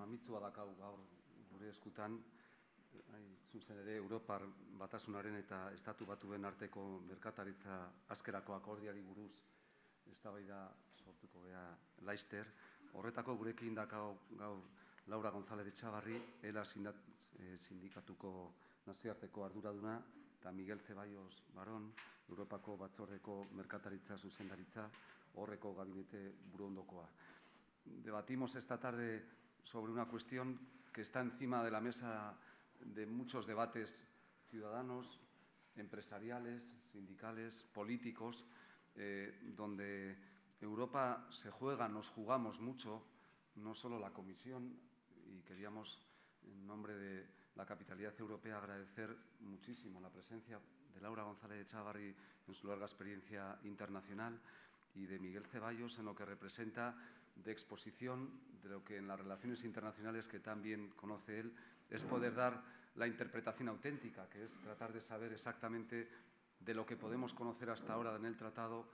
mamitsua dakau gaur gure eskutan, zuzen ere Europar Batasunaren eta Estatu Batuen arteko merkataritza askerako akordioari buruz eztabaida sortuko gea Laster. Horretako gurekin dakau gaur Laura González Etxabarri, ELA sindikatuko nazioarteko arduraduna, eta Miguel Ceballos Baron, Europako Batzordeko Merkataritza Zuzendaritza, horreko gabinete buruondokoa. Debatimos esta tarde sobre una cuestión que está encima de la mesa de muchos debates ciudadanos, empresariales, sindicales, políticos, donde Europa se juega, nos jugamos mucho, no solo la Comisión, y queríamos, en nombre de la capitalidad europea, agradecer muchísimo la presencia de Laura González Etxabarri en su larga experiencia internacional y de Miguel Ceballos en lo que representa de exposición de lo que en las relaciones internacionales, que tan bien conoce él, es poder dar la interpretación auténtica, que es tratar de saber exactamente de lo que podemos conocer hasta ahora en el tratado,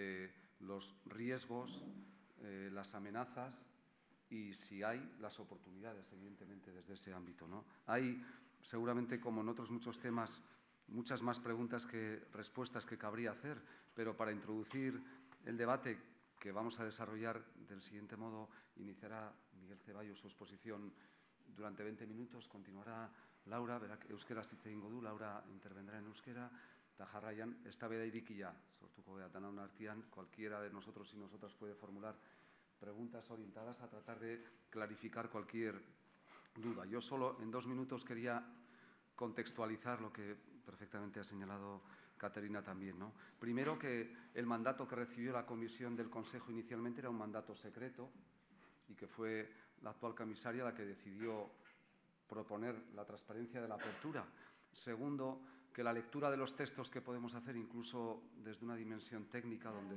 los riesgos, las amenazas y, si hay, las oportunidades, evidentemente, desde ese ámbito, ¿no? Hay, seguramente, como en otros muchos temas, muchas más preguntas que respuestas que cabría hacer, pero para introducir el debate que vamos a desarrollar del siguiente modo, iniciará Miguel Ceballos su exposición durante 20 minutos, continuará Laura, berak euskeraz hitz egingo du, Laura intervendrá en euskera, eta jarraian eztabaida irikia sortuko gea denon artean, cualquiera de nosotros y nosotras puede formular preguntas orientadas a tratar de clarificar cualquier duda. Yo solo en 2 minutos quería contextualizar lo que perfectamente ha señalado Caterina también, ¿no? Primero, que el mandato que recibió la Comisión del Consejo inicialmente era un mandato secreto y que fue la actual comisaria la que decidió proponer la transparencia de la apertura. Segundo, que la lectura de los textos que podemos hacer, incluso desde una dimensión técnica, donde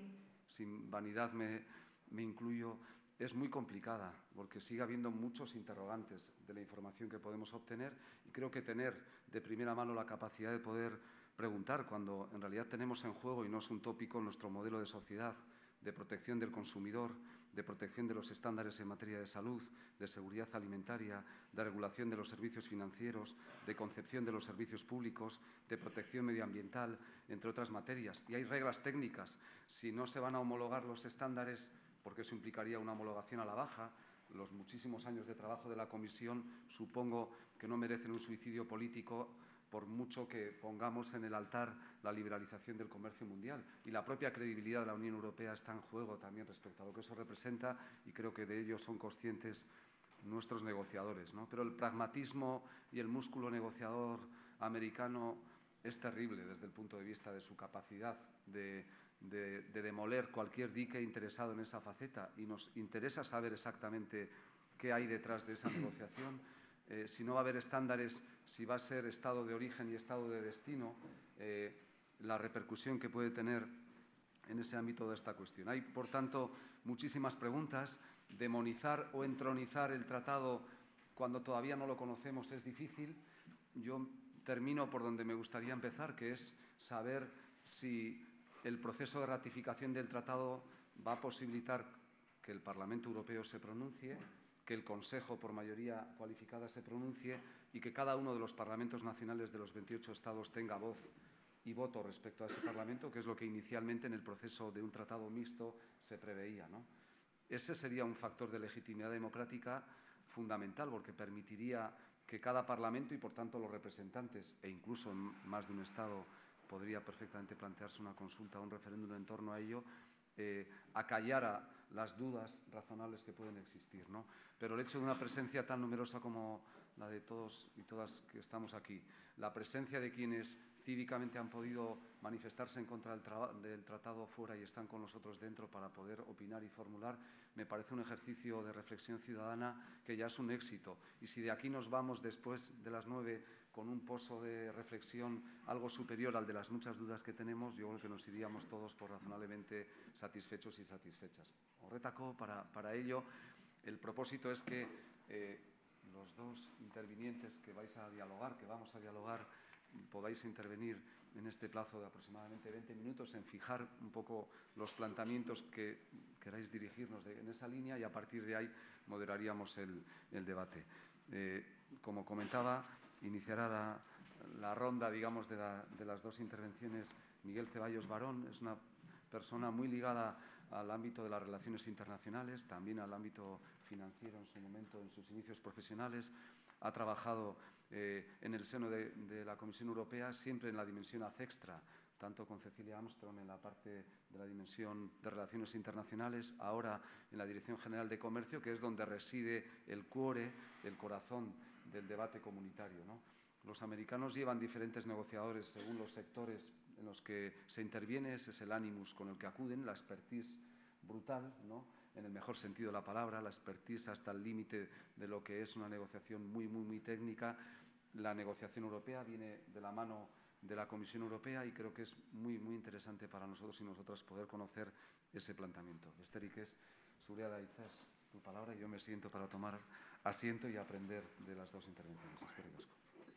sin vanidad me incluyo, es muy complicada, porque sigue habiendo muchos interrogantes de la información que podemos obtener, y creo que tener de primera mano la capacidad de poder preguntar, cuando en realidad tenemos en juego, y no es un tópico, nuestro modelo de sociedad, de protección del consumidor, de protección de los estándares en materia de salud, de seguridad alimentaria, de regulación de los servicios financieros, de concepción de los servicios públicos, de protección medioambiental, entre otras materias. Y hay reglas técnicas. Si no se van a homologar los estándares, porque eso implicaría una homologación a la baja, los muchísimos años de trabajo de la Comisión supongo que no merecen un suicidio político, por mucho que pongamos en el altar la liberalización del comercio mundial. Y la propia credibilidad de la Unión Europea está en juego también respecto a lo que eso representa, y creo que de ello son conscientes nuestros negociadores, ¿no? Pero el pragmatismo y el músculo negociador americano es terrible desde el punto de vista de su capacidad de demoler cualquier dique interesado en esa faceta, y nos interesa saber exactamente qué hay detrás de esa negociación. Si no va a haber estándares, si va a ser estado de origen y estado de destino, la repercusión que puede tener en ese ámbito de esta cuestión. Hay, por tanto, muchísimas preguntas. Demonizar o entronizar el tratado cuando todavía no lo conocemos es difícil. Yo termino por donde me gustaría empezar, que es saber si el proceso de ratificación del tratado va a posibilitar que el Parlamento Europeo se pronuncie, que el Consejo, por mayoría cualificada, se pronuncie, y que cada uno de los parlamentos nacionales de los 28 Estados tenga voz y voto respecto a ese Parlamento, que es lo que inicialmente en el proceso de un tratado mixto se preveía, ¿no? Ese sería un factor de legitimidad democrática fundamental, porque permitiría que cada Parlamento, y por tanto los representantes, e incluso en más de un Estado podría perfectamente plantearse una consulta o un referéndum en torno a ello, acallara las dudas razonables que pueden existir, ¿no? Pero el hecho de una presencia tan numerosa como la de todos y todas que estamos aquí, la presencia de quienes cívicamente han podido manifestarse en contra del tratado fuera y están con nosotros dentro para poder opinar y formular, me parece un ejercicio de reflexión ciudadana que ya es un éxito. Y si de aquí nos vamos después de las 9 con un pozo de reflexión algo superior al de las muchas dudas que tenemos, yo creo que nos iríamos todos por razonablemente satisfechos y satisfechas. Horretako, para ello, el propósito es que los dos intervinientes que vais a dialogar, que vamos a dialogar, podáis intervenir en este plazo de aproximadamente 20 minutos en fijar un poco los planteamientos que queráis dirigirnos en esa línea y a partir de ahí moderaríamos el debate. Como comentaba, iniciará la ronda, digamos, de las dos intervenciones Miguel Ceballos Barón. Es una persona muy ligada al ámbito de las relaciones internacionales, también al ámbito financiero en su momento, en sus inicios profesionales. Ha trabajado en el seno de la Comisión Europea, siempre en la dimensión ACEXTRA, tanto con Cecilia Armstrong en la parte de la dimensión de relaciones internacionales, ahora en la Dirección General de Comercio, que es donde reside el cuore, el corazón del debate comunitario, ¿no? Los americanos llevan diferentes negociadores según los sectores en los que se interviene. Ese es el animus con el que acuden, la expertise brutal, ¿no?, en el mejor sentido de la palabra, la expertise hasta el límite de lo que es una negociación muy técnica. La negociación europea viene de la mano de la Comisión Europea y creo que es muy interesante para nosotros y nosotras poder conocer ese planteamiento. Besterik ez, zurea da hitza, es tu palabra, y yo me siento para tomar asiento y aprender de las dos intervenciones. Eskerrik asko.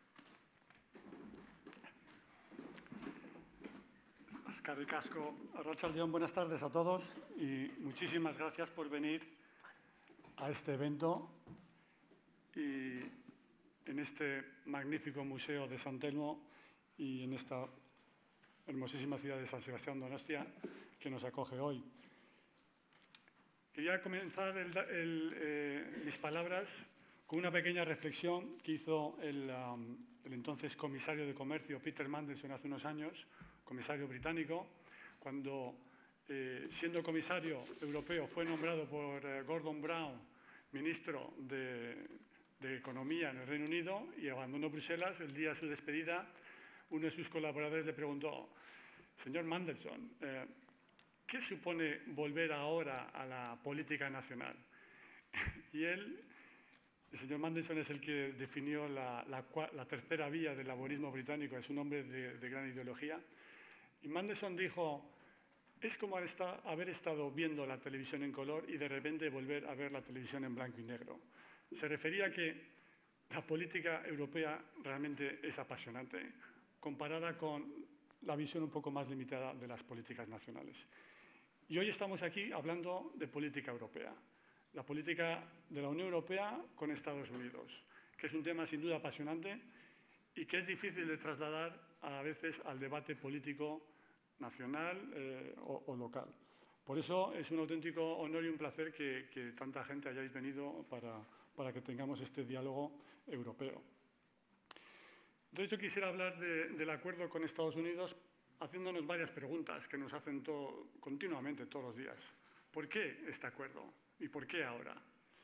Eskerrik asko, Arratsalde on, buenas tardes a todos y muchísimas gracias por venir a este evento y en este magnífico Museo de San Telmo y en esta hermosísima ciudad de San Sebastián Donostia que nos acoge hoy. Quería comenzar mis palabras con una pequeña reflexión que hizo el entonces comisario de Comercio, Peter Mandelson, hace unos años, comisario británico, cuando, siendo comisario europeo, fue nombrado por Gordon Brown ministro de Economía en el Reino Unido y abandonó Bruselas. El día de su despedida, uno de sus colaboradores le preguntó: señor Mandelson, ¿qué supone volver ahora a la política nacional? Y el señor Mandelson es el que definió la tercera vía del laborismo británico, es un hombre de gran ideología. Y Mandelson dijo: es como haber estado viendo la televisión en color y de repente volver a ver la televisión en blanco y negro. Se refería a que la política europea realmente es apasionante, comparada con la visión un poco más limitada de las políticas nacionales. Y hoy estamos aquí hablando de política europea, la política de la Unión Europea con Estados Unidos, que es un tema sin duda apasionante y que es difícil de trasladar a veces al debate político nacional o local. Por eso es un auténtico honor y un placer que tanta gente hayáis venido para que tengamos este diálogo europeo. Entonces yo quisiera hablar del acuerdo con Estados Unidos haciéndonos varias preguntas que nos hacen continuamente, todos los días. ¿Por qué este acuerdo? ¿Y por qué ahora?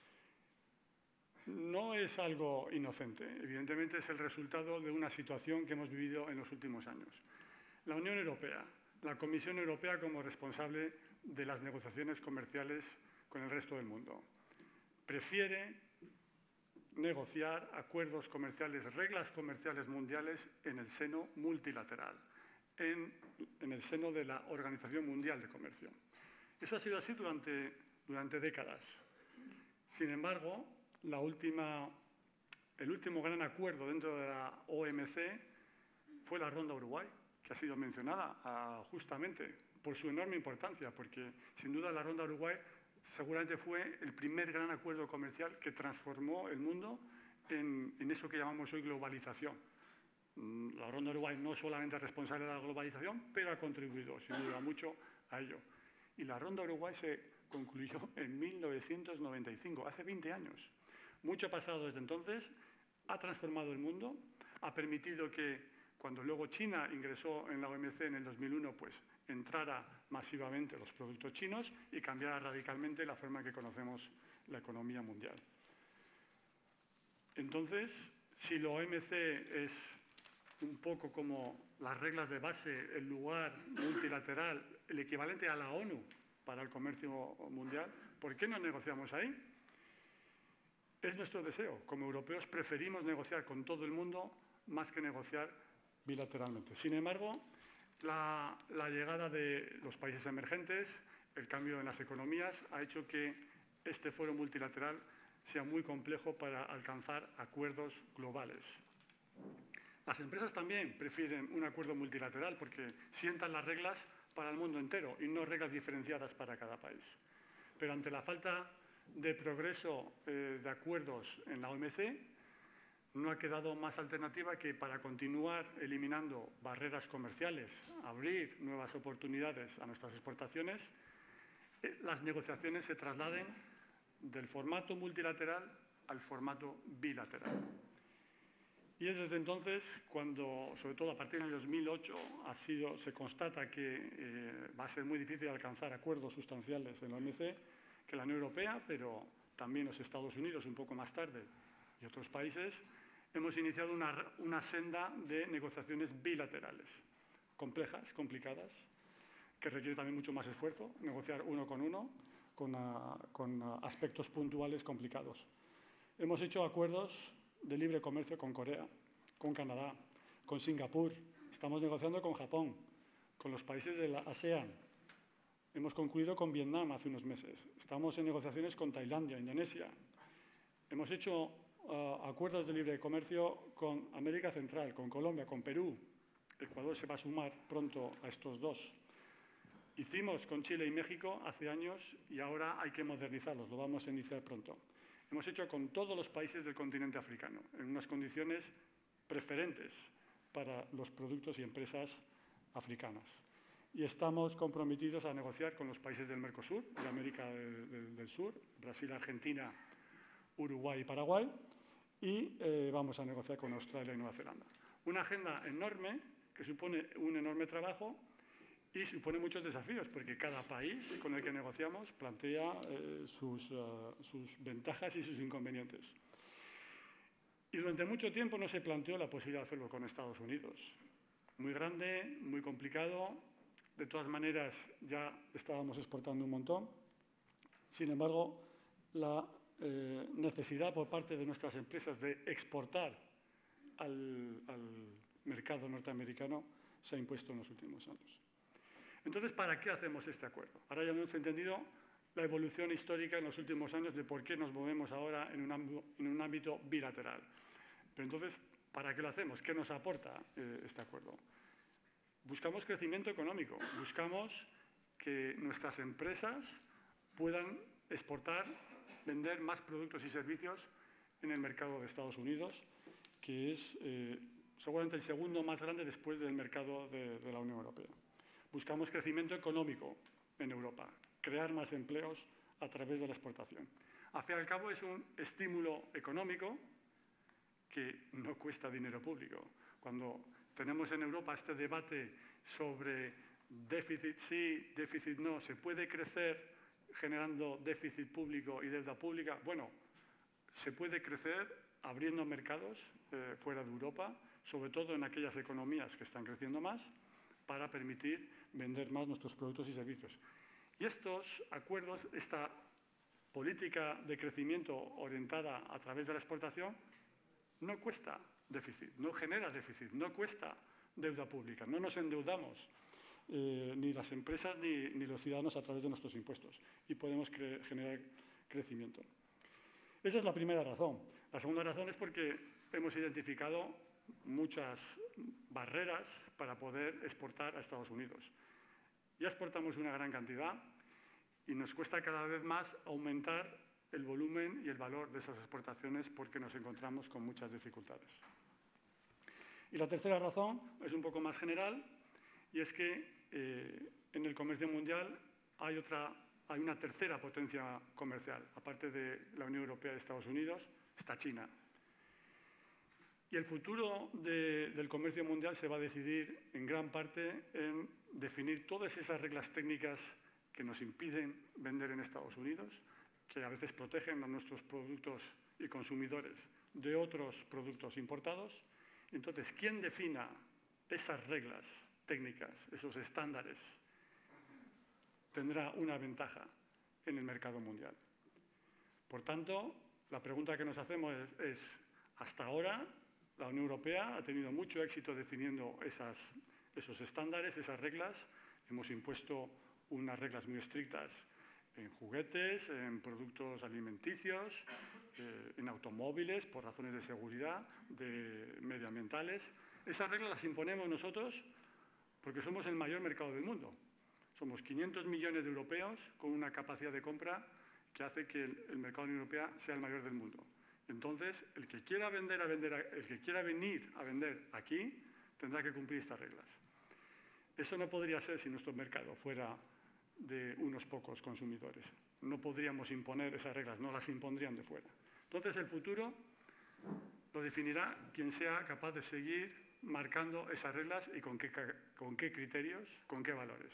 No es algo inocente, evidentemente es el resultado de una situación que hemos vivido en los últimos años. La Unión Europea, la Comisión Europea como responsable de las negociaciones comerciales con el resto del mundo, prefiere negociar acuerdos comerciales, reglas comerciales mundiales en el seno multilateral, en el seno de la Organización Mundial de Comercio. Eso ha sido así durante décadas. Sin embargo, el último gran acuerdo dentro de la OMC fue la Ronda Uruguay, que ha sido mencionada justamente por su enorme importancia, porque sin duda la Ronda Uruguay seguramente fue el primer gran acuerdo comercial que transformó el mundo en eso que llamamos hoy globalización. La Ronda Uruguay no es solamente responsable de la globalización, pero ha contribuido sin duda mucho a ello. Y la Ronda Uruguay se concluyó en 1995, hace 20 años. Mucho ha pasado desde entonces, ha transformado el mundo, ha permitido que cuando luego China ingresó en la OMC en el 2001, pues entrara masivamente los productos chinos y cambiara radicalmente la forma en que conocemos la economía mundial. Entonces, si la OMC es un poco como las reglas de base, el lugar multilateral, el equivalente a la ONU para el comercio mundial, ¿por qué no negociamos ahí? Es nuestro deseo. Como europeos preferimos negociar con todo el mundo más que negociar bilateralmente. Sin embargo, la llegada de los países emergentes, el cambio en las economías, ha hecho que este foro multilateral sea muy complejo para alcanzar acuerdos globales. Las empresas también prefieren un acuerdo multilateral porque sientan las reglas para el mundo entero y no reglas diferenciadas para cada país. pero ante la falta de progreso de acuerdos en la OMC, no ha quedado más alternativa que, para continuar eliminando barreras comerciales, abrir nuevas oportunidades a nuestras exportaciones, las negociaciones se trasladen del formato multilateral al formato bilateral. Y es desde entonces cuando, sobre todo a partir del 2008, se constata que va a ser muy difícil alcanzar acuerdos sustanciales en la OMC, que la Unión Europea, pero también los Estados Unidos un poco más tarde y otros países, hemos iniciado una senda de negociaciones bilaterales, complejas, complicadas, que requiere también mucho más esfuerzo, negociar uno, con aspectos puntuales complicados. Hemos hecho acuerdos de libre comercio con Corea, con Canadá, con Singapur, estamos negociando con Japón, con los países de la ASEAN, hemos concluido con Vietnam hace unos meses, estamos en negociaciones con Tailandia, Indonesia, hemos hecho acuerdos de libre comercio con América Central, con Colombia, con Perú. Ecuador se va a sumar pronto a estos dos. Hicimos con Chile y México hace años y ahora hay que modernizarlos, lo vamos a iniciar pronto. Hemos hecho con todos los países del continente africano, en unas condiciones preferentes para los productos y empresas africanas. Y estamos comprometidos a negociar con los países del Mercosur, de América del Sur, Brasil, Argentina, Uruguay y Paraguay, y vamos a negociar con Australia y Nueva Zelanda. Una agenda enorme que supone un enorme trabajo y supone muchos desafíos, porque cada país con el que negociamos plantea sus ventajas y sus inconvenientes. Y durante mucho tiempo no se planteó la posibilidad de hacerlo con Estados Unidos. Muy grande, muy complicado, de todas maneras ya estábamos exportando un montón. Sin embargo, la necesidad por parte de nuestras empresas de exportar al mercado norteamericano se ha impuesto en los últimos años. Entonces, ¿para qué hacemos este acuerdo? Ahora ya hemos entendido la evolución histórica en los últimos años de por qué nos movemos ahora en un ámbito bilateral. Pero entonces, ¿para qué lo hacemos? ¿Qué nos aporta este acuerdo? Buscamos crecimiento económico, buscamos que nuestras empresas puedan exportar, vender más productos y servicios en el mercado de Estados Unidos, que es seguramente el segundo más grande después del mercado de la Unión Europea. Buscamos crecimiento económico en Europa, crear más empleos a través de la exportación. Al fin y al cabo es un estímulo económico que no cuesta dinero público. Cuando tenemos en Europa este debate sobre déficit sí, déficit no, ¿se puede crecer generando déficit público y deuda pública? Bueno, se puede crecer abriendo mercados fuera de Europa, sobre todo en aquellas economías que están creciendo más, para permitir vender más nuestros productos y servicios. Y estos acuerdos, esta política de crecimiento orientada a través de la exportación, no cuesta déficit, no genera déficit, no cuesta deuda pública, no nos endeudamos ni las empresas ni los ciudadanos a través de nuestros impuestos y podemos generar crecimiento. Esa es la primera razón. La segunda razón es porque hemos identificado muchas barreras para poder exportar a Estados Unidos. Ya exportamos una gran cantidad y nos cuesta cada vez más aumentar el volumen y el valor de esas exportaciones porque nos encontramos con muchas dificultades. Y la tercera razón es un poco más general y es que en el comercio mundial hay una tercera potencia comercial. Aparte de la Unión Europea y Estados Unidos, está China. Y el futuro del comercio mundial se va a decidir en gran parte en definir todas esas reglas técnicas que nos impiden vender en Estados Unidos, que a veces protegen a nuestros productos y consumidores de otros productos importados. Entonces, ¿quién defina esas reglas técnicas, esos estándares, tendrá una ventaja en el mercado mundial? Por tanto, la pregunta que nos hacemos es hasta ahora, la Unión Europea ha tenido mucho éxito definiendo esos estándares, esas reglas. Hemos impuesto unas reglas muy estrictas en juguetes, en productos alimenticios, en automóviles, por razones de seguridad, medioambientales. Esas reglas las imponemos nosotros porque somos el mayor mercado del mundo. Somos 500 millones de europeos con una capacidad de compra que hace que el mercado de la Unión Europea sea el mayor del mundo. Entonces, el que quiera venir a vender aquí tendrá que cumplir estas reglas. Eso no podría ser si nuestro mercado fuera de unos pocos consumidores. No podríamos imponer esas reglas, no las impondrían de fuera. Entonces, el futuro lo definirá quien sea capaz de seguir marcando esas reglas y con qué criterios, con qué valores.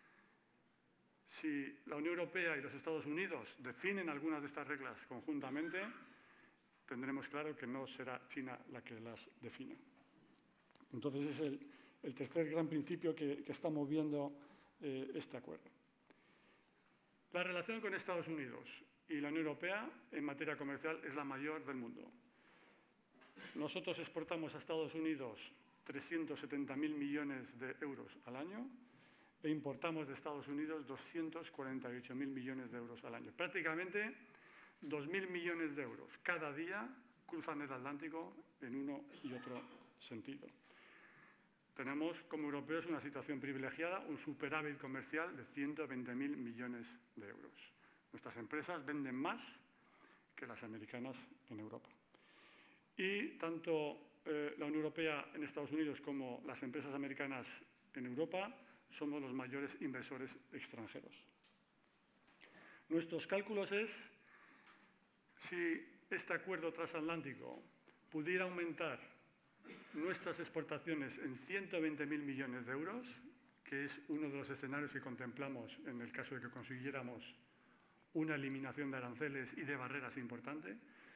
Si la Unión Europea y los Estados Unidos definen algunas de estas reglas conjuntamente, tendremos claro que no será China la que las defina. Entonces, es el tercer gran principio que está moviendo este acuerdo. La relación con Estados Unidos y la Unión Europea en materia comercial es la mayor del mundo. Nosotros exportamos a Estados Unidos 370.000 millones de euros al año e importamos de Estados Unidos 248.000 millones de euros al año. Prácticamente 2.000 millones de euros cada día cruzan el Atlántico en uno y otro sentido. Tenemos como europeos una situación privilegiada, un superávit comercial de 120.000 millones de euros. Nuestras empresas venden más que las americanas en Europa. Y tanto la Unión Europea en Estados Unidos como las empresas americanas en Europa somos los mayores inversores extranjeros. Nuestros cálculos es si este acuerdo transatlántico pudiera aumentar nuestras exportaciones en 120.000 millones de euros, que es uno de los escenarios que contemplamos en el caso de que consiguiéramos una eliminación de aranceles y de barreras importante.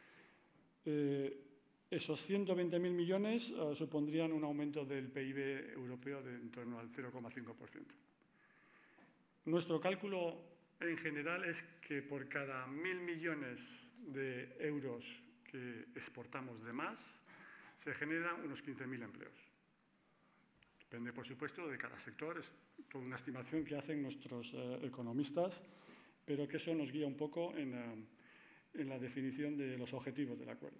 Esos 120.000 millones supondrían un aumento del PIB europeo de en torno al 0,5%. Nuestro cálculo en general es que por cada 1.000 millones de euros que exportamos de más, se generan unos 15.000 empleos. Depende, por supuesto, de cada sector. Es toda una estimación que hacen nuestros economistas, pero que eso nos guía un poco en la definición de los objetivos del acuerdo.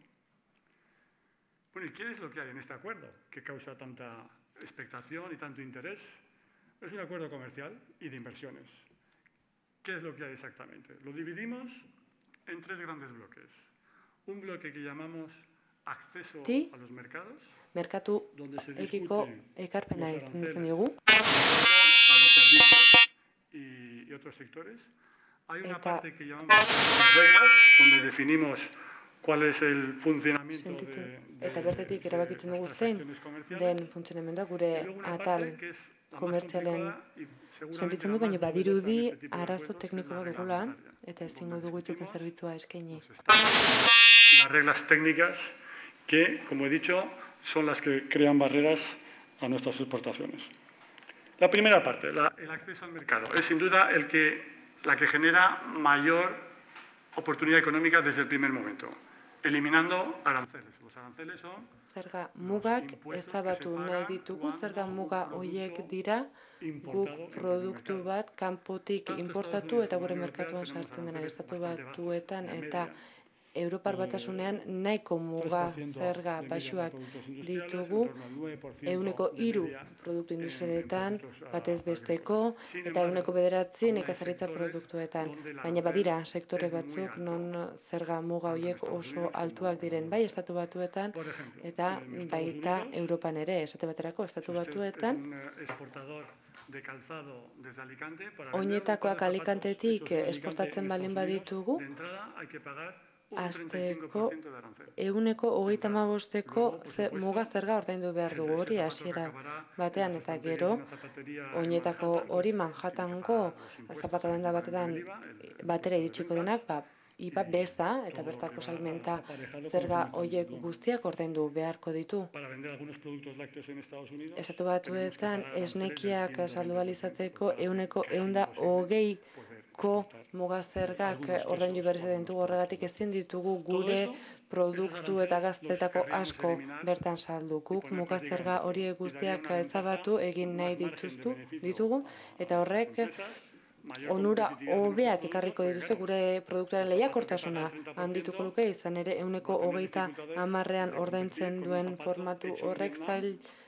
Bueno, ¿y qué es lo que hay en este acuerdo que causa tanta expectación y tanto interés? Es un acuerdo comercial y de inversiones. ¿Qué es lo que hay exactamente? Lo dividimos en tres grandes bloques. Un bloque que llamamos acceso a los mercados, donde se discute ekarpena los izan aranceles diogu. a los servicios y otros sectores. Hay una parte que llamamos reglas, donde definimos cuál es el funcionamiento Eta bertetik erabakitzen dugu zein den funtzionamendua gure atal komertzialen sentitzen du, baina badirudi arazo tekniko bat dugula eta ezingo dugu itzulpen zerbitzua eskaini. Las reglas técnicas que, como he dicho, son las que crean barreras a nuestras exportaciones. La primera parte, el acceso al mercado, es sin duda la que genera mayor oportunidad económica desde el primer momento, eliminando aranceles. Los aranceles son Zerga mugak ezabatu nahi ditugu, zerga muga horiek dira guk produktu bat kanpotik importatu eta gure merkatuan sartzen dena Estatu Batuetan eta Europar Batasunean nahiko muga zerga baxuak ditugu, 3% produktu industrialetan, batez besteko, eta 9% nekazaritza produktuetan. Baina badira sektore batzuk non zerga muga horiek oso altuak diren, bai Estatu Batuetan eta baita Europan ere, esate baterako Estatu Batuetan. Oinetakoak Alicantetik esportatzen baldin baditugu, Azteko 135% muga zerga ordaindu behar dugu, hori hasiera batean eta gero oinetako hori Manhattango zapata denda batetan batera iritsiko denak, IVA beza eta bertako salmenta zerga horiek guztiak ordaindu beharko ditu. Estatu Batuetan esnekiak saldu ahal izateko 120ko muga zergak ordaindu behar izaten ditugu, horregatik ezin ditugu gure produktu eta gaztetako asko bertan salduko. Muga zerga horiek guztiak ezabatu egin nahi ditugu eta horrek onura hobeak ekarriko dituzte gure produktuaren lehiakortasuna handituko luke, izan ere 130% ordaintzen duen formatu horrek zail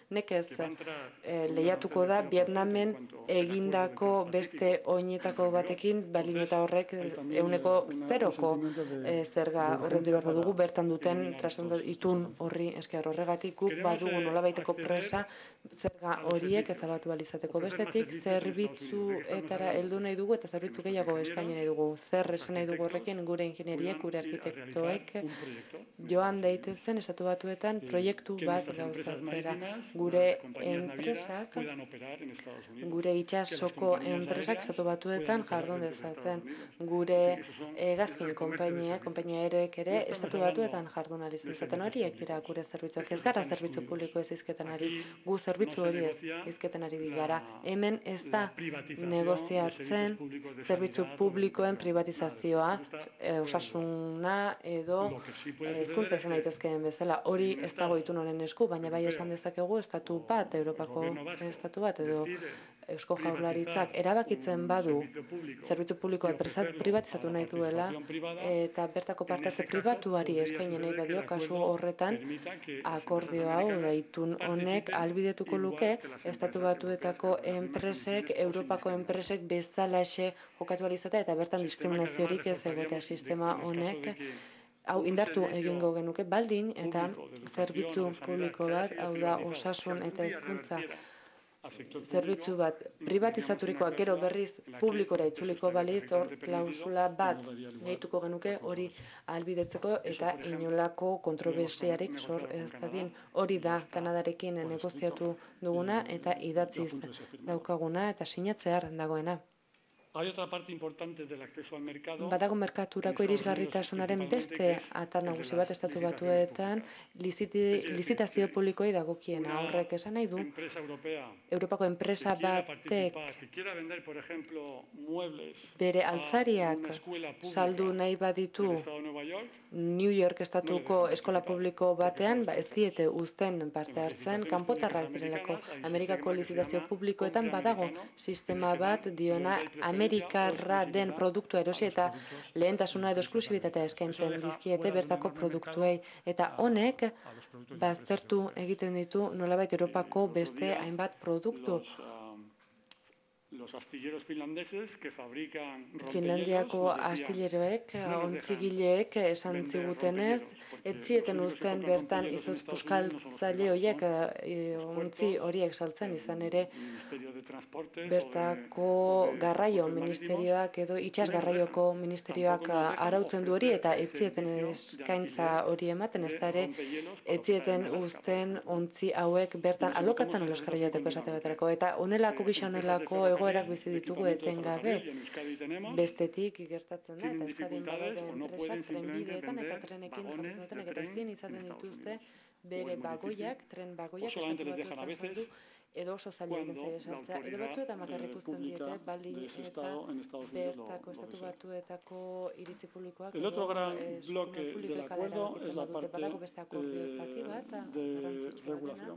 nekez lehiatuko da Vietnamen egindako beste oinetako batekin, baldin eta horrek 0% zerga ordaindu behar dugu bertan duten itun horri esker. Horregatik guk badugu nolabaiteko presa zerga horiek ezabatu alizateko. Bestetik zerbitzuetara heldu nahi dugu eta zerbitzu gehiago eskaini nahi dugu. Zer esan nahi dugu horrekin gure ingenieriek, gure arkitektoek joan daitezen Estatu Batuetan proiektu bat gauzatzera. Gure enpresak, gure itsasoko enpresak Estatu Batuetan jardun dezaten. Gure hegazkin konpainia aeroek ere Estatu Batuetan jardun alizaten. Horiek dira gure zerbitzuak. Ez gara zerbitzu publiko ez izketan ari, gu zerbitzu hori ez izketan ari digara. Hemen ez da negoziatzen zerbitzu publikoen privatizazioa, osasuna edo hezkuntza izan daitezkeen bezala. Hori ez dago itun honen esku, baina bai esan dezakegu estatu bat, Europako estatu bat edo Eusko Jaurlaritzak erabakitzen badu zerbitzu publikoa privatizatu nahi duela eta bertako parte pribatuari eskaini nahi badio, kasu horretan akordio hau itun honek ahalbidetuko luke Estatu Batuetako enpresek, Europako enpresek bezalaxe jokatu alizatea eta bertan diskriminaziorik ez egotea sistema honek hau indartu egingo genuke baldin eta zerbitzu publiko bat, hau da osasun eta hezkuntza zerbitzu bat privatizaturikoa gero berriz publikora itzuliko balitz, hor klausula bat gehituko genuke hori ahalbidetzeko eta inolako kontrobersiarik sor ez dadin. Hori da Kanadarekin negoziatu duguna eta idatziz daukaguna eta sinatzear dagoena. Badago merkaturako irisgarritasunaren beste atal nagusi bat Estatu Batuetan lizitazio publikoei dagokiena. Horrek esan nahi du Europako enpresa batek bere altzariak saldu nahi baditu New York estatuko eskola publiko batean, ez diete uzten parte hartzen, kanpotarrak direlako. Amerikako lizitazio publikoetan badago sistema bat diona Amerikarra den produktua erosi eta lehentasuna edo esklusibitatea eskaintzen dizkiete bertako produktuei. Eta honek baztertu egiten ditu nolabait Europako beste hainbat produktu. Finlandiako astilleroek, ontzigileek esan zigutenez, ez zieten uzten bertan izotz puskaltzaile horiek ontzi horiek saltzen izan ere bertako garraio ministerioak edo itsas garraioko ministerioak arautzen du hori eta ez zieten eskaintza hori ematen, ez da ere ez zieten uzten ontzi hauek bertan alokatzen Euskara joateko esate baterako eta honelako gisa honelako egoerak bizi ditugu etengabe. Bestetik gertatzen da, eta Euskadin badaude enpresak trenbideetan eta trenekin jardun eta ezin izaten dituzte bere bagoiak, tren bagoiak Estatu Batuetan saldu edo oso zaila egiten zaila saltzea, edo batzuetan bakarrik uzten diete, baldin eta bertako Estatu Batuetako iritzi publikoak edo publikoek kalera egiten badute, badago beste akordio zati bat, garrantzitsua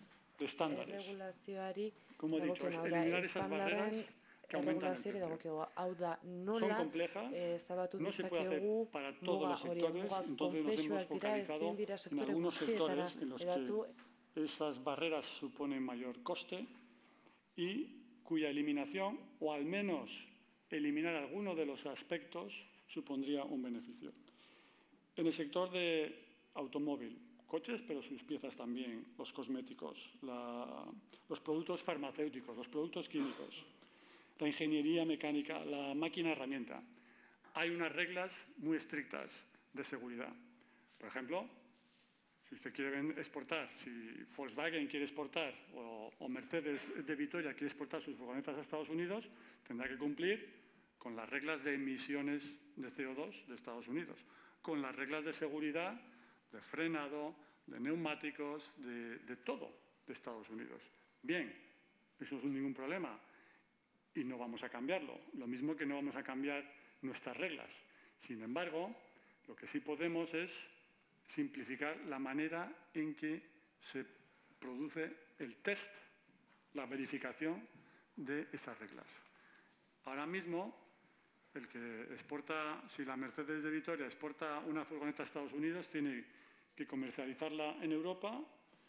regulazioari dagokiena, estandaren erregulazioari dagokiena. Hau da, nola zabatu dezakegu muga horiek, muga konplexuak dira, ezin dira sektore guztietara edatu. Esas barreras suponen mayor coste y cuya eliminación, o al menos eliminar alguno de los aspectos, supondría un beneficio. En el sector de automóvil, coches, pero sus piezas también, los cosméticos, los productos farmacéuticos, los productos químicos, la ingeniería mecánica, la máquina herramienta. Hay unas reglas muy estrictas de seguridad. Por ejemplo, si usted quiere exportar, si Volkswagen quiere exportar o Mercedes de Vitoria quiere exportar sus furgonetas a Estados Unidos, tendrá que cumplir con las reglas de emisiones de CO2 de Estados Unidos, con las reglas de seguridad, de frenado, de neumáticos, de todo de Estados Unidos. Bien, eso no es ningún problema y no vamos a cambiarlo. Lo mismo que no vamos a cambiar nuestras reglas. Sin embargo, lo que sí podemos es simplificar la manera en que se produce el test, la verificación de esas reglas. Ahora mismo, el que exporta, si la Mercedes de Vitoria exporta una furgoneta a Estados Unidos, tiene que comercializarla en Europa,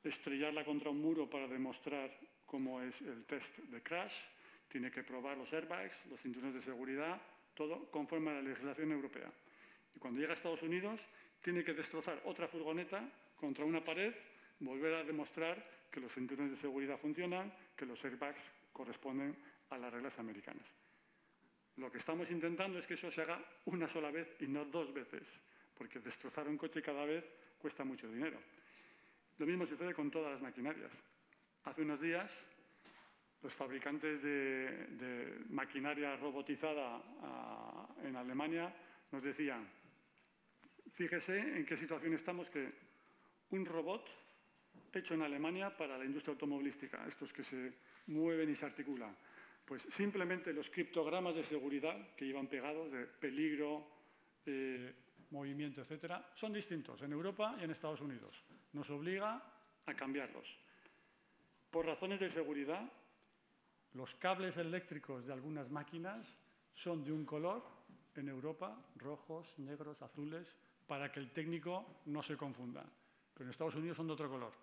estrellarla contra un muro para demostrar cómo es el test de crash, tiene que probar los airbags, los cinturones de seguridad, todo conforme a la legislación europea. Y cuando llega a Estados Unidos, tiene que destrozar otra furgoneta contra una pared, volver a demostrar que los cinturones de seguridad funcionan, que los airbags corresponden a las reglas americanas. Lo que estamos intentando es que eso se haga una sola vez y no 2 veces, porque destrozar un coche cada vez cuesta mucho dinero. Lo mismo sucede con todas las maquinarias. Hace unos días, los fabricantes de maquinaria robotizada en Alemania nos decían: fíjese en qué situación estamos, que un robot hecho en Alemania para la industria automovilística, estos que se mueven y se articulan, pues simplemente los criptogramas de seguridad que iban pegados, de peligro, movimiento, etcétera, son distintos en Europa y en Estados Unidos. Nos obliga a cambiarlos. Por razones de seguridad, los cables eléctricos de algunas máquinas son de un color en Europa, rojos, negros, azules, para que el técnico no se confunda. Pero en Estados Unidos son de otro color.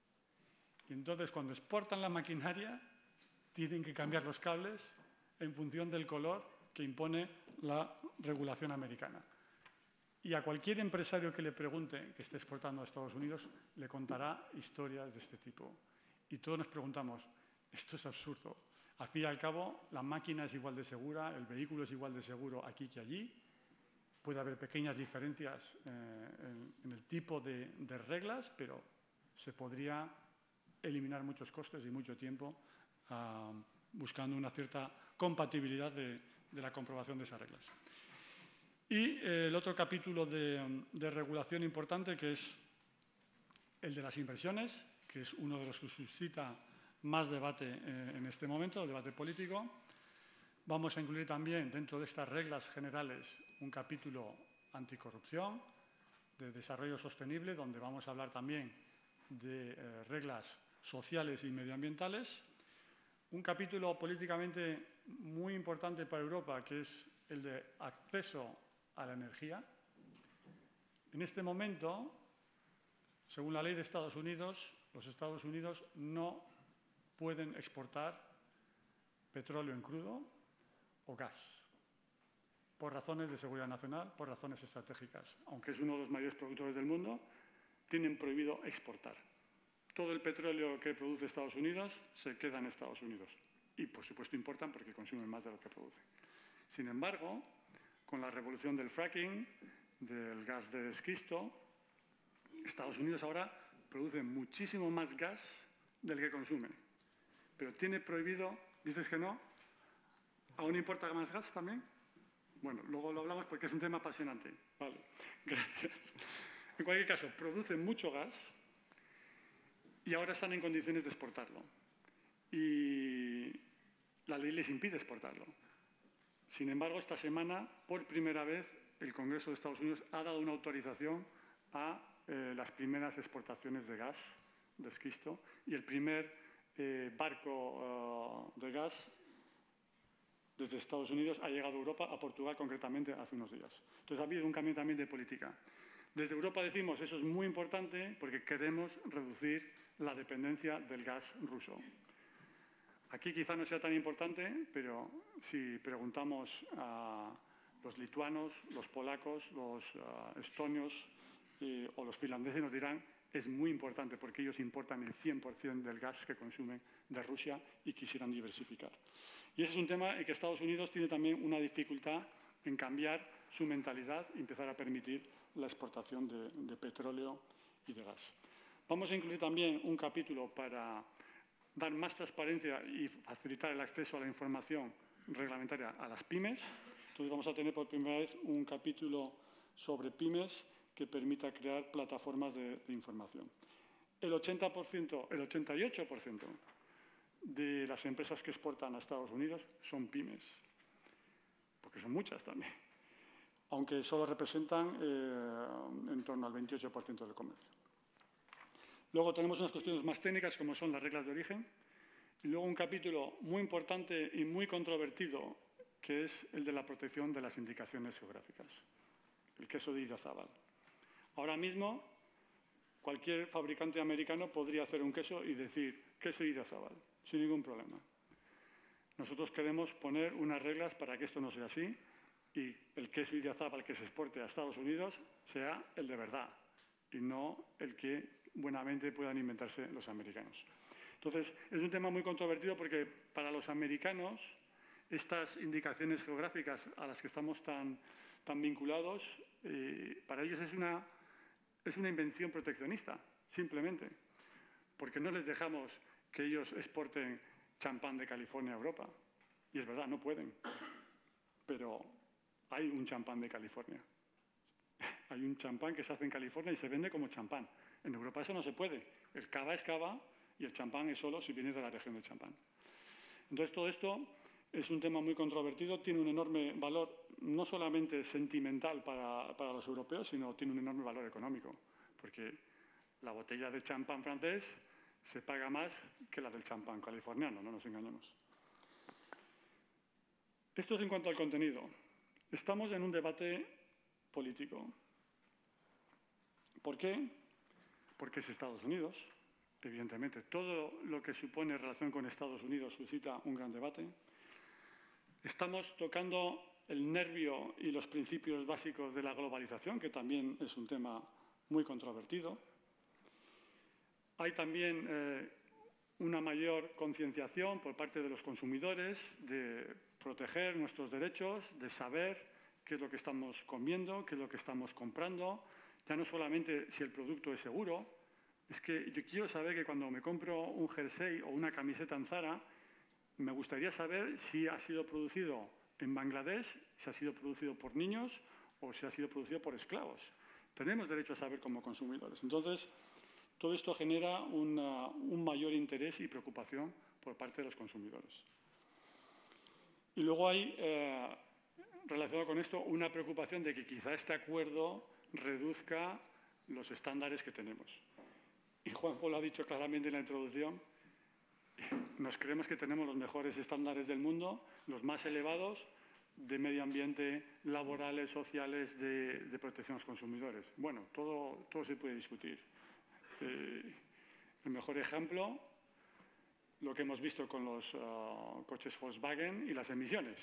Y entonces, cuando exportan la maquinaria, tienen que cambiar los cables en función del color que impone la regulación americana. Y a cualquier empresario que le pregunte que esté exportando a Estados Unidos, le contará historias de este tipo. Y todos nos preguntamos, esto es absurdo. Al fin y al cabo, la máquina es igual de segura, el vehículo es igual de seguro aquí que allí. Puede haber pequeñas diferencias en el tipo de reglas, pero se podría eliminar muchos costes y mucho tiempo buscando una cierta compatibilidad de la comprobación de esas reglas. Y el otro capítulo de regulación importante, que es el de las inversiones, que es uno de los que suscita más debate en este momento, el debate político. Vamos a incluir también dentro de estas reglas generales un capítulo anticorrupción, de desarrollo sostenible, donde vamos a hablar también de reglas sociales y medioambientales. Un capítulo políticamente muy importante para Europa, que es el de acceso a la energía. En este momento, según la ley de Estados Unidos, los Estados Unidos no pueden exportar petróleo en crudo o gas, por razones de seguridad nacional, por razones estratégicas. Aunque es uno de los mayores productores del mundo, tienen prohibido exportar. Todo el petróleo que produce Estados Unidos se queda en Estados Unidos. Y, por supuesto, importan porque consumen más de lo que producen. Sin embargo, con la revolución del fracking, del gas de esquisto, Estados Unidos ahora produce muchísimo más gas del que consume. Pero tiene prohibido, dices que no, ¿aún importa más gas también? Bueno, luego lo hablamos porque es un tema apasionante. Vale, gracias. En cualquier caso, producen mucho gas y ahora están en condiciones de exportarlo. Y la ley les impide exportarlo. Sin embargo, esta semana, por primera vez, el Congreso de Estados Unidos ha dado una autorización a las primeras exportaciones de gas de esquisto y el primer barco de gas desde Estados Unidos ha llegado a Europa, a Portugal concretamente, hace unos días. Entonces ha habido un cambio también de política. Desde Europa decimos, eso es muy importante porque queremos reducir la dependencia del gas ruso. Aquí quizá no sea tan importante, pero si preguntamos a los lituanos, los polacos, los estonios o los finlandeses nos dirán es muy importante porque ellos importan el 100% del gas que consumen de Rusia y quisieran diversificar. Y ese es un tema en que Estados Unidos tiene también una dificultad en cambiar su mentalidad y empezar a permitir la exportación de petróleo y de gas. Vamos a incluir también un capítulo para dar más transparencia y facilitar el acceso a la información reglamentaria a las pymes. Entonces vamos a tener por primera vez un capítulo sobre pymes que permita crear plataformas de información. El 88% de las empresas que exportan a Estados Unidos son pymes, porque son muchas también, aunque solo representan en torno al 28% del comercio. Luego tenemos unas cuestiones más técnicas, como son las reglas de origen, y luego un capítulo muy importante y muy controvertido, que es el de la protección de las indicaciones geográficas, el queso de Idiazábal. Ahora mismo, cualquier fabricante americano podría hacer un queso y decir queso Idiazábal, sin ningún problema. Nosotros queremos poner unas reglas para que esto no sea así y el queso Idiazábal que se exporte a Estados Unidos sea el de verdad y no el que buenamente puedan inventarse los americanos. Entonces, es un tema muy controvertido porque para los americanos estas indicaciones geográficas a las que estamos tan vinculados, para ellos es una invención proteccionista, simplemente, porque no les dejamos que ellos exporten champán de California a Europa. Y es verdad, no pueden, pero hay un champán de California. Hay un champán que se hace en California y se vende como champán. En Europa eso no se puede. El cava es cava y el champán es solo si viene de la región del champán. Entonces, todo esto es un tema muy controvertido, tiene un enorme valor, no solamente sentimental para los europeos, sino tiene un enorme valor económico, porque la botella de champán francés se paga más que la del champán californiano, no nos engañemos. Esto es en cuanto al contenido. Estamos en un debate político. ¿Por qué? Porque es Estados Unidos, evidentemente. Todo lo que supone relación con Estados Unidos suscita un gran debate. Estamos tocando el nervio y los principios básicos de la globalización, que también es un tema muy controvertido. Hay también una mayor concienciación por parte de los consumidores de proteger nuestros derechos, de saber qué es lo que estamos comiendo, qué es lo que estamos comprando, ya no solamente si el producto es seguro, es que yo quiero saber que cuando me compro un jersey o una camiseta en Zara, me gustaría saber si ha sido producido en Bangladesh, si ha sido producido por niños o si ha sido producido por esclavos. Tenemos derecho a saber como consumidores. Entonces, todo esto genera un mayor interés y preocupación por parte de los consumidores. Y luego hay, relacionado con esto, una preocupación de que quizá este acuerdo reduzca los estándares que tenemos. Y Juanjo lo ha dicho claramente en la introducción, nos creemos que tenemos los mejores estándares del mundo, los más elevados de medio ambiente, laborales, sociales, de protección a los consumidores. Bueno, todo se puede discutir. El mejor ejemplo, lo que hemos visto con los coches Volkswagen y las emisiones.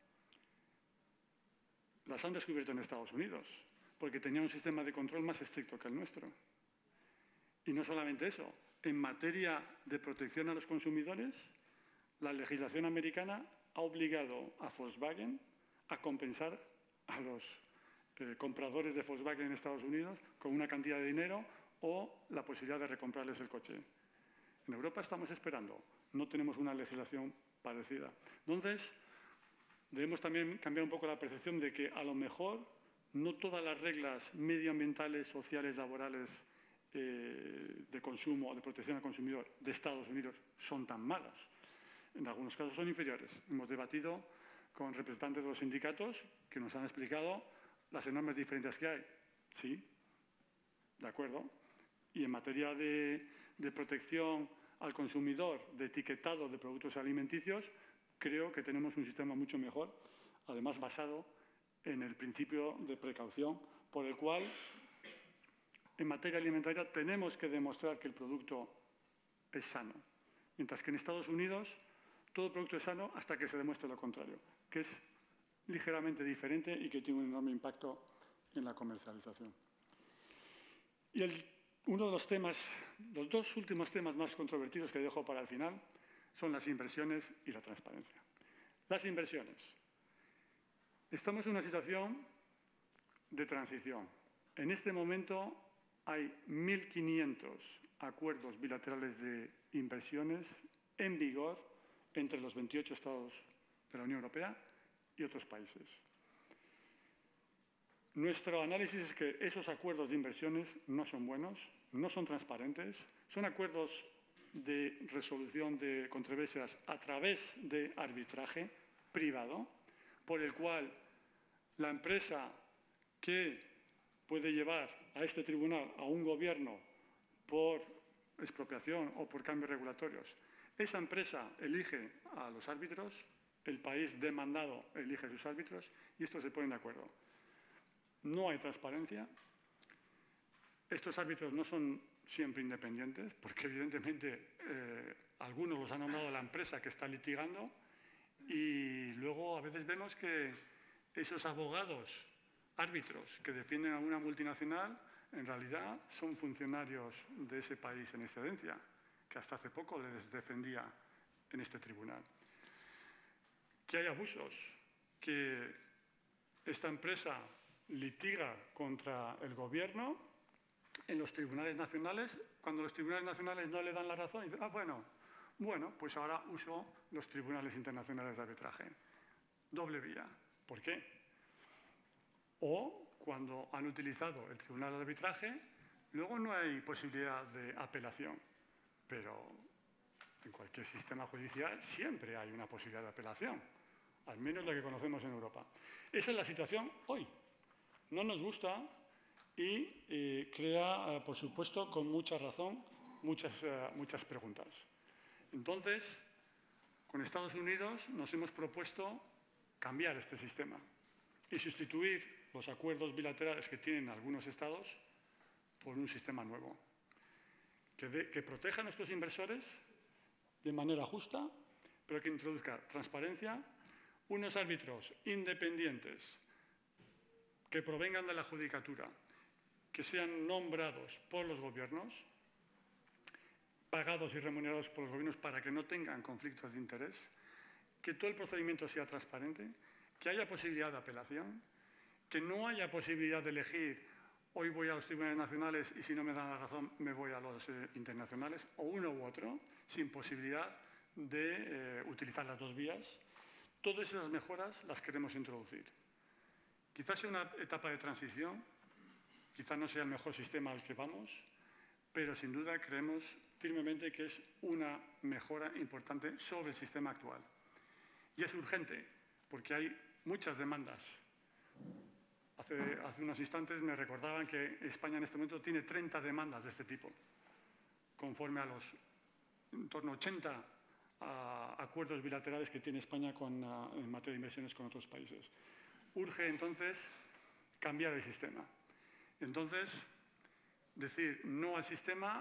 Las han descubierto en Estados Unidos, porque tenían un sistema de control más estricto que el nuestro. Y no solamente eso, en materia de protección a los consumidores, la legislación americana ha obligado a Volkswagen a compensar a los compradores de Volkswagen en Estados Unidos con una cantidad de dinero o la posibilidad de recomprarles el coche. En Europa estamos esperando, no tenemos una legislación parecida. Entonces, debemos también cambiar un poco la percepción de que a lo mejor no todas las reglas medioambientales, sociales, laborales, de consumo, de protección al consumidor de Estados Unidos son tan malas. En algunos casos son inferiores. Hemos debatido con representantes de los sindicatos que nos han explicado las enormes diferencias que hay. Sí, de acuerdo. Y en materia de protección al consumidor, de etiquetado de productos alimenticios, creo que tenemos un sistema mucho mejor, además basado en el principio de precaución, por el cual en materia alimentaria tenemos que demostrar que el producto es sano, mientras que en Estados Unidos todo producto es sano hasta que se demuestre lo contrario, que es ligeramente diferente y que tiene un enorme impacto en la comercialización. Y uno de los temas, los dos últimos temas más controvertidos que dejo para el final son las inversiones y la transparencia. Las inversiones. Estamos en una situación de transición. En este momento hay 1.500 acuerdos bilaterales de inversiones en vigor entre los 28 Estados de la Unión Europea y otros países. Nuestro análisis es que esos acuerdos de inversiones no son buenos, no son transparentes, son acuerdos de resolución de controversias a través de arbitraje privado, por el cual la empresa que puede llevar a este tribunal a un gobierno por expropiación o por cambios regulatorios. Esa empresa elige a los árbitros, el país demandado elige a sus árbitros y estos se ponen de acuerdo. No hay transparencia. Estos árbitros no son siempre independientes, porque evidentemente algunos los ha nombrado la empresa que está litigando, y luego a veces vemos que esos abogados árbitros que defienden a una multinacional en realidad son funcionarios de ese país en excedencia, que hasta hace poco les defendía en este tribunal. Que hay abusos, que esta empresa litiga contra el gobierno en los tribunales nacionales, cuando los tribunales nacionales no le dan la razón, y dicen, bueno, pues ahora uso los tribunales internacionales de arbitraje. Doble vía. ¿Por qué? O cuando han utilizado el tribunal de arbitraje, luego no hay posibilidad de apelación, pero en cualquier sistema judicial siempre hay una posibilidad de apelación, al menos la que conocemos en Europa. Esa es la situación hoy. No nos gusta y crea, por supuesto, con mucha razón, muchas preguntas. Entonces, con Estados Unidos nos hemos propuesto cambiar este sistema y sustituir los acuerdos bilaterales que tienen algunos estados por un sistema nuevo, que proteja a nuestros inversores de manera justa, pero que introduzca transparencia, unos árbitros independientes que provengan de la judicatura, que sean nombrados por los gobiernos, pagados y remunerados por los gobiernos para que no tengan conflictos de interés, que todo el procedimiento sea transparente, que haya posibilidad de apelación, que no haya posibilidad de elegir hoy voy a los tribunales nacionales y si no me dan la razón me voy a los internacionales, o uno u otro, sin posibilidad de utilizar las dos vías. Todas esas mejoras las queremos introducir. Quizás sea una etapa de transición, quizás no sea el mejor sistema al que vamos, pero sin duda creemos firmemente que es una mejora importante sobre el sistema actual. Y es urgente, porque hay muchas demandas. Hace unos instantes me recordaban que España en este momento tiene 30 demandas de este tipo, conforme a los en torno a 80 acuerdos bilaterales que tiene España en materia de inversiones con otros países. Urge entonces cambiar el sistema. Entonces, decir no al sistema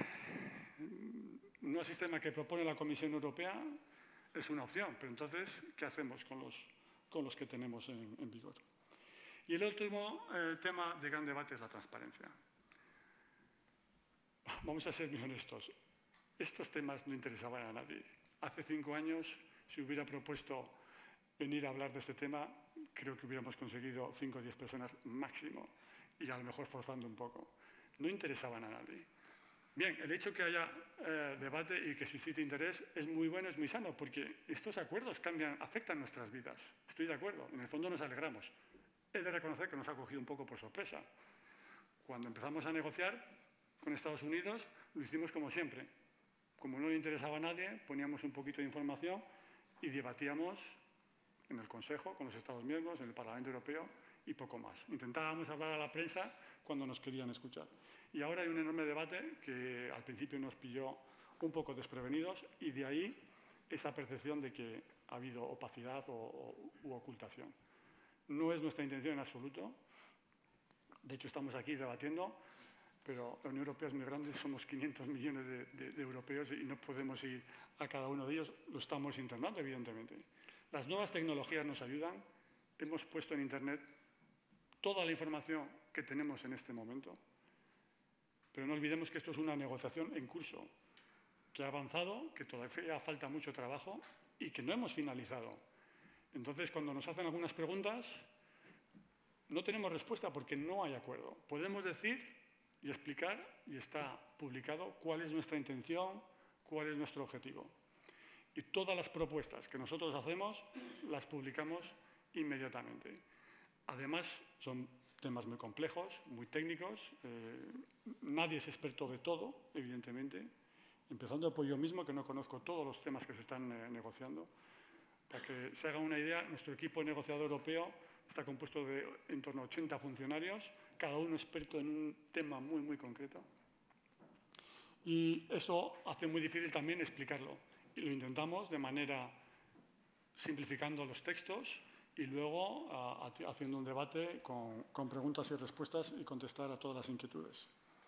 que propone la Comisión Europea es una opción, pero entonces, ¿qué hacemos con los que tenemos en vigor? Y el último tema de gran debate es la transparencia. Vamos a ser muy honestos. Estos temas no interesaban a nadie. Hace 5 años, si hubiera propuesto venir a hablar de este tema, creo que hubiéramos conseguido 5 o 10 personas máximo, y a lo mejor forzando un poco. No interesaban a nadie. Bien, el hecho que haya debate y que suscite interés es muy bueno, es muy sano, porque estos acuerdos afectan nuestras vidas. Estoy de acuerdo, en el fondo nos alegramos. He de reconocer que nos ha cogido un poco por sorpresa. Cuando empezamos a negociar con Estados Unidos, lo hicimos como siempre. Como no le interesaba a nadie, poníamos un poquito de información y debatíamos en el Consejo, con los Estados miembros, en el Parlamento Europeo y poco más. Intentábamos hablar a la prensa cuando nos querían escuchar. Y ahora hay un enorme debate que al principio nos pilló un poco desprevenidos, y de ahí esa percepción de que ha habido opacidad u ocultación. No es nuestra intención en absoluto. De hecho, estamos aquí debatiendo, pero la Unión Europea es muy grande, somos 500 millones de europeos y no podemos ir a cada uno de ellos. Lo estamos intentando, evidentemente. Las nuevas tecnologías nos ayudan. Hemos puesto en Internet toda la información que tenemos en este momento. Pero no olvidemos que esto es una negociación en curso, que ha avanzado, que todavía falta mucho trabajo y que no hemos finalizado. Entonces, cuando nos hacen algunas preguntas, no tenemos respuesta porque no hay acuerdo. Podemos decir y explicar, y está publicado, cuál es nuestra intención, cuál es nuestro objetivo. Y todas las propuestas que nosotros hacemos las publicamos inmediatamente. Además, son temas muy complejos, muy técnicos. Nadie es experto de todo, evidentemente. Empezando por yo mismo, que no conozco todos los temas que se están negociando. Para que se haga una idea, nuestro equipo negociador europeo está compuesto de en torno a 80 funcionarios, cada uno experto en un tema muy, muy concreto. Y eso hace muy difícil también explicarlo. Y lo intentamos de manera simplificando los textos y luego haciendo un debate con preguntas y respuestas y contestar a todas las inquietudes.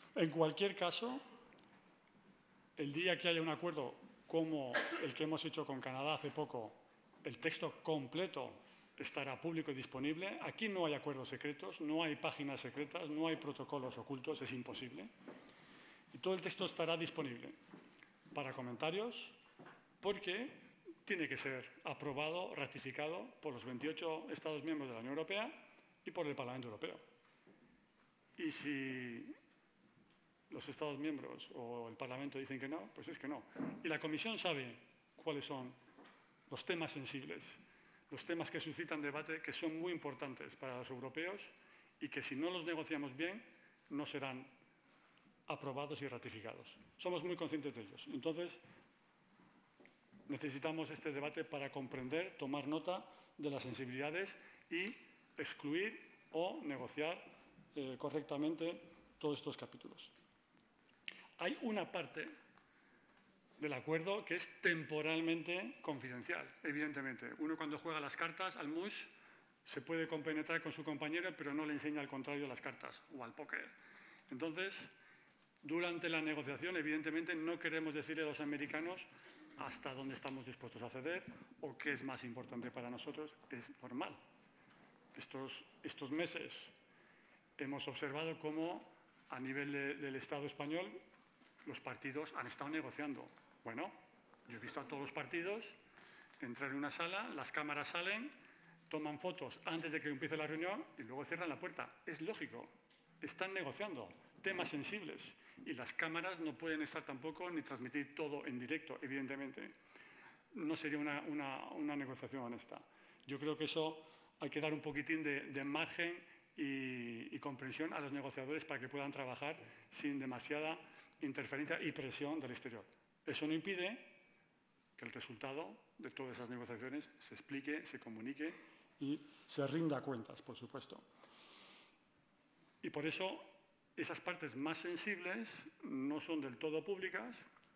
En cualquier caso, el día que haya un acuerdo como el que hemos hecho con Canadá hace poco, el texto completo estará público y disponible. Aquí no hay acuerdos secretos, no hay páginas secretas, no hay protocolos ocultos, es imposible. Y todo el texto estará disponible para comentarios porque tiene que ser aprobado, ratificado por los 28 Estados miembros de la Unión Europea y por el Parlamento Europeo. Y si los Estados miembros o el Parlamento dicen que no, pues es que no. Y la Comisión sabe cuáles son los temas sensibles, los temas que suscitan debate, que son muy importantes para los europeos y que si no los negociamos bien no serán aprobados y ratificados. Somos muy conscientes de ellos. Entonces, necesitamos este debate para comprender, tomar nota de las sensibilidades y excluir o negociar correctamente todos estos capítulos. Hay una parte del acuerdo que es temporalmente confidencial, evidentemente. Uno cuando juega las cartas al mus se puede compenetrar con su compañero, pero no le enseña al contrario las cartas o al póker. Entonces, durante la negociación, evidentemente, no queremos decirle a los americanos hasta dónde estamos dispuestos a ceder o qué es más importante para nosotros. Es normal. Estos meses hemos observado cómo a nivel del Estado español los partidos han estado negociando. Bueno, yo he visto a todos los partidos entrar en una sala, las cámaras salen, toman fotos antes de que empiece la reunión y luego cierran la puerta. Es lógico, están negociando temas sensibles y las cámaras no pueden estar tampoco ni transmitir todo en directo, evidentemente. No sería una negociación honesta. Yo creo que eso hay que dar un poquitín de margen y comprensión a los negociadores para que puedan trabajar sin demasiada interferencia y presión del exterior. Eso no impide que el resultado de todas esas negociaciones se explique, se comunique y se rinda cuentas, por supuesto. Y por eso esas partes más sensibles no son del todo públicas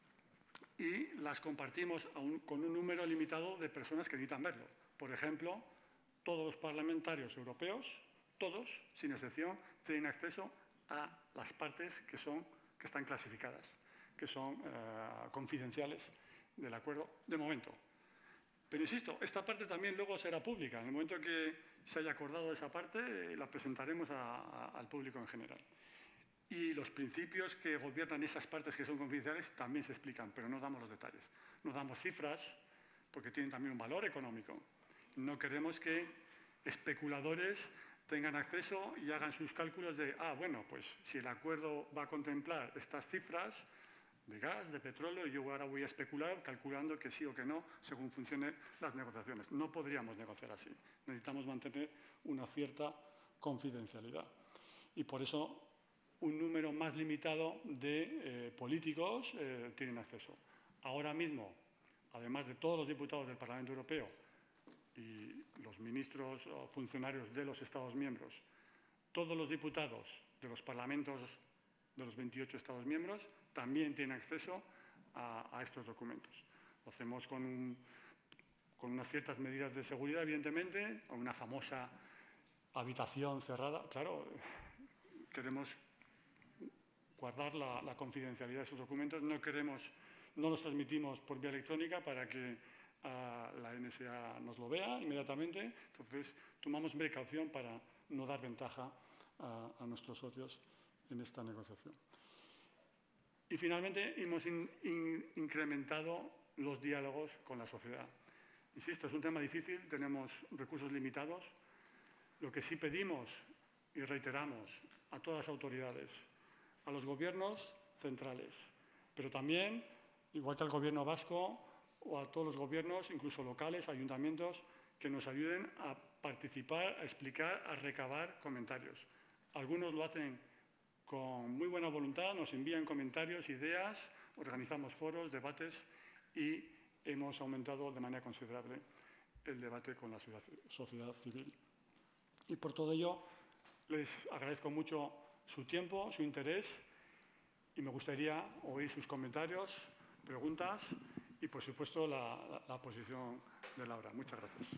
y las compartimos con un número limitado de personas que necesitan verlo. Por ejemplo, todos los parlamentarios europeos, todos, sin excepción, tienen acceso a las partes que están clasificadas, que son confidenciales del acuerdo de momento. Pero insisto, esta parte también luego será pública. En el momento que se haya acordado esa parte, la presentaremos al público en general. Y los principios que gobiernan esas partes que son confidenciales también se explican, pero no damos los detalles. No damos cifras, porque tienen también un valor económico. No queremos que especuladores tengan acceso y hagan sus cálculos de, bueno, pues si el acuerdo va a contemplar estas cifras de gas, de petróleo, yo ahora voy a especular calculando que sí o que no, según funcionen las negociaciones. No podríamos negociar así. Necesitamos mantener una cierta confidencialidad. Y por eso un número más limitado de políticos tienen acceso. Ahora mismo, además de todos los diputados del Parlamento Europeo y los ministros o funcionarios de los Estados miembros, todos los diputados de los parlamentos de los 28 Estados miembros también tienen acceso a estos documentos. Lo hacemos con unas ciertas medidas de seguridad, evidentemente, a una famosa habitación cerrada. Claro, queremos guardar la confidencialidad de esos documentos. No los transmitimos por vía electrónica para que la NSA nos lo vea inmediatamente. Entonces, tomamos precaución para no dar ventaja a nuestros socios en esta negociación. Y finalmente, hemos incrementado los diálogos con la sociedad. Insisto, es un tema difícil, tenemos recursos limitados. Lo que sí pedimos y reiteramos a todas las autoridades, a los gobiernos centrales, pero también, igual que al gobierno vasco, o a todos los gobiernos, incluso locales, ayuntamientos, que nos ayuden a participar, a explicar, a recabar comentarios. Algunos lo hacen con muy buena voluntad, nos envían comentarios, ideas, organizamos foros, debates y hemos aumentado de manera considerable el debate con la sociedad civil. Y por todo ello, les agradezco mucho su tiempo, su interés y me gustaría oír sus comentarios, preguntas y, por supuesto, la posición de Laura. Muchas gracias.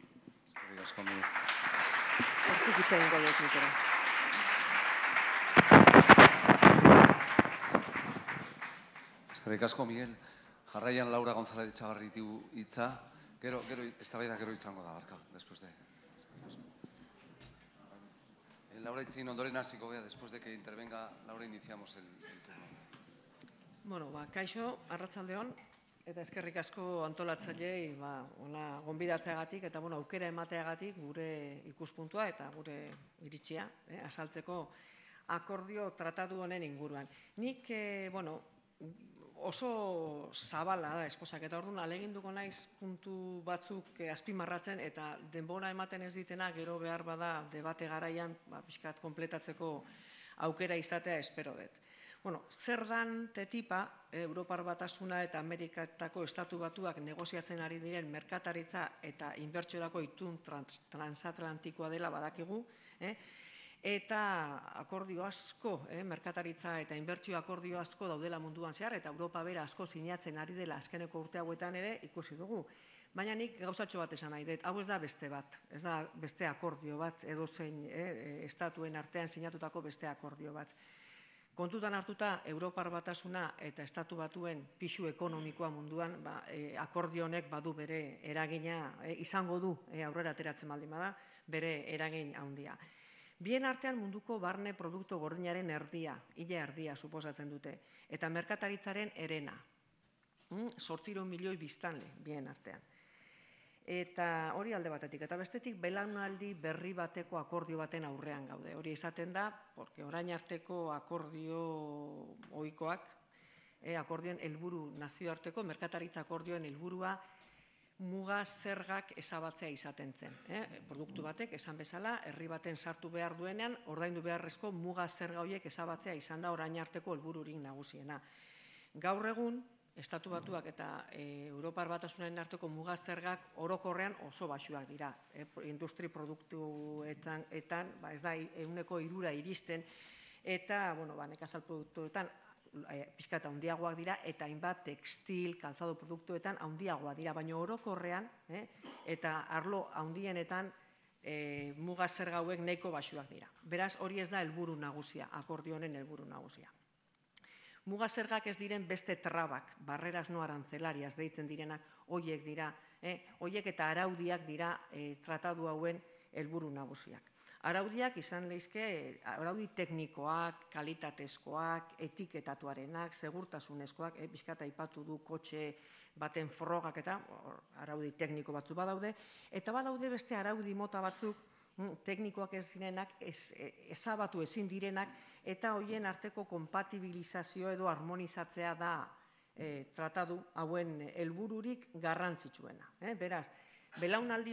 Eskerrik asko, Miguel. Jarraian Laura González Etxabarri diu hitza. Gero, eztabaida gero izango da, barka, después de... Laura Itzin ondoren hasiko gea, después de que intervenga Laura, iniciamos el turno. Bueno, kaixo, arratsaldeon, eta eskerrik asko antolatzaileei ona gonbidatzeagatik eta aukera emateagatik gure ikuspuntua eta gure iritzia azaltzeko akordio tratatu honen inguruan. Nik, oso zabala da esposaketa, orduan aleginduko naiz puntu batzuk azpimarratzen eta denbora ematen ez ditena gero behar bada debate garaian pixkat konpletatzeko aukera izatea espero dut. Zer dan TTIP-a, Europar Batasuna eta Ameriketako Estatu Batuak negoziatzen ari diren merkataritza eta inbertsiorako itun transatlantikoa dela badakigu, eta akordio asko, merkataritza eta inbertsio akordio asko daudela munduan zehar, eta Europa bera asko sinatzen ari dela azkeneko urte hauetan ere ikusi dugu. Baina nik gauzatxo bat esan nahi dut, hau ez da beste bat, ez da beste akordio bat, edozein estatuen artean sinatutako beste akordio bat. Kontutan hartuta, Europar Batasuna eta Estatu Batuen pisu ekonomikoa munduan, akordio honek badu bere eragina, izango du aurrera ateratzen baldin bada, bere eragin handia. Bien artean munduko barne produktu gordinaren erdia, ia erdia suposatzen dute, eta merkataritzaren herena. 800 milioi biztanle bien artean. Eta hori alde batetik, eta bestetik belaunaldi berri bateko akordio baten aurrean gaude. Hori esaten da, porque orain arteko akordio ohikoak, akordioen helburu nazioarteko, merkataritza akordioen helburua muga zergak ezabatzea izaten zen. Produktu batek, esan bezala, herri baten sartu behar duenean, ordaindu beharrezko muga zerga horiek ezabatzea izan da orain arteko helbururik nagusiena. Gaur egun, Estatu Batuak eta Europar Batasunaren arteko muga zergak orokorrean oso baxuak dira. Industri produktuetan ez da 3% iristen, eta nekazal produktuetan pixkat handiagoak dira, eta hainbat tekstil, kalzado produktuetan handiagoak dira, baina orokorrean eta arlo handienetan muga zerga hauek nahiko baxuak dira. Beraz, hori ez da helburu nagusia, akordio honen helburu nagusia. Muga zergak ez diren beste trabak, barreras no arancelarias deitzen direnak, hoiek dira, hoiek eta araudiak dira tratatu hauen helburu nagusiak. Araudiak izan leizke, araudi teknikoak, kalitatezkoak, etiketatuarenak, segurtasunezkoak, pixkat aipatu du kotxe baten frogak eta araudi tekniko batzu badaude, eta badaude beste araudi mota batzuk, teknikoak ez direnak, ezabatu ezin direnak, eta hoien arteko konpatibilizazio edo harmonizatzea da tratatu hauen helbururik garrantzitsuena. Beraz, belaunaldi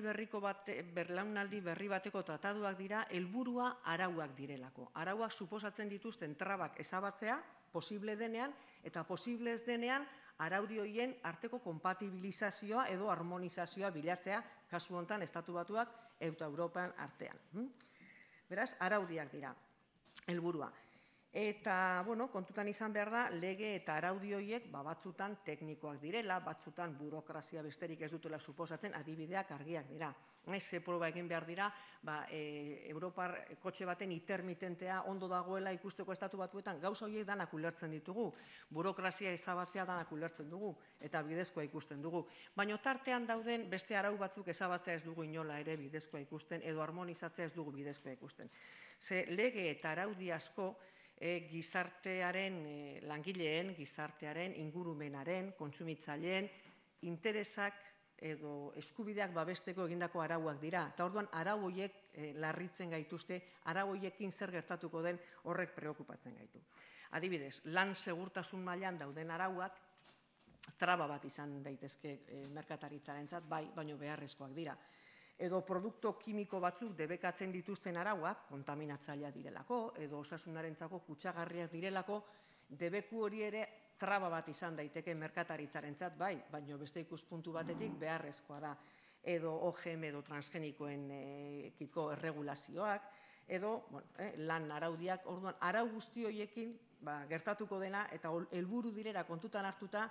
berri bateko tratatuak dira helburua arauak direlako. Arauak suposatzen dituzten trabak ezabatzea, posible denean, eta posible ez denean, araudi horien arteko konpatibilizazioa edo harmonizazioa bilatzea, kasu honetan Estatu Batuak eta Europan artean. Beraz, araudiak dira helburua. Eta, kontutan izan behar da, lege eta araudi horiek batzutan teknikoak direla, batzutan burokrazia besterik ez dutela suposatzen, adibideak argiak dira. Ze proba egin behar dira, Europar kotxe baten intermitentea ondo dagoela ikusteko Estatu Batuetan, gauza horiek danak ulertzen ditugu, burokrazia ezabatzea danak ulertzen dugu, eta bidezkoa ikusten dugu. Baina tartean dauden beste arau batzuk ezabatzea ez dugu inola ere bidezkoa ikusten, edo harmonizatzea ez dugu bidezkoa ikusten. Ze lege eta araudi asko, gizartearen, langileen, gizartearen, ingurumenaren, kontsumitzaileen, interesak edo eskubideak babesteko egindako arauak dira. Eta orduan, arau horiek larritzen gaituzte, arau horiekin zer gertatuko den horrek preokupatzen gaitu. Adibidez, lan segurtasun mailan dauden arauak, traba bat izan daitezke merkataritzarentzat, baino beharrezkoak dira. Edo produktu kimiko batzuk debekatzen dituzten arauak, kontaminatzailea direlako, edo osasunarentzako kutsagarriak direlako, debeku hori ere traba bat izan daiteke merkataritzarentzat, baino beste ikuspuntu batetik beharrezkoa da. Edo OGM edo transgenikoekiko erregulazioak, edo lan araudiak, orduan arau guzti horiekin gertatuko dena, eta helburu direla kontutan hartuta,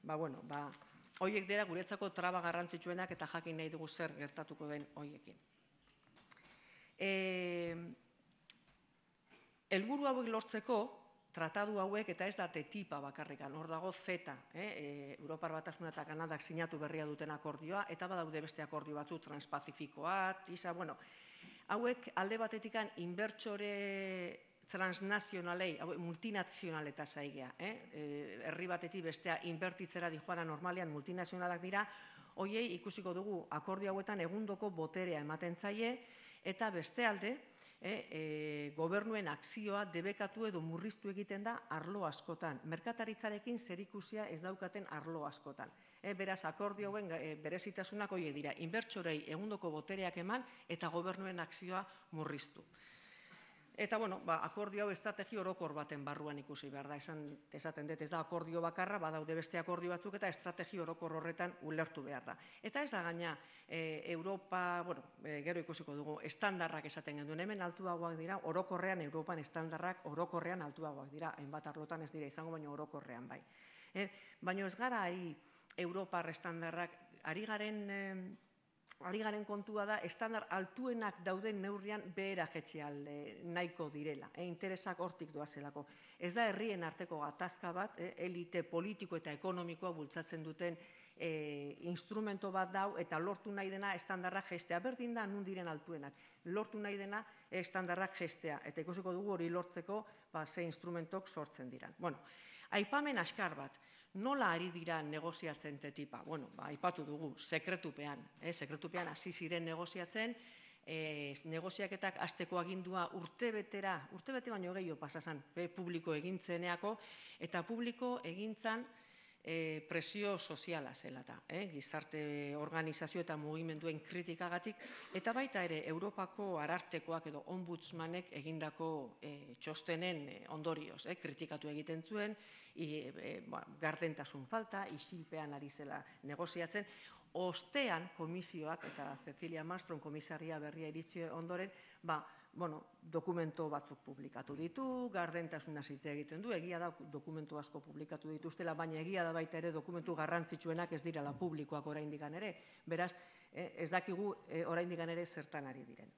horiek dira guretzako traba garrantzitsuenak eta jakin nahi dugu zer gertatuko den horiekin. Helburu hauek lortzeko, tratadu hauek, eta ez da TTIP-a bakarrikan, hor dago CETA, Europar Batasuna eta Kanadak sinatu berria duten akordioa, eta badaude beste akordio batzu, Transpazifikoa, TISA, bueno, hauek alde batetikan inbertsore transnazionalei, multinazionaleta zaigea, herri batetik bestea inbertitzera dijoana normalean multinazionalak dira, hoiei ikusiko dugu akordio hauetan egundoko boterea ematen zaie, eta beste alde, gobernuen akzioa debekatu edo murriztu egiten da arlo askotan. Merkataritzarekin zerikusia ez daukaten arlo askotan. Beraz, akordio hauen berezitasunak horiek dira. Inbertsorei egundoko botereak eman eta gobernuen akzioa murriztu. Eta, bueno, akordio hau estrategi orokor baten barruan ikusi behar da. Esaten dut, ez da akordio bakarra, badaude beste akordio batzuk eta estrategi orokor horretan ulertu behar da. Eta ez da gaina, Europa, bueno, gero ikusiko dugu, estandarrak esaten genduen, hemen altuagoak dira, orokorrean Europan estandarrak orokorrean altuagoak dira, hainbat arlotan ez dira izango, baina orokorrean bai. Baina ez gara Europar estandarrak, ari garen kontua da, estandar altuenak dauden neurrian behera jetxe nahiko direla, interesak hortik doazelako. Ez da herrien arteko gatazka bat, elite politiko eta ekonomikoa bultzatzen duten instrumento bat dau, eta lortu nahi dena estandarrak jestea. Berdin da, nun diren altuenak. Lortu nahi dena estandarrak jestea. Eta ikusiko dugu hori lortzeko ze instrumentok sortzen diran. Bueno, aipamen askar bat. Nola ari dira negoziatzen TTIP-a? Bueno, aipatu dugu, sekretupean hasi ziren negoziatzen, negoziaketak hasteko agindua urtebete baino gehiago pasazan, publiko egintzeneako, eta publiko egintzan presio soziala zela da, gizarte organizazio eta mugimenduen kritikagatik, eta baita ere Europako arartekoak edo ombudsmanek egindako txostenen ondorioz, kritikatu egiten zuen, gardentasun falta, isilpean ari zela negoziatzen, ostean komisioak eta Cecilia Malmström komisaria berria iritsi ondoren, dokumento batzuk publikatu ditu, gardentasuna hitz egiten du, egia da dokumentu asko publikatu dituztela, baina egia da baita ere dokumentu garrantzitsuenak ez direla publikoak oraindikan ere, beraz, ez dakigu oraindikan ere zertan ari diren.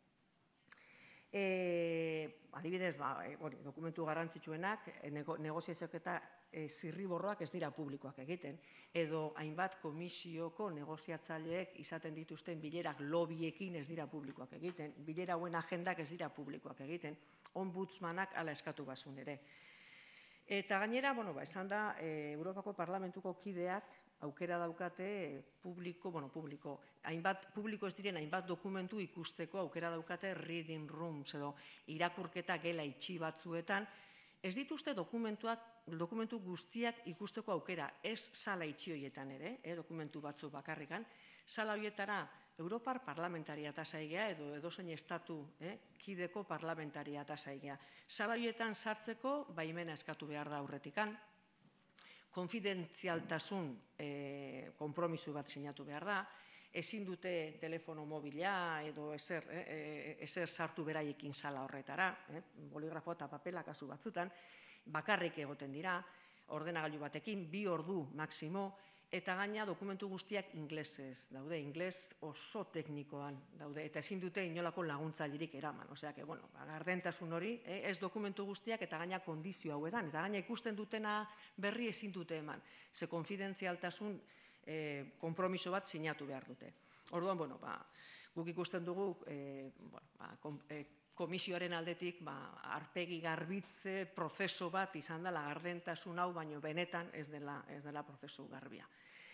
Adibidez, dokumentu garrantzitsuenak, negoziazioak eta zirriborroak ez dira publikoak egiten, edo hainbat komisioko negoziatzaileek izaten dituzten bilerak lobiekin ez dira publikoak egiten, bilera hauen agendak ez dira publikoak egiten, ombudsmanak ala eskatu bazun ere. Eta gainera, esan da, Europako Parlamentuko kideak aukera daukate publiko ez diren hainbat dokumentu ikusteko aukera daukate reading rooms edo irakurketa gela itxi batzuetan, ez dituzte dokumentu guztiak ikusteko aukera, ez sala itxi horietan ere, dokumentu batzu bakarrikan, sala horietara Europar parlamentaria eta zaigea edo edozein estatu kideko parlamentaria eta zaigea. Sala horietan sartzeko baimena eskatu behar da aurretikan, konfidentzialtasun konpromiso bat sinatu behar da, ezin dute telefono mobila edo ezer sartu beraiekin sala horretara, boligrafo eta papela kasu batzutan, bakarrik egoten dira, ordenagailu batekin, 2 ordu maximo, eta gaina dokumentu guztiak inglesez daude, ingles oso teknikoan daude, eta ezin dute inolako laguntzailerik eraman. Osea, gardentasun hori, ez dokumentu guztiak eta gaina kondizio hauetan, eta gaina ikusten dutena berri ezin dute eman, ze konfidentzialtasun konpromiso bat sinatu behar dute. Orduan, guk ikusten dugu komisioaren aldetik arpegi garbitze prozeso bat izan dela gardentasun hau, baino benetan ez dela prozesu garbia.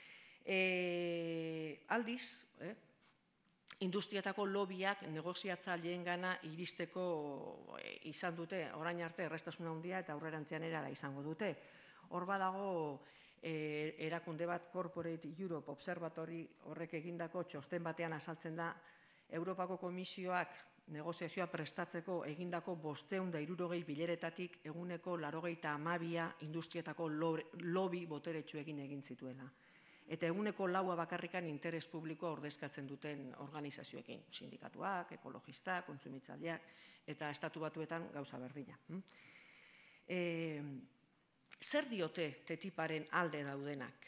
Aldiz, industriatako lobiak negoziatzaileen gana iristeko izan dute, orain arte erraztasun handia eta aurrerantzean ere izango dute. Hor badago erakunde bat Corporate Europe Observatory horrek egindako txosten batean azaltzen da Europako Komisioak negoziazioa prestatzeko egindako 560 bileretatik eguneko 82 industriatako lobi boteretsuekin egin zituela. Eta eguneko 4 bakarrikan interes publikoa ordezkatzen duten organizazioekin, sindikatuak, ekologistak, kontsumitzaileak, eta estatu batuetan gauza berdina. Zer diote TTIP-aren alde daudenak?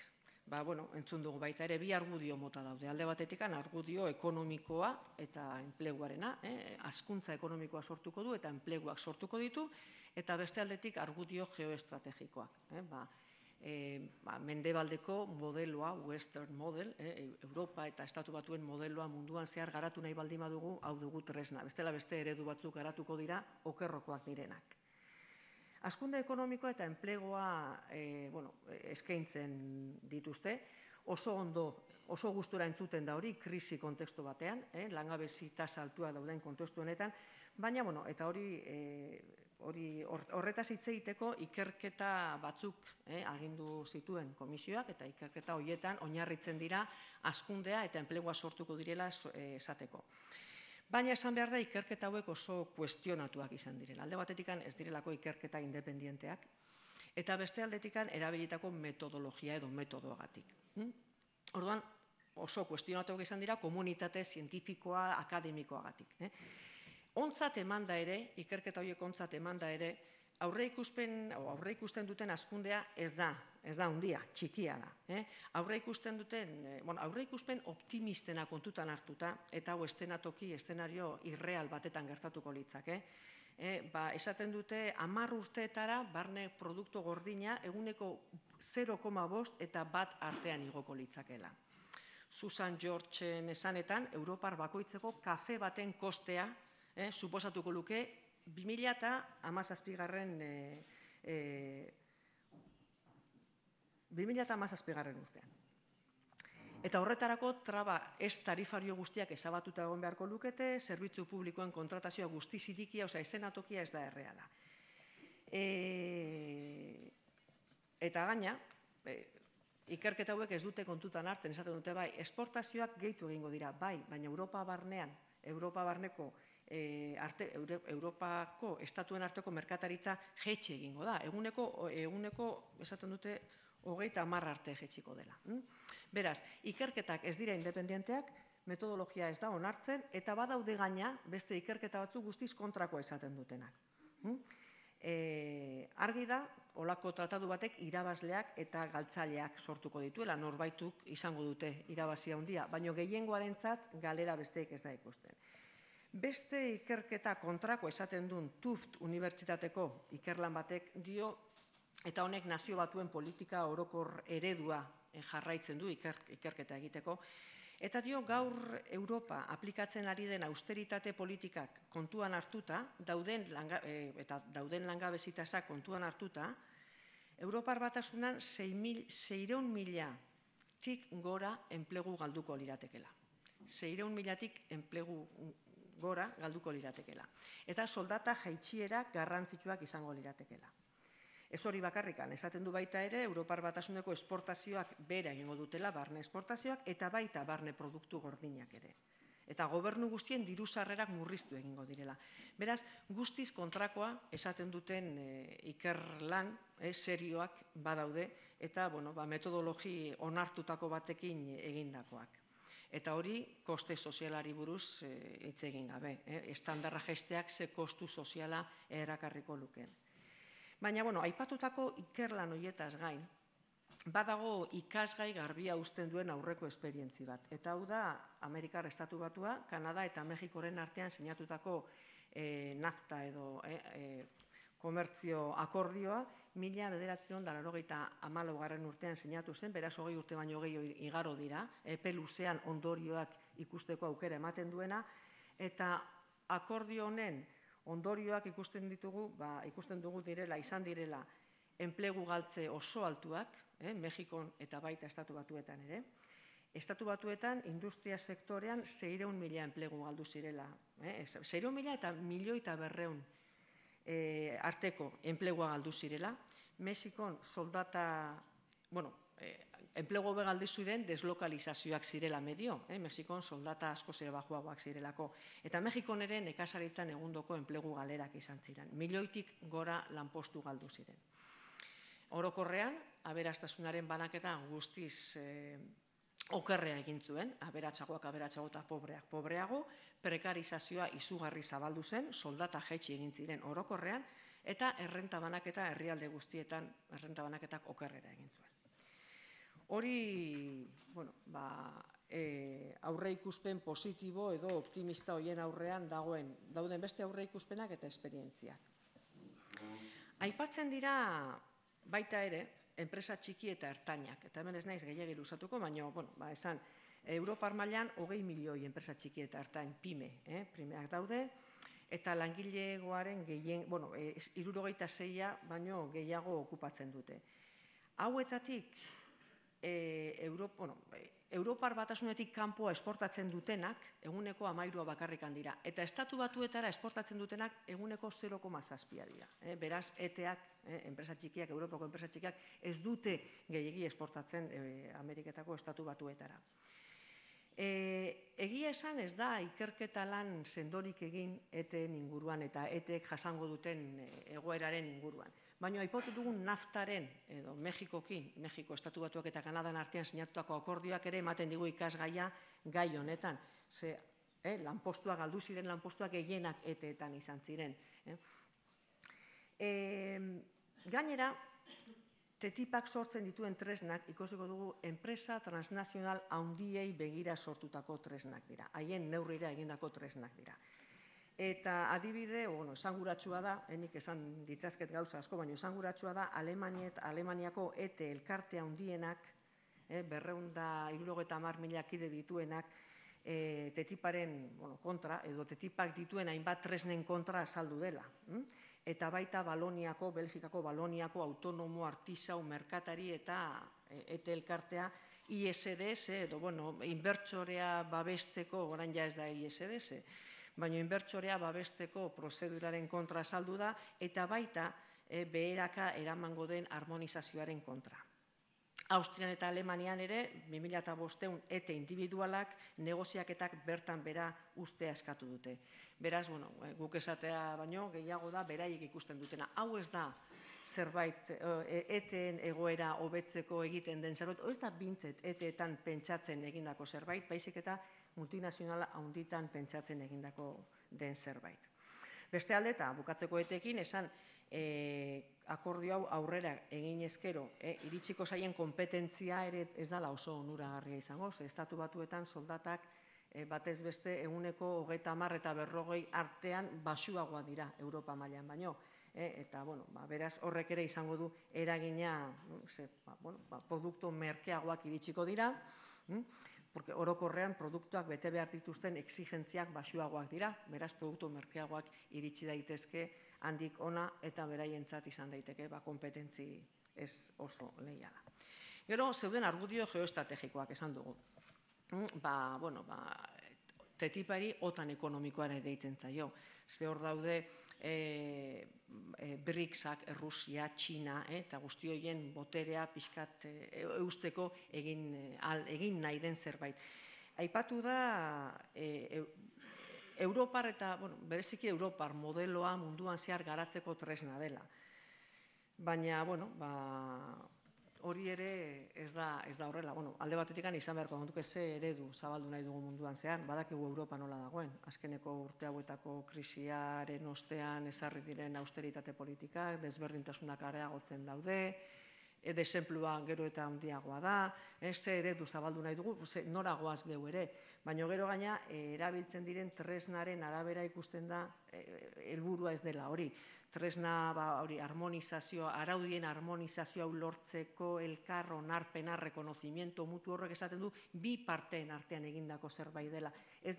entzun dugu baita ere, bi argudio mota daude. Alde batetik argudio ekonomikoa eta enpleguarena, hazkuntza ekonomikoa sortuko du eta enpleguak sortuko ditu, eta beste aldetik argudio geoestrategikoak. Mendebaldeko modeloa, Western model, Europa eta Estatu Batuen modeloa munduan zehar garatu nahi baldin badugu, hau dugu tresna. Bestela beste eredu batzuk garatuko dira okerrokoak direnak. Hazkunde ekonomikoa eta enplegua eskaintzen dituzte, oso ondo, oso gustura entzuten da hori krisi kontestu batean, langabezi tasa altua dauden kontestu honetan, baina, eta horretaz hitz egiteko ikerketa batzuk agindu zituen komisioak, eta ikerketa horietan oinarritzen dira hazkundea eta enplegua sortuko direla esateko. Baina esan behar da ikerketa hauek oso kuestionatuak izan direla. Alde batetik ez direlako ikerketa independienteak, eta beste aldetik erabilitako metodologia edo metodoagatik. Orduan oso kuestionatuak izan dira komunitate zientifikoa, akademikoagatik. Ontzat eman da ere, ikerketa horiek ontzat eman da ere, aurreikusten duten hazkundea ez da handia, txikia da. Aurreikuspen optimistena kontutan hartuta, eta hau eszenario irreal batetan gertatuko litzake. Esaten dute 10 urteetara barne produktu gordina eguneko 0,5 eta 1 artean igoko litzakela. Susan Georgen esanetan, Europar bakoitzeko kafe baten kostea suposatuko luke 2017 urtean. Eta horretarako traba ez tarifario guztiak ezabatuta egon beharko lukete, zerbitzu publikoen kontratazioa guztiz irikia, eszenatokia ez da erreala. Eta gaina, ikerketa hauek ez dute kontutan hartzen, esaten dute bai, esportazioak gehitu egingo dira, bai, baina Europa barneko Europako estatuen arteko merkataritza jetxe egingo da. Eguneko, esaten dute, 30 arte jetxiko dela. Beraz, ikerketak ez dira independienteak, metodologia ez da onartzen, eta badaude gaina beste ikerketa batzu guztiz kontrakoa esaten dutenak. Argi da, olako tratatu batek irabazleak eta galtzaileak sortuko dituela, norbaituk izango dute irabazia handia, baina gehiengoarentzat galera besteik ez da ikusten. Beste ikerketa kontrako esaten duen Tufts Unibertsitateko ikerlan batek dio, eta honek Nazio Batuen politika orokor eredua jarraitzen du ikerketa egiteko, eta dio gaur Europa aplikatzen ari den austeritate politikak kontuan hartuta, dauden langabezitasak kontuan hartuta, Europar Batasunan 600.000-tik gora enplegu galduko liratekela. 600.000-tik enplegu gora galduko liratekela. Eta soldata jaitsiera garrantzitsuak izango liratekela. Ez hori bakarrikan, esaten du baita ere, Europar Batasuneko esportazioak bera egingo dutela, barne esportazioak, eta baita barne produktu gordinak ere. Eta gobernu guztien diru sarrerak murriztu egingo direla. Beraz, guztiz kontrakoa esaten duten ikerlan serioak badaude, eta metodologi onartutako batekin egindakoak. Eta hori, koste sozialari buruz hitz egin gabe. Estandarra jesteak ze kostu soziala erakarriko lukeen. Baina, aipatutako ikerlan horietaz gain, badago ikasgai garbia uzten duen aurreko esperientzi bat. Eta hau da, Amerikar Estatu Batua, Kanada eta Mexikoren artean sinatutako NAFTA edo komertzio akordioa, 1994 urtean sinatu zen, beraz 20 urte baino gehiago igaro dira, epe luzean ondorioak ikusteko aukera ematen duena, eta akordio honen ondorioak ikusten dugu izan direla enplegu galtze oso altuak, Mexikon eta baita Estatu Batuetan ere. Estatu Batuetan industria sektorean 600.000 enplegu galdu zirela. 600.000 eta 1.200.000 arteko enplegua galdu zirela. Mexikon enplegu galdu ziren deslokalizazioak zirela medio. Mexikon soldata asko zire bajuagoak zirelako. Eta Mexikon ere nekazaritzan egundoko enplegu galerak izan ziren. 1.000.000-tik gora lanpostu galdu ziren. Orokorrean, aberastasunaren banaketa guztiz okerrea egin zuen, aberatsagoak aberatsago eta pobreak pobreago, prekarizazioa izugarri zabaldu zen, soldata jaitsi egin ziren orokorrean, eta errenta banaketa herrialde guztietan, errenta banaketak okerrera egin zuen. Hori, aurre ikusten positibo edo optimista horien aurrean dauden beste aurre ikuspenak eta esperientziak. Aipatzen dira baita ere, enpresa txiki eta ertainak, eta hemen ez naiz gehiegi luzatuko, baina, esan, Europar mailan 20 milioi enpresa txiki eta ertain pymeak daude, eta langilegoaren 76 baino gehiago okupatzen dute. Hauetatik, Europar Batasunetik kanpoa esportatzen dutenak, eguneko 13 bakarrikan dira. Eta Estatu Batuetara esportatzen dutenak eguneko 0,7 dira. Beraz, ETEak, enpresa txikiak, Europako enpresa txikiak, ez dute gehiegi esportatzen Ameriketako Estatu Batuetara. Egia esan ez da ikerketa lan sendorik egin ETEen inguruan eta ETEek jasango duten egoeraren inguruan. Baina aipatu dugun naftaren, edo Mexikokin, Mexiko, Estatu Batuak eta Kanadan artean sinatutako akordioak ere ematen digu ikasgaia gai honetan. Ze lanpostuak, galdu ziren lanpostuak gehienak ETEetan izan ziren. Gainera, TTIPak sortzen dituen tresnak, ikusiko dugu, enpresa transnazional handiei begira sortutako tresnak dira. Haien neurrira egindako tresnak dira. Eta adibide, esanguratsua da, nik esan ditzazket gauza asko, baina esanguratsua da Alemaniako ETE elkarte handienak, 270.000 kide dituenak, TTIParen kontra, edo TTIPak dituen hainbat tresnen kontra azaldu dela. Eta baita Belgikako Baloniako autonomo artisau merkatari eta ETE elkartea ISDS, edo inbertsorea babesteko, orain ja ez da ISDS, baina inbertsorea babesteko prozeduraren kontra azaldu da, eta baita beheraka eramango den harmonizazioaren kontra. Austrian eta Alemanian ere, 2005 ETE individualak negoziaketak bertan bera ustea eskatu dute. Beraz, guk esatea baino, gehiago da, beraiek ikusten dutena. Hau ez da zerbait ETEen egoera hobetzeko egiten den zerbait, ez da bintzet ETEetan pentsatzen egindako zerbait, baizik eta multinazionala handitan pentsatzen egindako den zerbait. Beste alde, eta bukatzeko ETEekin, esan akordio hau aurrera egin ezkero, iritsiko zaien kompetentzia ere ez dela oso onuragarria izango, Estatu Batuetan soldatak batez beste eguneko 30 eta 40 artean baxuagoa dira Europa mailan baino. Eta, beraz, horrek ere izango du eragina, produktu merkeagoak iritsiko dira, porque orokorrean produktuak bete behar dituzten exigentziak baxuagoak dira, beraz, produktu merkeagoak iritsi daitezke handik ona eta beraientzat izan daiteke kompetentzi ez oso leiala. Gero, zeuden argudio geoestrategikoak esan dugu. TTIPari otan ekonomikoan ere deitzen zaio. Ze hor daude BRICSak, Rusia, Txina, eta guzti horien boterea pixkat eusteko egin nahi den zerbait. Aipatu da Europar eta, bereziki Europar modeloa munduan zehar garatzeko tresna dela. Baina, hori ere ez da horrela. Alde batetik izan beharko kontuke ze eredu zabaldu nahi dugu munduan zehar, badakigu Europa nola dagoen. Azkeneko urte hauetako krisiaren ostean ezarri diren austeritate politikak, desberdintasunak areagotzen daude, desenplua gero eta handiagoa da, ze eredu zabaldu nahi dugu, nora goaz geu ere, baina gero gaina erabiltzen diren tresnaren arabera ikusten da helburua ez dela hori. Tresna harmonizazioa, araudien harmonizazioa lortzeko elkar onarpena, rekonozimiento mutu horrek esaten du, bi parteen artean egindako zerbait dela.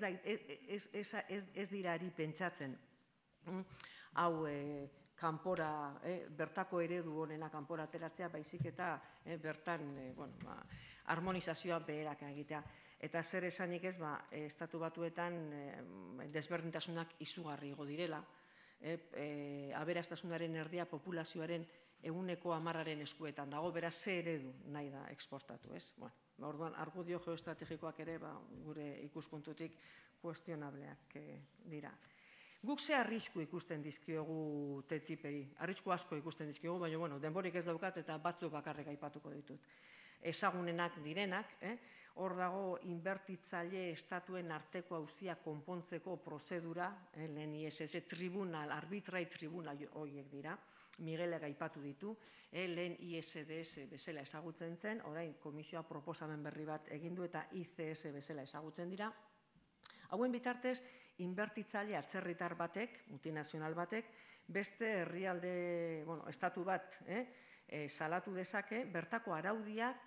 Ez dira ari pentsatzen, hau kanpora, bertako eredu honena kanpora ateratzea, baizik eta bertan harmonizazioa beherak egitea. Eta zer esanik ez, Estatu Batuetan desberdintasunak izugarri igo direla, aberastasunaren erdia populazioaren 10% eskuetan dago, beraz ze eredu nahi da eksportatu, ez? Orduan, argudio geoestrategikoak ere gure ikuspuntutik kuestionableak dira. Guk ze arrisku ikusten dizkiogu TTIP-eri, arrisku asko ikusten dizkiogu, baina denborik ez daukat eta batzuk bakarrik aipatuko ditut. Ezagunenak direnak, hor dago inbertitzaile estatuen arteko auzia konpontzeko prozedura, lehen ISS tribunal, arbitrai tribunal horiek dira, Miguelek aipatu ditu, lehen ISDS bezala ezagutzen zen, orain komisioa proposamen berri bat egin du eta ICS bezala ezagutzen dira. Hauen bitartez, inbertitzaile atzerritar batek, multinazional batek, beste herrialde, estatu bat salatu dezake, bertako araudiak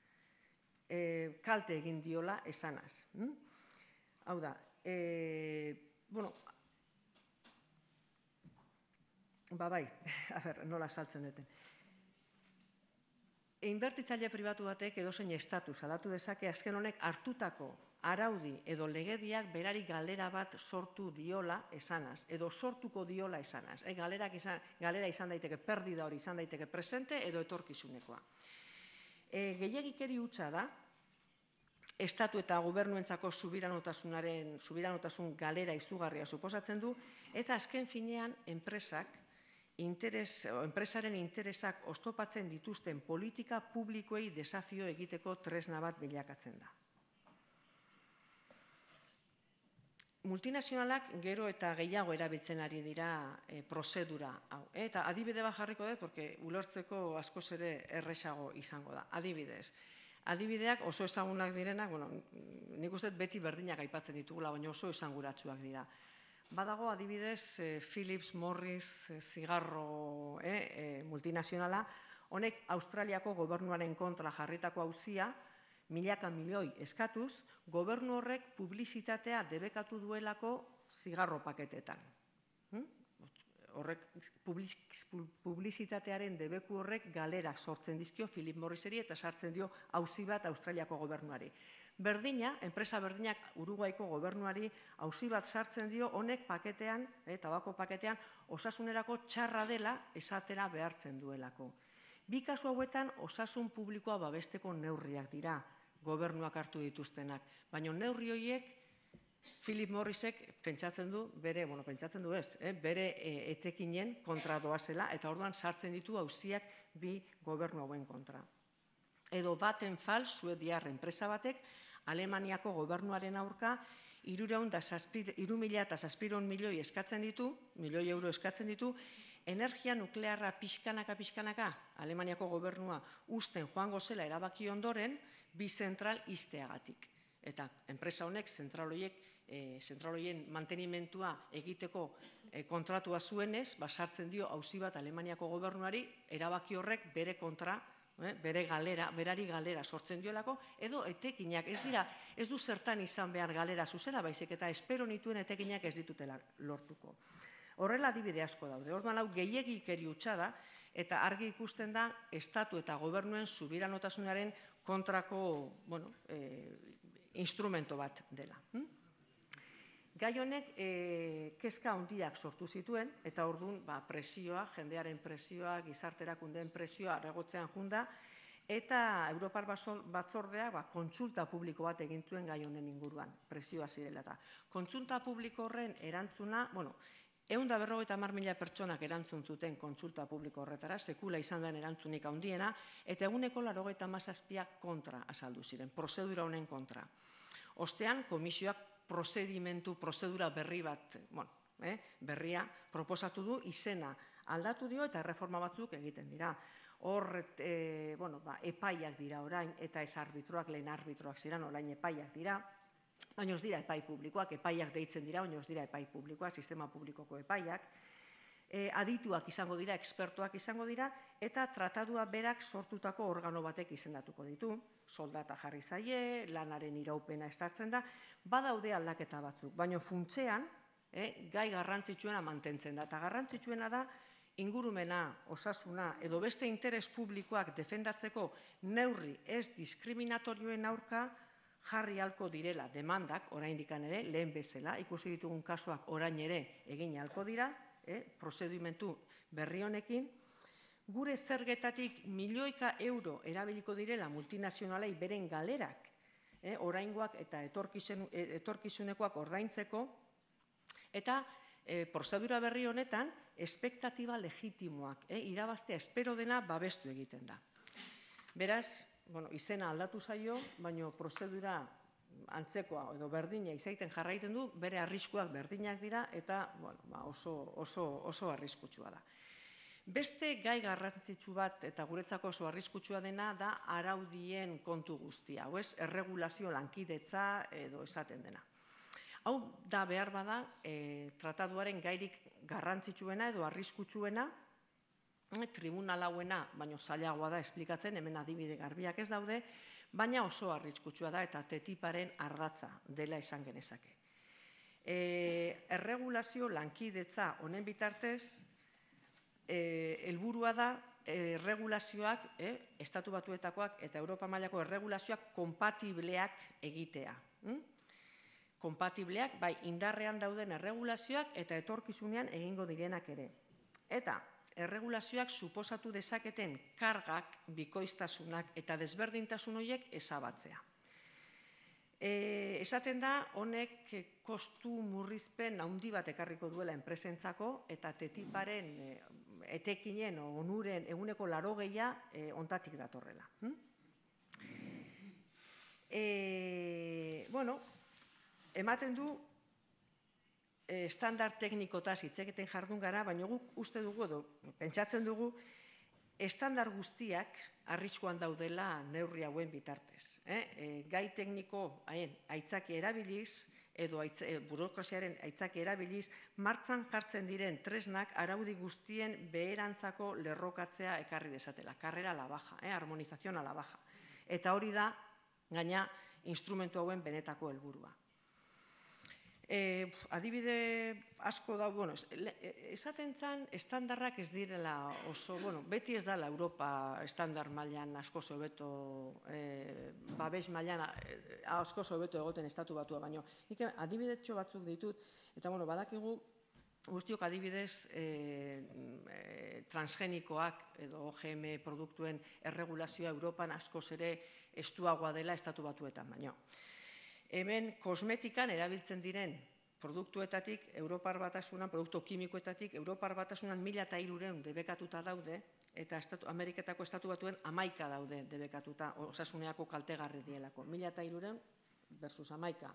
kalte egin diola esanaz. Hau da, bai, nola saltzen duten. Inbertitzaile pribatu batek edozein estatu salatu dezake azken honek hartutako araudi edo legediak berari galera bat sortu diola esanaz, edo sortuko diola esanaz. Galera izan daiteke, perdida hori izan daiteke presente edo etorkizunekoa. Gehiegikeri hutsa da, estatu eta gobernuentzako subiranotasun galera izugarria suposatzen du, eta azken finean enpresaren interesak oztopatzen dituzten politika publikoei desafio egiteko tresna bat bilakatzen da. Multinazionalak gero eta gehiago erabiltzen ari dira prozedura hau. Eta adibide bat jarriko dut, porque ulertzeko askoz ere erresago izango da. Adibideak oso ezagunak direnak, nik uste beti berdinak aipatzen ditugula, baina oso esanguratsuak dira. Badago adibidez Philips Morris zigarro multinazionala, honek Australiako gobernuaren kontra jarritako auzia, milaka milioi eskatuz, gobernu horrek publizitatea debekatu duelako zigarro paketetan. Horrek, publizitatearen debeku horrek galera sortzen dizkio Philip Morriseri eta sartzen dio auzi bat Australiako gobernuari. Berdina, enpresa berdinak Uruguaiko gobernuari auzi bat sartzen dio honek paketean, tabako paketean, osasunerako txarra dela esatera behartzen duelako. Bi kasu hauetan osasun publikoa babesteko neurriak dira, gobernuak hartu dituztenak. Baina neurri horiek Philip Morrisek pentsatzen du, bere etekinen kontra doazela, eta orduan sartzen ditu auziak bi gobernu hauen kontra. Edo Vattenfall, suediar enpresa batek, Alemaniako gobernuaren aurka 3.700 milioi eskatzen ditu, milioi euro eskatzen ditu, energia nuklearra pixkanaka, Alemaniako gobernua usten joango zela erabaki ondoren, bi zentral ixteagatik. Eta enpresa honek zentraloien mantenimentua egiteko kontratua zuenez, sartzen dio auzi bat Alemaniako gobernuari, erabaki horrek bere kontra, berari galera sortzen diolako, edo etekinak ez du zertan izan behar galera zuzena, baizik eta espero nituen etekinak ez ditutela lortuko. Horrela adibide asko daude. Orduan hau gehiegikeri hutsa da, eta argi ikusten da estatu eta gobernuen subiranotasunaren kontrako instrumento bat dela. Gai honek kezka handiak sortu zituen, eta orduan presioa, jendearen presioa, gizarterakundeen presioa arregotzean junda, eta Europar batzordea kontsulta publiko bat egin zuen gai honen inguruan, presioa zirela eta. Kontsulta publiko horren erantzuna, 150.000 pertsonak erantzun zuten kontsulta publiko horretara, sekula izan den erantzunik handiena, eta eguneko 97 kontra azaldu ziren, prozedura honen kontra. Ostean, komisioak prozedura berri bat, berria proposatu du, izena aldatu dio eta erreforma batzuk egiten dira. Hor, epaiak dira orain, eta ez arbitroak, lehen arbitroak ziren, orain epaiak dira, baina ez dira epai publikoak, epaiak deitzen dira, baina ez dira epai publikoak, sistema publikoko epaiak, adituak izango dira, ekspertuak izango dira, eta tratadua berak sortutako organo batek izendatuko ditu, soldata jarri zaie, lanaren iraupena estartzen da, badaude aldaketa batzuk, baina funtsean, gai garrantzitsuena mantentzen da, eta garrantzitsuena da, ingurumena, osasuna, edo beste interes publikoak defendatzeko neurri ez diskriminatorioen aurka jarri halko direla demandak, oraindik ere, lehen bezala, ikusi ditugun kasuak orain ere egin halko dira, prozedimentu berri honekin, gure zergetatik milioika euro erabiliko direla multinazionalei beren galerak, oraingoak eta etorkizunekoak ordaintzeko, eta prozedura berri honetan, espektatiba legitimoak, irabaztea espero dena babestu egiten da. Beraz, izena aldatu zaio, baina prozedura antzekoa edo berdina izaiten jarraiten du, bere arriskuak berdinak dira eta oso arriskutsua da. Beste gai garrantzitsu bat eta guretzako oso arriskutsua dena da araudien kontu guztia, hau ez, erregulazio lankidetza edo esaten dena. Hau da behar bada trataduaren gairik garrantzitsuena edo arriskutsuena, tribunal hauena, baino zailagoa da esplikatzen, hemen adibide garbiak ez daude, baina oso arriskutsua da eta TTIP-aren ardatza dela esan genezake. Erregulazio lankidetza honen bitartez, helburua da erregulazioak, Estatu Batuetakoak eta Europa mailako erregulazioak konpatibleak egitea. Konpatibleak, bai indarrean dauden erregulazioak eta etorkizunean egingo direnak ere. Eta erregulazioak suposatu dezaketen kargak, bikoiztasunak eta desberdintasun horiek ezabatzea. Esaten da, honek kostu murrizpen handi bat ekarriko duela enpresentzako eta TTIP-aren etekinen o onuren eguneko 80% hontatik datorrela. Bueno, ematen du estandar teknikotaz hitz egiten jardun gara, baina guk uste dugu edo pentsatzen dugu estandar guztiak arriskuan daudela neurri hauen bitartez. Gai tekniko aitzaki erabiliz edo burokraziaren aitzaki erabiliz martxan jartzen diren tresnak araudi guztien beherantzako lerrokatzea ekarri dezatela. Karrera a la baja, armonización a la baja. Eta hori da, gaina, instrumentu hauen benetako helburua. Adibide asko da, esaten zan estandarrak ez direla oso, beti ez dela Europa estandar mailan asko hobeto, babes mailan asko hobeto egoten Estatu Batua, baino. Adibidetxo batzuk ditut, eta badakigu guztiok adibidez transgenikoak edo OGM produktuen erregulazioa Europan askoz ere estuagoa dela Estatu Batuetan, baino. Hemen kosmetikan erabiltzen diren produktuetatik, Europar Batasunan, produktu kimikoetatik, Europar Batasunan 1300 debekatuta daude, eta Ameriketako Estatu Batuen 11 daude debekatuta, osasuneako kaltegarri dielako. 1300 versus 11.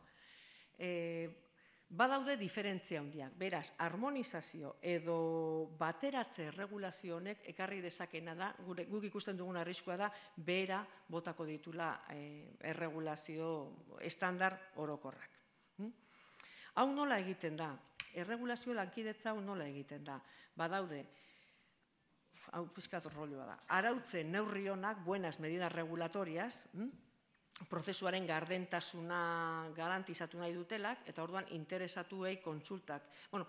Badaude diferentzia handiak. Beraz, harmonizazio edo bateratze erregulazio honek ekarri dezakena da, guk ikusten dugun arriskua da, behera botako ditula erregulazio estandar orokorrak. Hau nola egiten da? Erregulazio lankidetza hau nola egiten da? Badaude, hau pizkat rolloa da, arautze neurri honak, buenas medidas regulatorias, prozesuaren gardentasuna garantizatu nahi dutelak, eta orduan interesatuei kontsultak.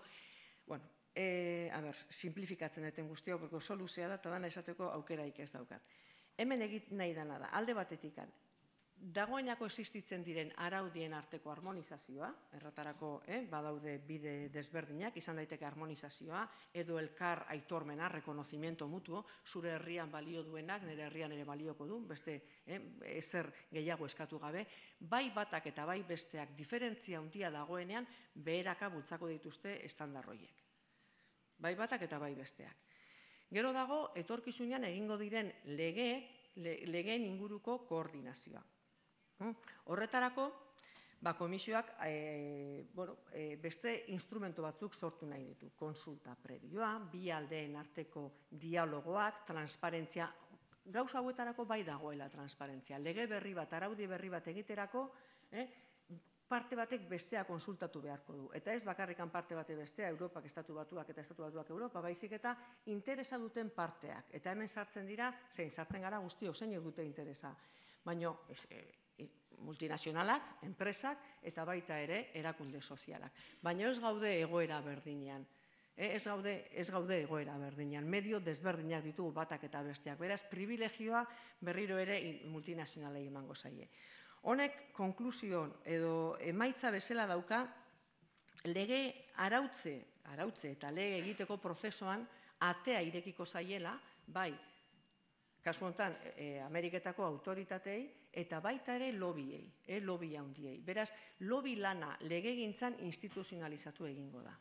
Simplifikatzen duten guztio, porque oso luzea da, eta dana esateko aukeraik ez daukat. Hemen egit nahi dena da, alde batetikan, dagoenako existitzen diren araudien arteko harmonizazioa, erratarako badaude bide desberdinak, izan daiteke harmonizazioa, edo elkar aitormena, rekonozimiento mutuo, zure herrian balio duenak, nire herrian ere balioko du, beste ezer gehiago eskatu gabe, bai batak eta bai besteak diferentzia handia dagoenean, beheraka bultzako dituzte estandarroiek. Bai batak eta bai besteak. Gero dago, etorkizunean egingo diren legeen inguruko koordinazioa. Horretarako, komisioak beste instrumento batzuk sortu nahi ditu. Konsulta prebioa, bi aldeen arteko dialogoak, transparentzia, gauza hauetarako bai dagoela transparentzia. Lege berri bat, araudi berri bat egiterako, parte batek bestea konsultatu beharko du. Eta ez bakarrikan parte batek bestea, Europak, Estatu Batuak eta Estatu Batuak Europa, baizik eta interesa duten parteak. Eta hemen sartzen dira, sartzen gara guztiok, zeinek dute interesa. Baina multinazionalak, enpresak, eta baita ere erakunde sozialak. Baina ez gaude egoera berdinean. Ez gaude egoera berdinean. Medio desberdinak ditugu batak eta besteak. Beraz, privilegioa berriro ere multinazionalei emango zaie. Honek konklusion edo emaitza bezala dauka, lege arautze eta lege egiteko prozesuan atea irekiko zaiela, bai, kasu honetan, Ameriketako autoritatei eta baita ere lobiei, lobi handiei. Beraz, lobi lana legegintzan instituzionalizatu egingo da.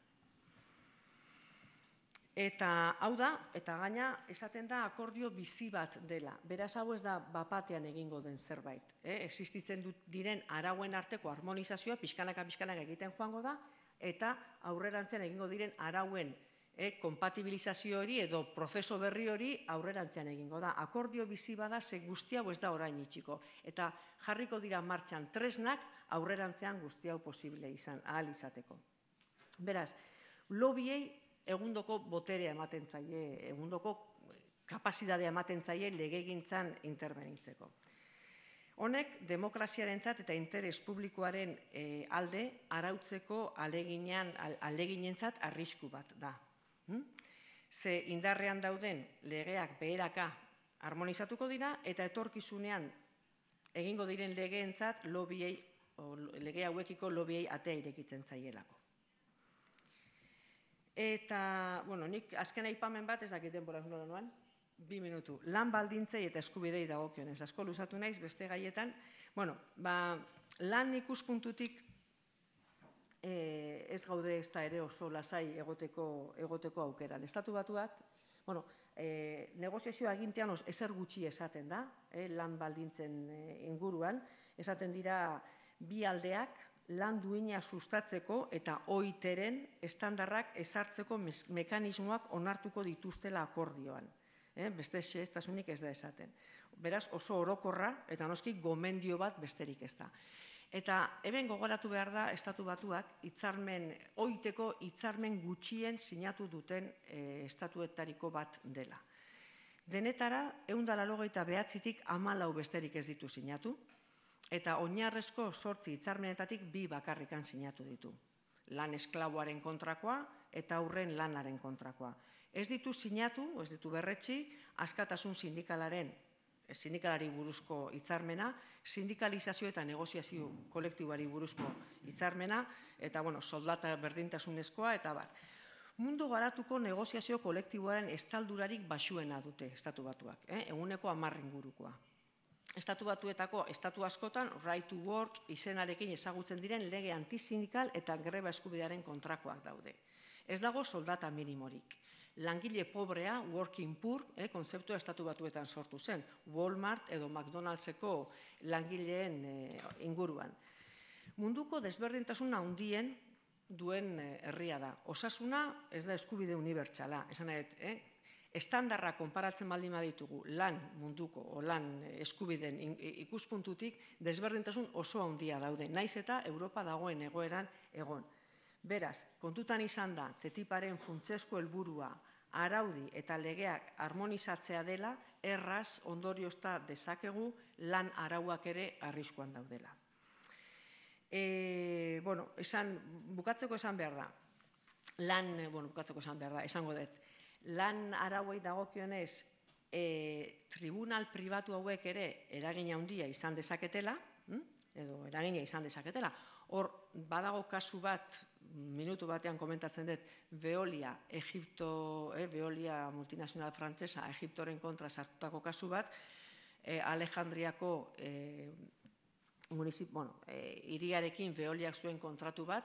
Eta hau da, eta gaina esaten da akordio bizi bat dela. Beraz, hau ez da bapatean egingo den zerbait. Existitzen diren arauen arteko harmonizazioa pixkanaka egiten joango da, eta aurrerantzean egingo diren arauen konpatibilizazio hori edo prozeso berri hori aurrerantzean egingo da. Akordio bizi bada, ze guzti hau ez da orain itxiko. Eta jarriko dira martxan tresnak aurrerantzean guzti hau posible ahal izateko. Beraz, lobiei egundoko boterea ematen zaie, egundoko kapazitatea ematen zaie legegintzan interbenitzeko. Honek demokraziarentzat eta interes publikoaren alde arautzeko aleginentzat arrisku bat da. Ze indarrean dauden legeak beheraka harmonizatuko dira eta etorkizunean egingo diren legeentzat lege hauekiko lobiei atea irekitzen zaielako. Eta, nik azken aipamen bat, ez dakit denboraz nola noan, 2 minutu. Lan baldintzei eta eskubidei dagokionez. Asko luzatu naiz beste gaietan. Lan ikuspuntutik ez gaude ez da ere oso lasai egoteko aukeran. Estatu Batuak, negoziazio agintean ezer gutxi esaten da, lan baldintzen inguruan, esaten dira bi aldeak lan duina sustatzeko eta OIT-ren estandarrak ezartzeko mekanismoak onartuko dituztela akordioan. Beste xehetasunik ez da esaten. Beraz, oso orokorra eta noski gomendio bat besterik ez da. Eta hemen gogoratu behar da Estatu Batuak OIT-ko hitzarmen gutxien sinatu duten estatuetariko bat dela. Denetara, 189tik 14 besterik ez ditu sinatu, eta oinarrezko 8 hitzarmenetatik 2 bakarrikan sinatu ditu. Lan esklaboaren kontrakoa eta haurren lanaren kontrakoa. Ez ditu sinatu, ez ditu berretsi, askatasun sindikalari buruzko hitzarmena, sindikalizazio eta negoziazio kolektiboari buruzko hitzarmena, eta soldata berdintasunezkoa, eta bar. Mundu garatuko negoziazio kolektiboaren estaldurarik baxuena dute Estatu Batuak, eguneko 10 ingurukoa. Estatu Batuetako estatu askotan right to work izenarekin ezagutzen diren lege antisindikal eta greba eskubidearen kontrakoak daude. Ez dago soldata minimorik. Langile pobrea, working poor, konzeptua Estatu Batuetan sortu zen, Walmart edo McDonaldseko langileen inguruan. Munduko desberdintasun handien duen herria da. Osasuna ez da eskubide unibertsala, esan nahi, estandarra konparatzen baldin baditugu lan munduko o lan eskubideen ikuspuntutik desberdintasun oso handia daude, naiz eta Europa dagoen egoeran egon. Beraz, kontutan izan da, TTIP-aren funtsezko helburua araudi eta legeak harmonizatzea dela, erraz ondoriozta dezakegu lan arauak ere arriskuan daudela. Bukatzeko esan behar da, esango dut, lan arauei dagokionez tribunal pribatu hauek ere eragina handia izan dezaketela, hor badago kasu bat, minutu batean komentatzen dut, Veolia, Veolia multinazional frantsesa, Egiptoren kontra sartutako kasu bat, Alejandriako hiriarekin Veoliak zuen kontratu bat,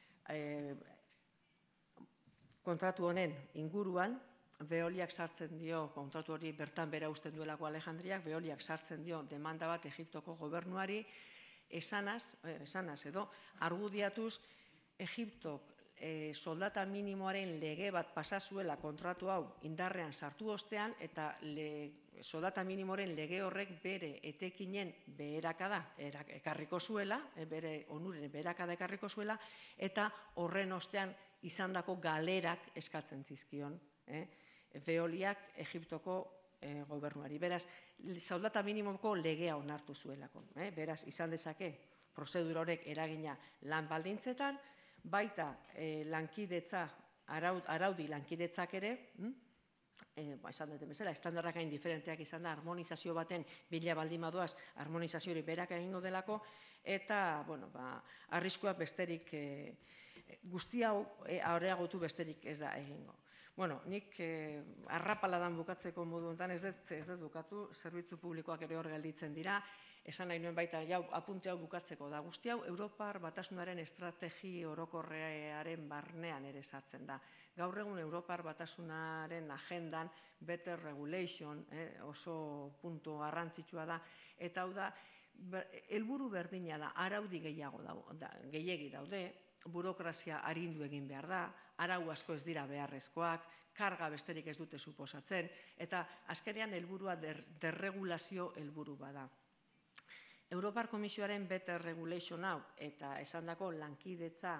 kontratu honen inguruan, Veoliak sartzen dio, kontratu hori bertan bera uzten duelako Alejandriak, Veoliak sartzen dio demanda bat Egiptoko gobernuari, esanaz edo, argudiatuz Egiptok soldata minimoaren lege bat pasazuela kontratu hau indarrean sartu ostean eta soldata minimoren lege horrek bere etekinen beherakada ekarriko zuela, bere onuren beherakada ekarriko zuela, eta horren ostean izandako galerak eskatzen zizkion Veoliak Egiptoko gobernuari. Beraz, soldata minimoko legea onartu zuelako. Beraz, izan dezake prozedura horrek eragina lan baldintzetan, baita lankidetza, araudi lankidetzak ere, esan duten bezala, estandarrak hain diferenteak izan da, harmonizazio baten bila baldin badoaz, harmonizazio hori berak egingo delako, eta, arriskua besterik, guzti hau areagotu besterik ez da egingo. Nik arrapaladan bukatzeko modu honetan ez dut bukatu, zerbitzu publikoak ere hor gelditzen dira, esan nahi nuen baita, apunte hau bukatzeko da. Guzti hau, Europar Batasunaren estrategi orokorrearen barnean ere sartzen da. Gaur egun Europar Batasunaren agendan better regulation oso puntu garrantzitsua da, eta hau da, helburu berdina da, araudi gehiegi daude, burokrazia arindu egin behar da, arau asko ez dira beharrezkoak, karga besterik ez dute suposatzen, eta azkenean helburua derregulazio helburu bada. Europar Komisioaren Better Regulation hau eta esandako lankidetza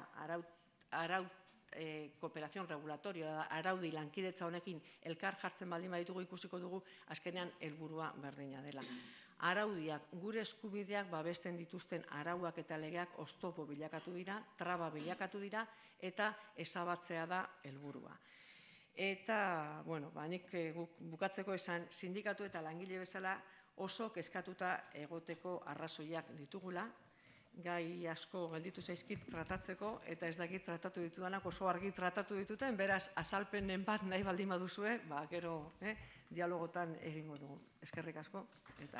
kooperazion regulatorio, araudi lankidetza honekin elkar jartzen baldin baditugu ikusiko dugu azkenean helburua berdina dela. Araudiak, gure eskubideak babesten dituzten arauak eta legeak oztopo bilakatu dira, traba bilakatu dira eta ezabatzea da helburua. Eta, nik bukatzeko esan, sindikatu eta langile bezala oso kezkatuta egoteko arrazoiak ditugula, gai asko gelditu zaizkit tratatzeko, eta ez dakit tratatu ditudanak oso argi tratatu dituten, beraz, azalpenen bat nahi baldin baduzue, gero dialogotan egingo dugu. Eskerrik asko, eta...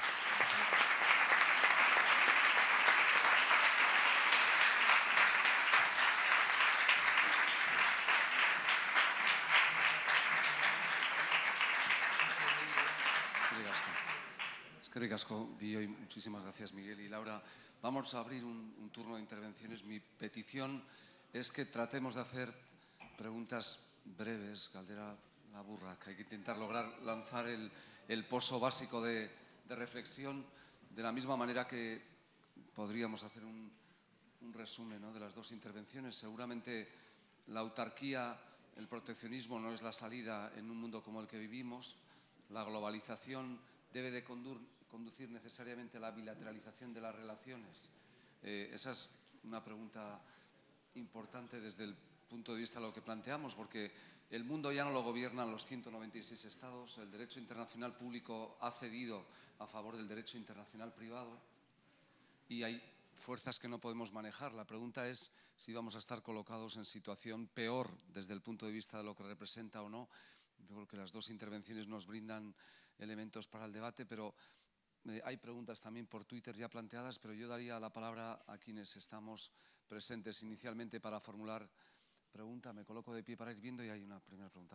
Eskerrik asko, Bioi, muchísimas gracias, Miguel y Laura. Vamos a abrir un turno de intervenciones. Mi petición es que tratemos de hacer preguntas breves, caldera la burra, que hay que intentar lograr lanzar el pozo básico de reflexión, de la misma manera que podríamos hacer un resumen, ¿no?, de las dos intervenciones. Seguramente la autarquía, el proteccionismo no es la salida en un mundo como el que vivimos. La globalización debe de conducir necesariamente a la bilateralización de las relaciones. Esa es una pregunta importante desde el punto de vista de lo que planteamos, porque el mundo ya no lo gobiernan los 196 estados, el derecho internacional público ha cedido a favor del derecho internacional privado y hay fuerzas que no podemos manejar. La pregunta es si vamos a estar colocados en situación peor desde el punto de vista de lo que representa o no. Yo creo que las dos intervenciones nos brindan elementos para el debate, pero hay preguntas también por Twitter ya planteadas, pero yo daría la palabra a quienes estamos presentes inicialmente para formular pregunta. Me coloco de pie para ir viendo y hay una primera pregunta.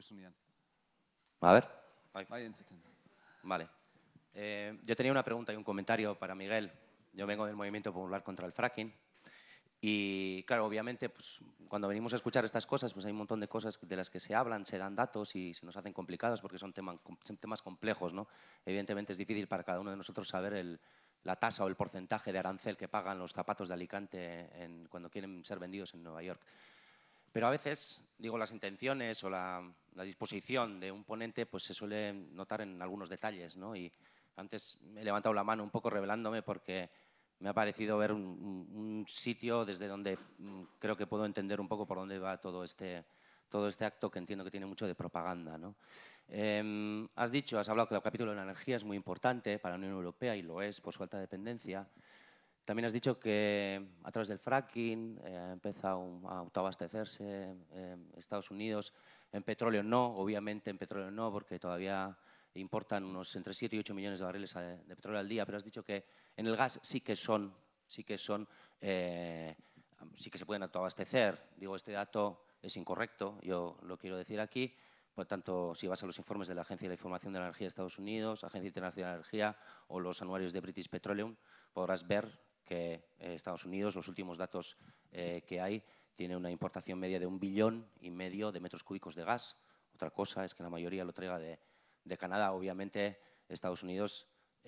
A ver. Vale. Yo tenía una pregunta y un comentario para Miguel. Yo vengo del Movimiento Popular contra el Fracking. Y claro, obviamente, pues, cuando venimos a escuchar estas cosas, pues hay un montón de cosas de las que se hablan, se dan datos y se nos hacen complicados porque son temas complejos, ¿no? Evidentemente es difícil para cada uno de nosotros saber la tasa o el porcentaje de arancel que pagan los zapatos de Alicante cuando quieren ser vendidos en Nueva York. Pero a veces, digo, las intenciones o la disposición de un ponente pues se suele notar en algunos detalles, ¿no? Y antes he levantado la mano un poco revelándome porque me ha parecido ver un sitio desde donde creo que puedo entender un poco por dónde va todo este acto, que entiendo que tiene mucho de propaganda, ¿no? Has hablado que el capítulo de la energía es muy importante para la Unión Europea y lo es por su alta dependencia. También has dicho que a través del fracking ha empezado a autoabastecerse Estados Unidos. En petróleo no, obviamente en petróleo no, porque todavía importan entre 7 y 8 millones de barriles de petróleo al día, pero has dicho que en el gas sí que se pueden autoabastecer. Digo, este dato es incorrecto, yo lo quiero decir aquí. Por tanto, si vas a los informes de la Agencia de la Información de la Energía de Estados Unidos, Agencia Internacional de la Energía o los anuarios de British Petroleum, podrás ver que Estados Unidos, los últimos datos que hay, tiene una importación media de 1,5 billones de metros cúbicos de gas. Otra cosa es que la mayoría lo traiga de Canadá. Obviamente, Estados Unidos,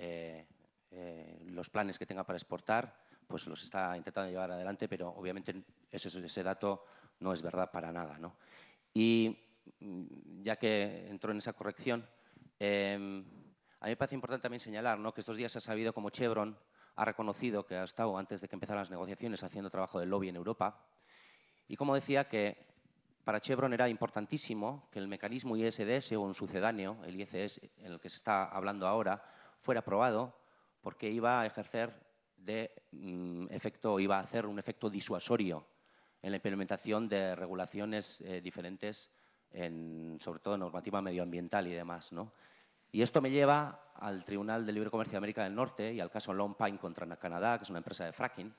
los planes que tenga para exportar, pues los está intentando llevar adelante, pero obviamente ese dato no es verdad para nada, ¿no? Y ya que entró en esa corrección, a mí me parece importante también señalar, ¿no?, que estos días se ha sabido como Chevron ha reconocido que ha estado, antes de que empezaran las negociaciones, haciendo trabajo de lobby en Europa. Y como decía, que para Chevron era importantísimo que el mecanismo ISDS o un sucedáneo, el ICS, en el que se está hablando ahora, fuera aprobado, porque iba a ejercer iba a hacer un efecto disuasorio en la implementación de regulaciones diferentes, sobre todo en normativa medioambiental y demás, ¿no? Y esto me lleva al Tribunal de Libre Comercio de América del Norte y al caso Lone Pine contra Canadá, que es una empresa de fracking.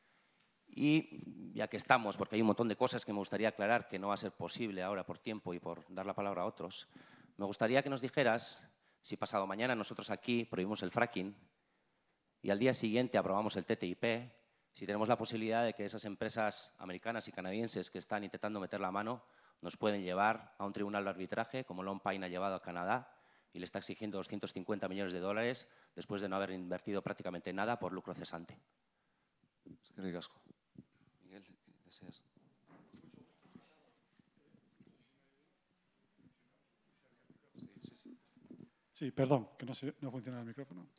Y ya que estamos, porque hay un montón de cosas que me gustaría aclarar que no va a ser posible ahora por tiempo y por dar la palabra a otros, me gustaría que nos dijeras si pasado mañana nosotros aquí prohibimos el fracking y al día siguiente aprobamos el TTIP, si tenemos la posibilidad de que esas empresas americanas y canadienses que están intentando meter la mano nos pueden llevar a un tribunal de arbitraje, como Long Pine ha llevado a Canadá, y le está exigiendo 250 millones de dólares después de no haber invertido prácticamente nada por lucro cesante. Eskerrik asko. Miguel, ¿deseas? Sí, perdón, que no funciona el micrófono.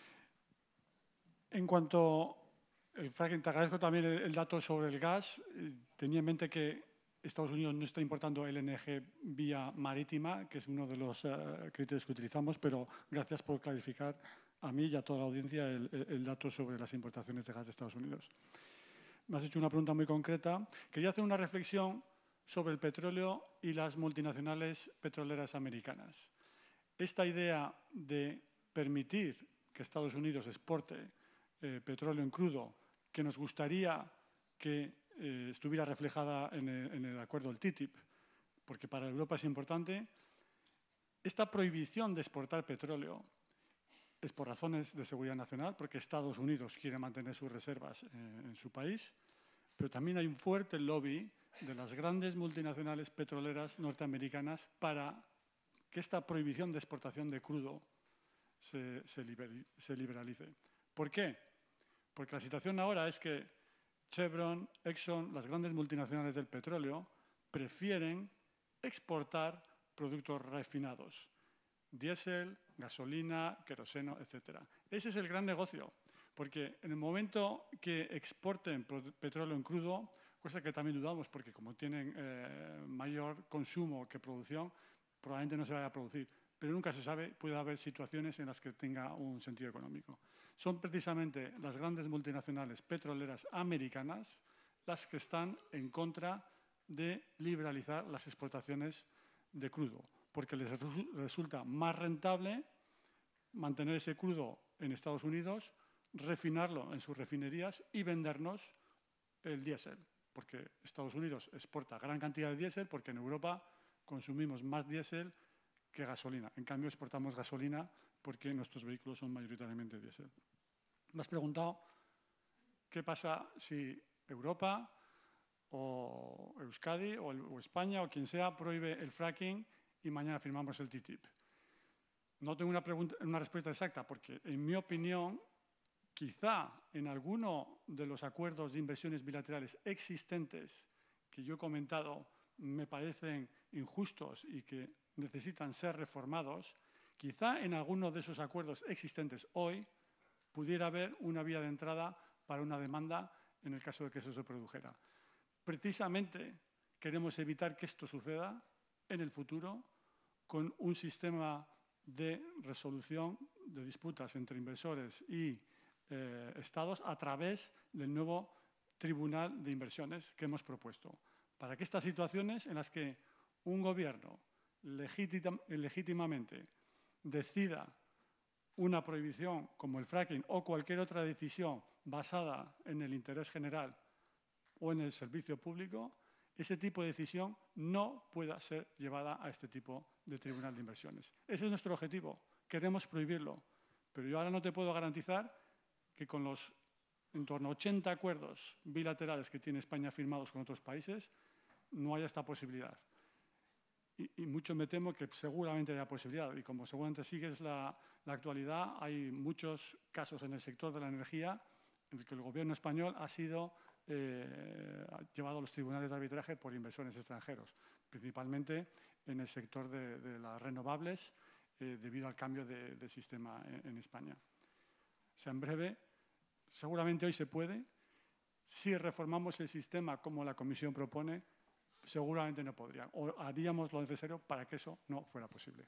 En cuanto al fracking, te agradezco también el dato sobre el gas. Tenía en mente que Estados Unidos no está importando LNG vía marítima, que es uno de los criterios que utilizamos, pero gracias por clarificar a mí y a toda la audiencia el dato sobre las importaciones de gas de Estados Unidos. Me has hecho una pregunta muy concreta. Quería hacer una reflexión sobre el petróleo y las multinacionales petroleras americanas. Esta idea de permitir que Estados Unidos exporte petróleo en crudo, que nos gustaría que estuviera reflejada en el acuerdo del TTIP, porque para Europa es importante, esta prohibición de exportar petróleo es por razones de seguridad nacional, porque Estados Unidos quiere mantener sus reservas en su país, pero también hay un fuerte lobby de las grandes multinacionales petroleras norteamericanas para que esta prohibición de exportación de crudo se liberalice. ¿Por qué? Porque la situación ahora es que Chevron, Exxon, las grandes multinacionales del petróleo, prefieren exportar productos refinados, diésel, gasolina, queroseno, etc. Ese es el gran negocio, porque en el momento que exporten petróleo en crudo, cosa que también dudamos, porque como tienen mayor consumo que producción, probablemente no se vaya a producir, pero nunca se sabe, puede haber situaciones en las que tenga un sentido económico. Son precisamente las grandes multinacionales petroleras americanas las que están en contra de liberalizar las exportaciones de crudo, porque les resulta más rentable mantener ese crudo en Estados Unidos, refinarlo en sus refinerías y vendernos el diésel, porque Estados Unidos exporta gran cantidad de diésel, porque en Europa consumimos más diésel que gasolina. En cambio, exportamos gasolina porque nuestros vehículos son mayoritariamente diésel. Me has preguntado qué pasa si Europa o Euskadi o España o quien sea prohíbe el fracking y mañana firmamos el TTIP. No tengo una respuesta exacta porque, en mi opinión, quizá en alguno de los acuerdos de inversiones bilaterales existentes que yo he comentado me parecen injustos y que necesitan ser reformados, quizá en alguno de esos acuerdos existentes hoy pudiera haber una vía de entrada para una demanda en el caso de que eso se produjera. Precisamente queremos evitar que esto suceda en el futuro con un sistema de resolución de disputas entre inversores y estados a través del nuevo Tribunal de Inversiones que hemos propuesto, para que estas situaciones en las que un gobierno legítimamente decida una prohibición como el fracking o cualquier otra decisión basada en el interés general o en el servicio público, ese tipo de decisión no pueda ser llevada a este tipo de tribunal de inversiones. Ese es nuestro objetivo. Queremos prohibirlo, pero yo ahora no te puedo garantizar que con los en torno a 80 acuerdos bilaterales que tiene España firmados con otros países no haya esta posibilidad. Y mucho me temo que seguramente haya posibilidad. Y como seguramente sigues la actualidad, hay muchos casos en el sector de la energía en el que el gobierno español ha sido llevado a los tribunales de arbitraje por inversores extranjeros, principalmente en el sector de las renovables, debido al cambio de sistema en España. O sea, en breve, seguramente hoy se puede. Si reformamos el sistema como la Comisión propone, seguramente no podrían, o haríamos lo necesario para que eso no fuera posible.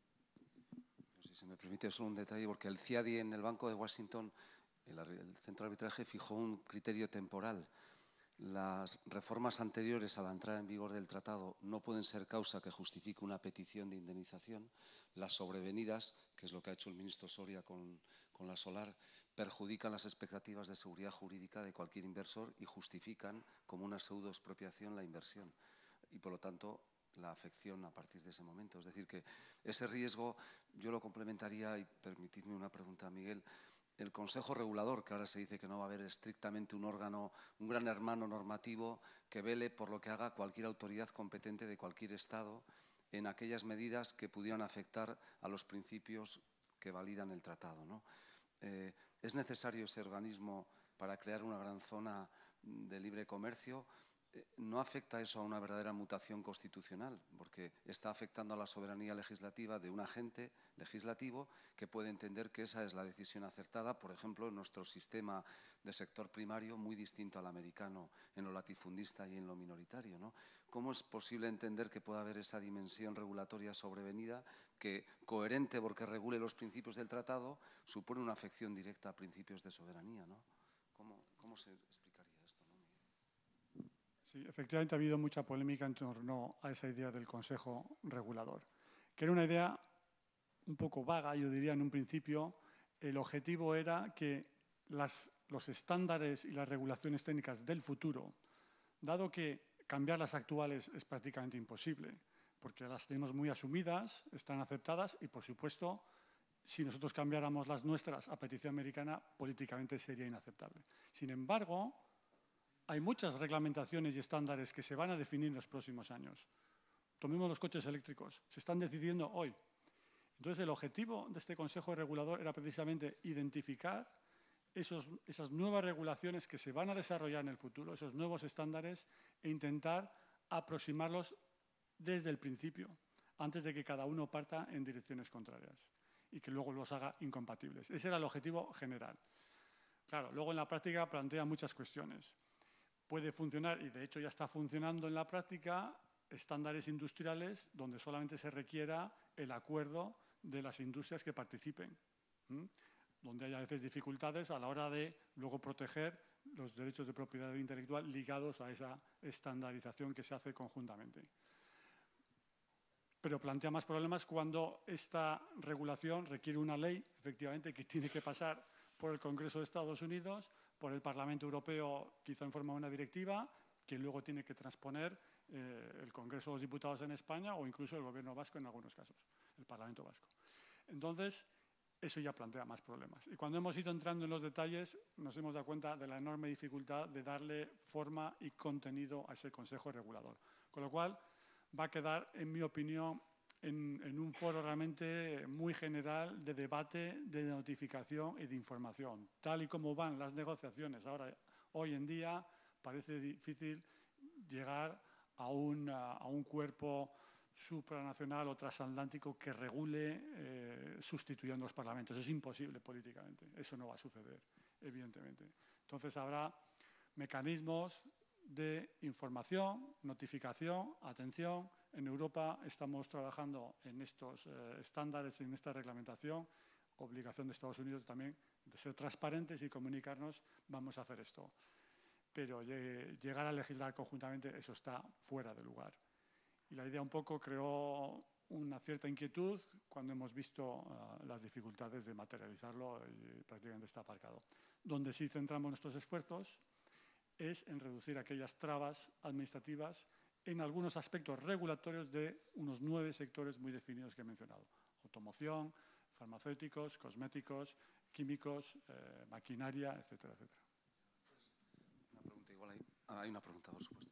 Si se me permite solo un detalle, porque el CIADI en el Banco de Washington, el Centro de Arbitraje, fijó un criterio temporal. Las reformas anteriores a la entrada en vigor del tratado no pueden ser causa que justifique una petición de indemnización. Las sobrevenidas, que es lo que ha hecho el ministro Soria con la solar, perjudican las expectativas de seguridad jurídica de cualquier inversor y justifican como una pseudoexpropiación la inversión y, por lo tanto, la afección a partir de ese momento. Es decir, que ese riesgo yo lo complementaría, y permitidme una pregunta, Miguel, el Consejo Regulador, que ahora se dice que no va a haber estrictamente un órgano, un gran hermano normativo que vele por lo que haga cualquier autoridad competente de cualquier Estado en aquellas medidas que pudieran afectar a los principios que validan el tratado, ¿no? ¿Es necesario ese organismo para crear una gran zona de libre comercio? ¿No afecta eso a una verdadera mutación constitucional? Porque está afectando a la soberanía legislativa de un agente legislativo que puede entender que esa es la decisión acertada, por ejemplo, en nuestro sistema de sector primario, muy distinto al americano en lo latifundista y en lo minoritario, ¿no? ¿Cómo es posible entender que pueda haber esa dimensión regulatoria sobrevenida que, coherente porque regule los principios del tratado, supone una afección directa a principios de soberanía, ¿no? ¿Cómo se explicaría esto, no, Miguel? Sí, efectivamente ha habido mucha polémica en torno a esa idea del Consejo Regulador, que era una idea un poco vaga, yo diría, en un principio. El objetivo era que los estándares y las regulaciones técnicas del futuro, dado que cambiar las actuales es prácticamente imposible, porque las tenemos muy asumidas, están aceptadas y, por supuesto, si nosotros cambiáramos las nuestras a petición americana, políticamente sería inaceptable. Sin embargo, hay muchas reglamentaciones y estándares que se van a definir en los próximos años. Tomemos los coches eléctricos, se están decidiendo hoy. Entonces, el objetivo de este Consejo Regulador era precisamente identificar esas nuevas regulaciones que se van a desarrollar en el futuro, esos nuevos estándares, e intentar aproximarlos desde el principio, antes de que cada uno parta en direcciones contrarias y que luego los haga incompatibles. Ese era el objetivo general. Claro, luego en la práctica plantea muchas cuestiones. Puede funcionar, y de hecho ya está funcionando en la práctica, estándares industriales donde solamente se requiera el acuerdo de las industrias que participen, donde hay a veces dificultades a la hora de luego proteger los derechos de propiedad intelectual ligados a esa estandarización que se hace conjuntamente. Pero plantea más problemas cuando esta regulación requiere una ley, efectivamente, que tiene que pasar por el Congreso de Estados Unidos, por el Parlamento Europeo, quizá en forma de una directiva, que luego tiene que transponer el Congreso de los Diputados en España o incluso el Gobierno vasco en algunos casos, el Parlamento vasco. Entonces, eso ya plantea más problemas. Y cuando hemos ido entrando en los detalles, nos hemos dado cuenta de la enorme dificultad de darle forma y contenido a ese Consejo Regulador. Con lo cual, va a quedar, en mi opinión, en un foro realmente muy general de debate, de notificación y de información. Tal y como van las negociaciones hoy en día, parece difícil llegar a un cuerpo supranacional o transatlántico que regule sustituyendo los parlamentos. Es imposible políticamente. Eso no va a suceder, evidentemente. Entonces habrá mecanismos de información, notificación, atención. En Europa estamos trabajando en estos estándares, en esta reglamentación. Obligación de Estados Unidos también de ser transparentes y comunicarnos, vamos a hacer esto. Pero llegar a legislar conjuntamente, eso está fuera de lugar. Y la idea un poco creó una cierta inquietud cuando hemos visto las dificultades de materializarlo y prácticamente está aparcado. Donde sí centramos nuestros esfuerzos es en reducir aquellas trabas administrativas en algunos aspectos regulatorios de unos 9 sectores muy definidos que he mencionado. Automoción, farmacéuticos, cosméticos, químicos, maquinaria, etcétera, etcétera. Una pregunta igual ahí. Hay una pregunta, por supuesto.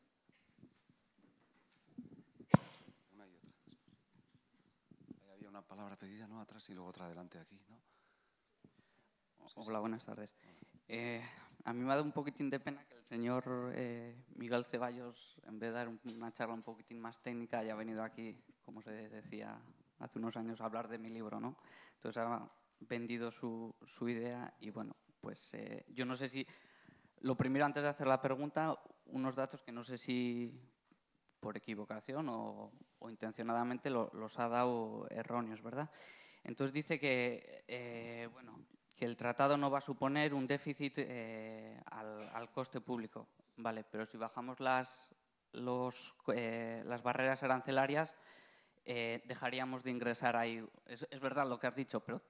Una y otra después. Ahí había una palabra pedida, ¿no? Atrás y luego otra adelante aquí, ¿no? Hola, buenas tardes. A mí me ha dado un poquitín de pena que el señor Miguel Ceballos, en vez de dar una charla un poquitín más técnica, haya venido aquí, como se decía hace unos años, a hablar de mi libro, ¿no? Entonces ha vendido su idea y, bueno, pues yo no sé si... Lo primero, antes de hacer la pregunta, unos datos que no sé si por equivocación o intencionadamente los ha dado erróneos, ¿verdad? Entonces dice que, bueno, que el tratado no va a suponer un déficit al coste público. Vale, pero si bajamos las barreras arancelarias, dejaríamos de ingresar ahí. Es verdad lo que has dicho, pero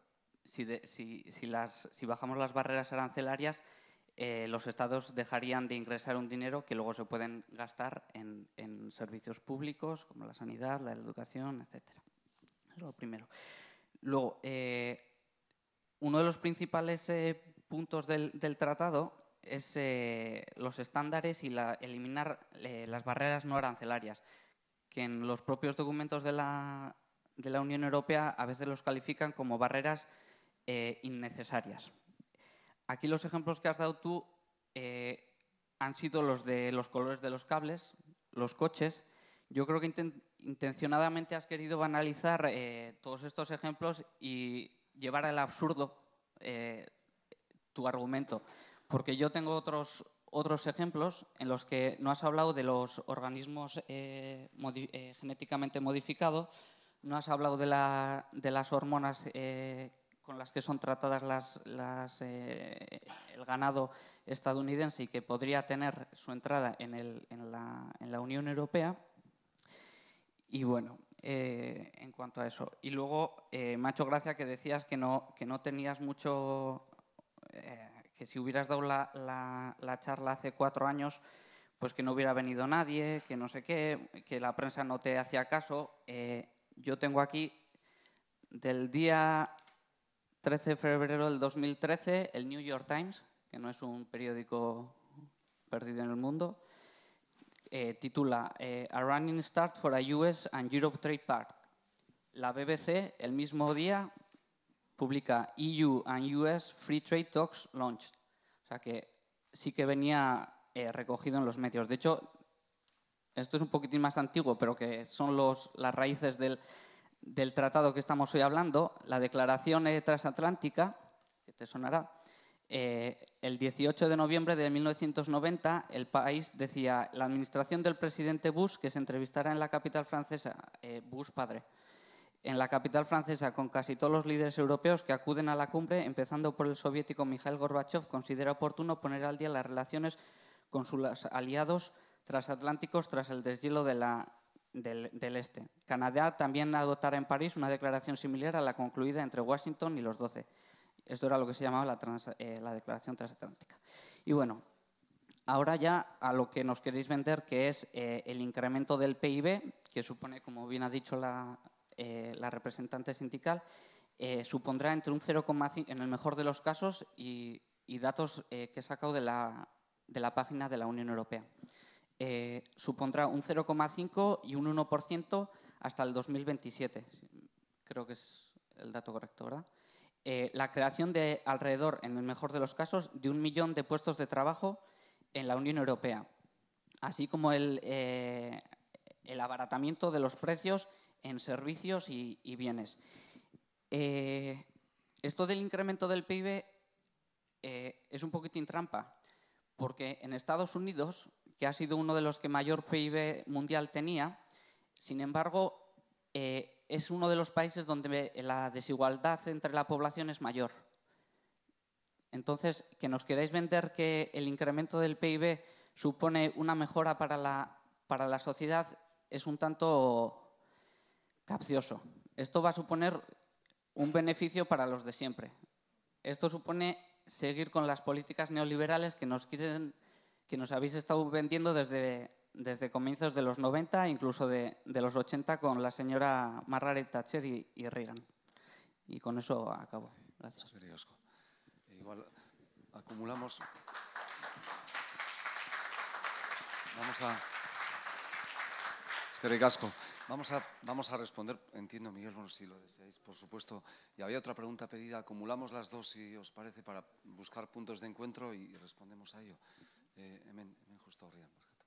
si bajamos las barreras arancelarias, los estados dejarían de ingresar un dinero que luego se pueden gastar en servicios públicos como la sanidad, la educación, etc. Es lo primero. Luego, uno de los principales puntos del tratado es los estándares y eliminar las barreras no arancelarias, que en los propios documentos de la Unión Europea a veces los califican como barreras innecesarias. Aquí los ejemplos que has dado tú han sido los de los colores de los cables, los coches. Yo creo que intencionadamente has querido banalizar todos estos ejemplos y llevar al absurdo tu argumento, porque yo tengo otros ejemplos en los que no has hablado de los organismos genéticamente modificados, no has hablado de las hormonas con las que son tratadas el ganado estadounidense y que podría tener su entrada en la Unión Europea. Y bueno, en cuanto a eso. Y luego me ha hecho gracia que decías que no tenías mucho... que si hubieras dado la charla hace 4 años, pues que no hubiera venido nadie, que no sé qué, que la prensa no te hacía caso. Yo tengo aquí del día 13 de febrero del 2013 el New York Times, que no es un periódico perdido en el mundo, titula A Running Start for a US and Europe Trade Pact. La BBC el mismo día publica EU and US Free Trade Talks Launched. O sea que sí que venía recogido en los medios. De hecho, esto es un poquitín más antiguo, pero que son las raíces del tratado que estamos hoy hablando. La Declaración Transatlántica, que te sonará, el 18 de noviembre de 1990 el país decía: la administración del presidente Bush, que se entrevistará en la capital francesa, Bush padre, en la capital francesa con casi todos los líderes europeos que acuden a la cumbre, empezando por el soviético Mikhail Gorbachev, considera oportuno poner al día las relaciones con sus aliados transatlánticos tras el deshielo del este. Canadá también adoptará en París una declaración similar a la concluida entre Washington y los 12. Esto era lo que se llamaba la Declaración Transatlántica. Y bueno, ahora ya a lo que nos queréis vender, que es el incremento del PIB, que supone, como bien ha dicho la representante sindical, supondrá entre un 0,5, en el mejor de los casos, y datos que he sacado de la página de la Unión Europea. Supondrá un 0,5 y un 1% hasta el 2027. Creo que es el dato correcto, ¿verdad? La creación de alrededor, en el mejor de los casos, de 1 millón de puestos de trabajo en la Unión Europea, así como el abaratamiento de los precios en servicios y bienes. Esto del incremento del PIB es un poquitín trampa, porque en Estados Unidos, que ha sido uno de los que mayor PIB mundial tenía, sin embargo, es uno de los países donde la desigualdad entre la población es mayor. Entonces, que nos queráis vender que el incremento del PIB supone una mejora para la sociedad es un tanto capcioso. Esto va a suponer un beneficio para los de siempre. Esto supone seguir con las políticas neoliberales que nos habéis estado vendiendo desde comienzos de los 90, incluso de los 80, con la señora Margaret Thatcher y Reagan. Y con eso acabo. Gracias. Igual acumulamos... Vamos a responder, entiendo, Miguel, bueno, si lo deseáis, por supuesto. Y había otra pregunta pedida, acumulamos las dos, si os parece, para buscar puntos de encuentro y respondemos a ello. Hemen justo aurrean, barkatu.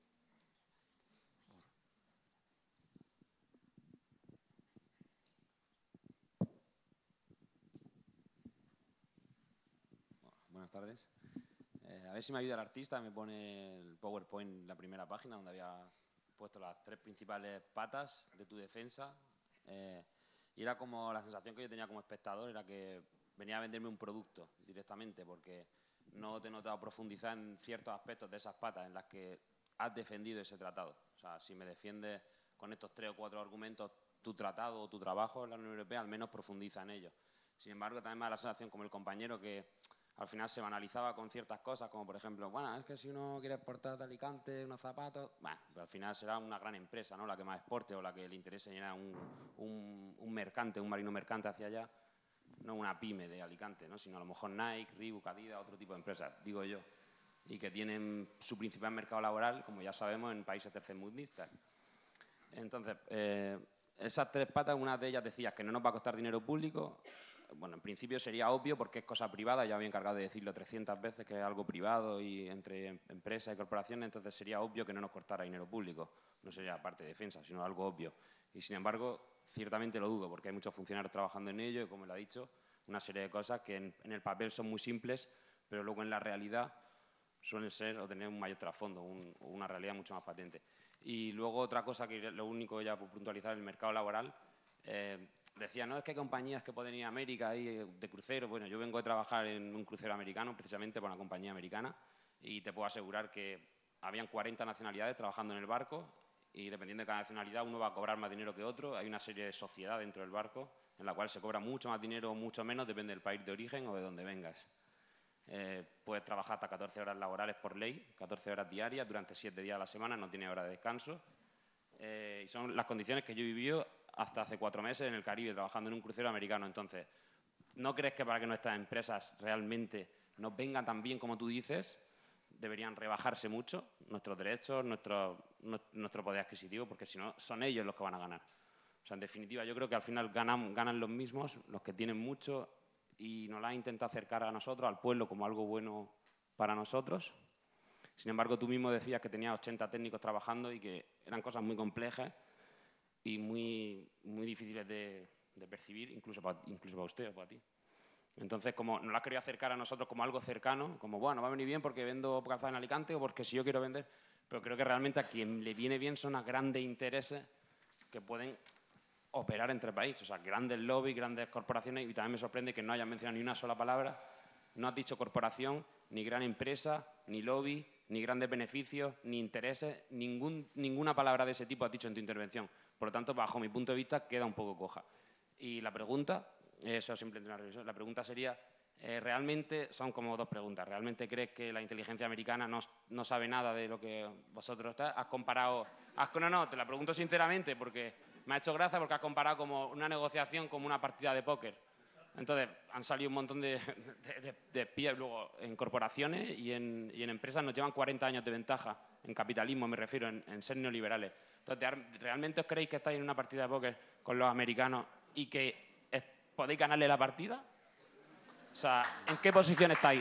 Buenas tardes. A ver si me ayuda el artista, me pone el PowerPoint, la primera página, donde había puesto las 3 principales patas de tu defensa. Y era como la sensación que yo tenía como espectador, era que venía a venderme un producto directamente, porque no te he notado profundizar en ciertos aspectos de esas patas en las que has defendido ese tratado. O sea, si me defiendes con estos 3 o 4 argumentos tu tratado o tu trabajo en la Unión Europea, al menos profundiza en ello. Sin embargo, también me da la sensación, como el compañero, que al final se banalizaba con ciertas cosas, como por ejemplo, bueno, es que si uno quiere exportar de Alicante unos zapatos, bueno, pero al final será una gran empresa, ¿no?, la que más exporte o la que le interese llenar un mercante, un marino mercante hacia allá. no una pyme de Alicante, ¿no? Sino a lo mejor Nike, Reebok, Adidas, otro tipo de empresas, digo yo, y que tienen su principal mercado laboral, como ya sabemos, en países tercermundistas. Entonces, esas tres patas, una de ellas decía que no nos va a costar dinero público. Bueno, en principio sería obvio porque es cosa privada, ya me he encargado de decirlo 300 veces que es algo privado y entre empresas y corporaciones, entonces sería obvio que no nos costara dinero público, no sería parte de defensa, sino algo obvio. Y sin embargo, ciertamente lo dudo porque hay muchos funcionarios trabajando en ello y, como lo ha dicho, una serie de cosas que en el papel son muy simples, pero luego en la realidad suelen ser o tener un mayor trasfondo, una realidad mucho más patente. Y luego otra cosa, que lo único ya por puntualizar, el mercado laboral, decía, no, es que hay compañías que pueden ir a América ahí de crucero. Bueno, yo vengo de trabajar en un crucero americano, precisamente por una compañía americana, y te puedo asegurar que habían 40 nacionalidades trabajando en el barco y dependiendo de cada nacionalidad uno va a cobrar más dinero que otro. Hay una serie de sociedad dentro del barco en la cual se cobra mucho más dinero o mucho menos, depende del país de origen o de donde vengas. Puedes trabajar hasta 14 horas laborales por ley, 14 horas diarias, durante 7 días a la semana, no tiene hora de descanso. Y son las condiciones que yo he vivido hasta hace 4 meses en el Caribe, trabajando en un crucero americano. Entonces, ¿no crees que para que nuestras empresas realmente nos vengan tan bien como tú dices, deberían rebajarse mucho nuestros derechos, nuestro poder adquisitivo? Porque si no, son ellos los que van a ganar. O sea, en definitiva, yo creo que al final ganan los mismos, los que tienen mucho, y nos la han intentado acercar a nosotros, al pueblo, como algo bueno para nosotros. Sin embargo, tú mismo decías que tenías 80 técnicos trabajando y que eran cosas muy complejas y muy difíciles de percibir, incluso para usted o para ti. Entonces, como nos la has querido acercar a nosotros como algo cercano, como, bueno, va a venir bien porque vendo calzado en Alicante o porque si yo quiero vender, pero creo que realmente a quien le viene bien son a grandes intereses que pueden operar entre países, o sea, grandes lobbies, grandes corporaciones, y también me sorprende que no hayan mencionado ni una sola palabra, no has dicho corporación, ni gran empresa, ni lobby, ni grandes beneficios, ni intereses, ninguna palabra de ese tipo has dicho en tu intervención. Por lo tanto, bajo mi punto de vista, queda un poco coja. Y la pregunta, eso simplemente una revisión, la pregunta sería, realmente, son como dos preguntas, ¿realmente crees que la inteligencia americana no sabe nada de lo que vosotros has comparado? No, te la pregunto sinceramente porque me ha hecho gracia, porque has comparado como una negociación como una partida de póker. Entonces, han salido un montón de espías luego en corporaciones y en empresas nos llevan 40 años de ventaja, en capitalismo me refiero, en ser neoliberales. Entonces, ¿realmente os creéis que estáis en una partida de póker con los americanos y que podéis ganarle la partida? O sea, ¿en qué posición estáis?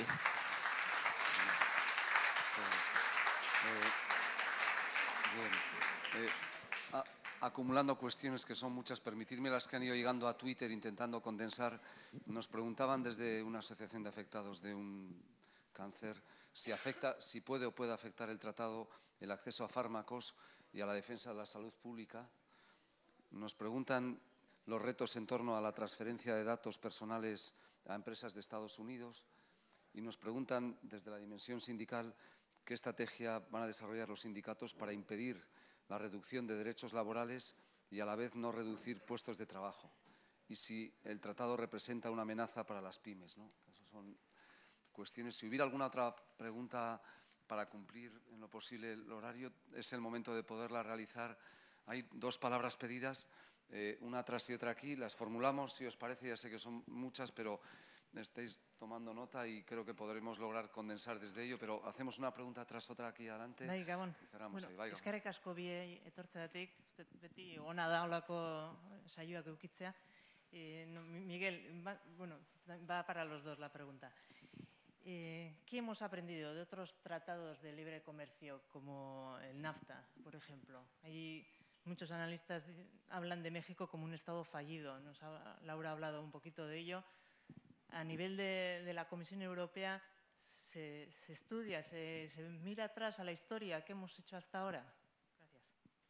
Acumulando cuestiones que son muchas, permitidme las que han ido llegando a Twitter intentando condensar. Nos preguntaban desde una asociación de afectados de un cáncer si puede o puede afectar el tratado el acceso a fármacos y a la defensa de la salud pública. Nos preguntan los retos en torno a la transferencia de datos personales a empresas de Estados Unidos y nos preguntan desde la dimensión sindical qué estrategia van a desarrollar los sindicatos para impedir la reducción de derechos laborales y a la vez no reducir puestos de trabajo. Y si el tratado representa una amenaza para las pymes, ¿no? Esas son cuestiones. Si hubiera alguna otra pregunta para cumplir en lo posible el horario, es el momento de poderla realizar. Hay 2 palabras pedidas, una atrás y otra aquí. Las formulamos, si os parece, ya sé que son muchas, pero estáis tomando nota y creo que podremos lograr condensar desde ello, pero hacemos una pregunta tras otra aquí adelante y cerramos ahí. Bai, eskerrik asko biei etortzeatik, beti ona da holako saioak eukitzea. Miguel, va para los dos la pregunta. ¿Qué hemos aprendido de otros tratados de libre comercio como el NAFTA, por ejemplo? Hay muchos analistas hablan de México como un estado fallido. Laura ha hablado un poquito de ello. A nivel de la Comisión Europea, ¿se estudia, se mira atrás a la historia que hemos hecho hasta ahora? Gracias.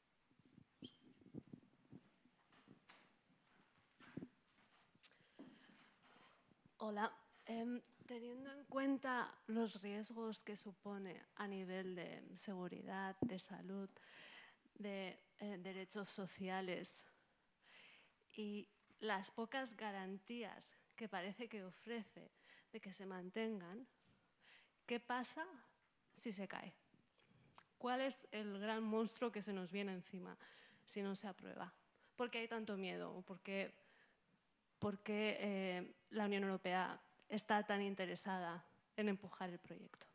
Hola. Teniendo en cuenta los riesgos que supone a nivel de seguridad, de salud, de derechos sociales y las pocas garantías que parece que ofrece de que se mantengan, ¿qué pasa si se cae? ¿Cuál es el gran monstruo que se nos viene encima si no se aprueba? ¿Por qué hay tanto miedo? ¿Por qué por qué la Unión Europea está tan interesada en empujar el proyecto.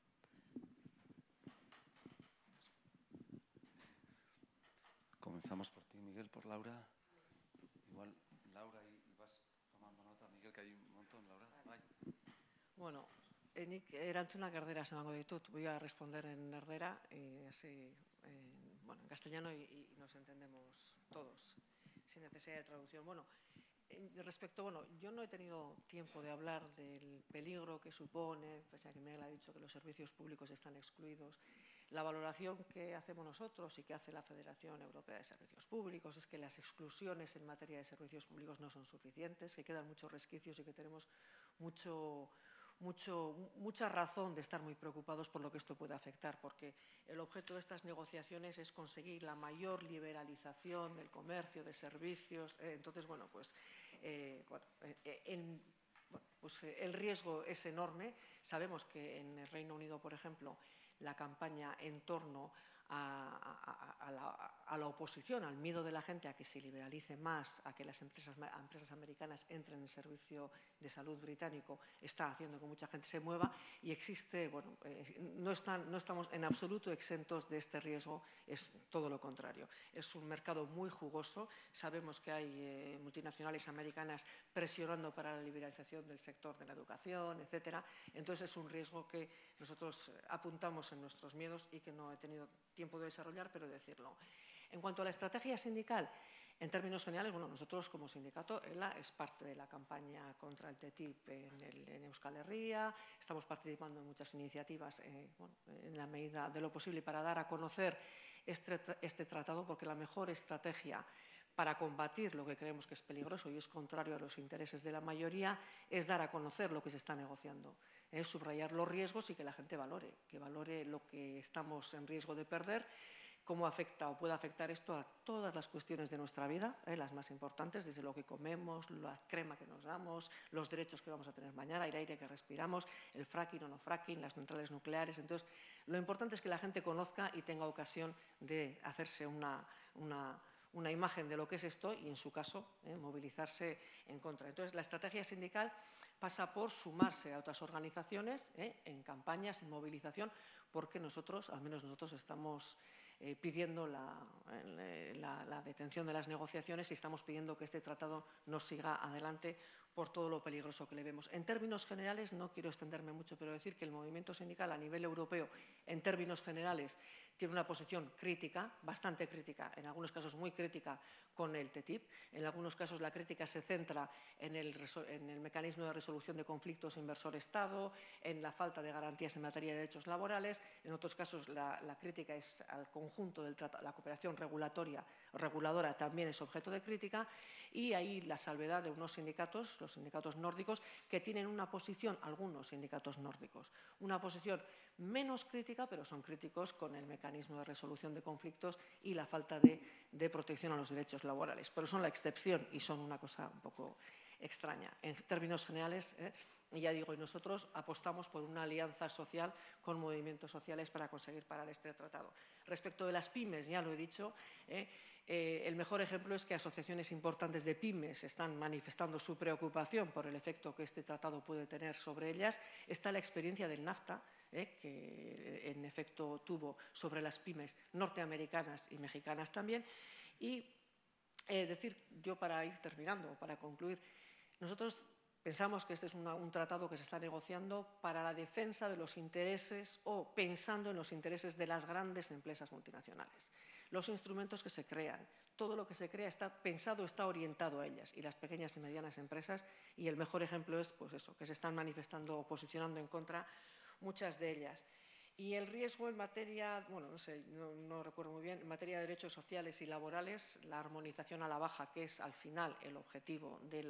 Comenzamos por ti, Miguel, por Laura. Igual, Laura, y vas tomando nota, Miguel, que hay un montón, Laura. Bai. Bueno, nik erantzunak erderaz emango ditut. Voy a responder en erdera, así, bueno, en castellano y nos entendemos todos, sin necesidad de traducción. Bueno, respecto, bueno, yo no he tenido tiempo de hablar del peligro que supone, pues ya que Miguel ha dicho que los servicios públicos están excluidos. La valoración que hacemos nosotros y que hace la Federación Europea de Servicios Públicos es que las exclusiones en materia de servicios públicos no son suficientes, que quedan muchos resquicios y que tenemos mucha razón de estar muy preocupados por lo que esto puede afectar, porque el objeto de estas negociaciones es conseguir la mayor liberalización del comercio, de servicios. Entonces, bueno, pues, el riesgo es enorme. Sabemos que en el Reino Unido, por ejemplo, la campaña en torno a la oposición, al miedo de la gente a que se liberalice más, a que las empresas americanas entren en el servicio de salud británico, está haciendo que mucha gente se mueva y existe, bueno, no estamos en absoluto exentos de este riesgo, es todo lo contrario. Es un mercado muy jugoso, sabemos que hay multinacionales americanas presionando para la liberalización del sector de la educación, etcétera. Entonces es un riesgo que nosotros apuntamos en nuestros miedos y que no he tenido tiempo de desarrollar, pero decirlo. En cuanto a la estrategia sindical, en términos generales, bueno, nosotros como sindicato, ELA es parte de la campaña contra el TTIP en Euskal Herria, estamos participando en muchas iniciativas, bueno, en la medida de lo posible para dar a conocer este tratado, porque la mejor estrategia para combatir lo que creemos que es peligroso y es contrario a los intereses de la mayoría es dar a conocer lo que se está negociando, subrayar los riesgos y que la gente que valore lo que estamos en riesgo de perder, cómo afecta o puede afectar esto a todas las cuestiones de nuestra vida, las más importantes, desde lo que comemos, la crema que nos damos, los derechos que vamos a tener mañana, el aire que respiramos, el fracking o no fracking, las centrales nucleares. Entonces, lo importante es que la gente conozca y tenga ocasión de hacerse una imagen de lo que es esto y, en su caso, movilizarse en contra. Entonces, la estrategia sindical pasa por sumarse a otras organizaciones en campañas, en movilización, porque nosotros, al menos nosotros, estamos pidiendo la detención de las negociaciones y estamos pidiendo que este tratado no siga adelante por todo lo peligroso que le vemos. En términos generales, no quiero extenderme mucho, pero decir que el movimiento sindical a nivel europeo, en términos generales, tiene una posición crítica, bastante crítica, en algunos casos muy crítica con el TTIP. En algunos casos la crítica se centra en el mecanismo de resolución de conflictos inversor-Estado, en la falta de garantías en materia de derechos laborales. En otros casos la crítica es al conjunto del tratado, la cooperación reguladora también es objeto de crítica, y ahí la salvedad de unos sindicatos, los sindicatos nórdicos, que tienen una posición, algunos sindicatos nórdicos, una posición menos crítica, pero son críticos con el mecanismo de resolución de conflictos y la falta de protección a los derechos laborales. Pero son la excepción y son una cosa un poco extraña. En términos generales, ya digo, y nosotros apostamos por una alianza social con movimientos sociales para conseguir parar este tratado. Respecto de las pymes, ya lo he dicho, el mejor ejemplo es que asociaciones importantes de pymes están manifestando su preocupación por el efecto que este tratado puede tener sobre ellas. Está la experiencia del NAFTA, que en efecto tuvo sobre las pymes norteamericanas y mexicanas también. Y decir, yo para ir terminando, para concluir, nosotros pensamos que este es un tratado que se está negociando para la defensa de los intereses o pensando en los intereses de las grandes empresas multinacionales. Los instrumentos que se crean, todo lo que se crea está pensado, está orientado a ellas y las pequeñas y medianas empresas, y el mejor ejemplo es pues eso, que se están manifestando o posicionando en contra muchas de ellas. Y el riesgo en materia, bueno, no sé, no recuerdo muy bien, en materia de derechos sociales y laborales, la armonización a la baja, que es al final el objetivo de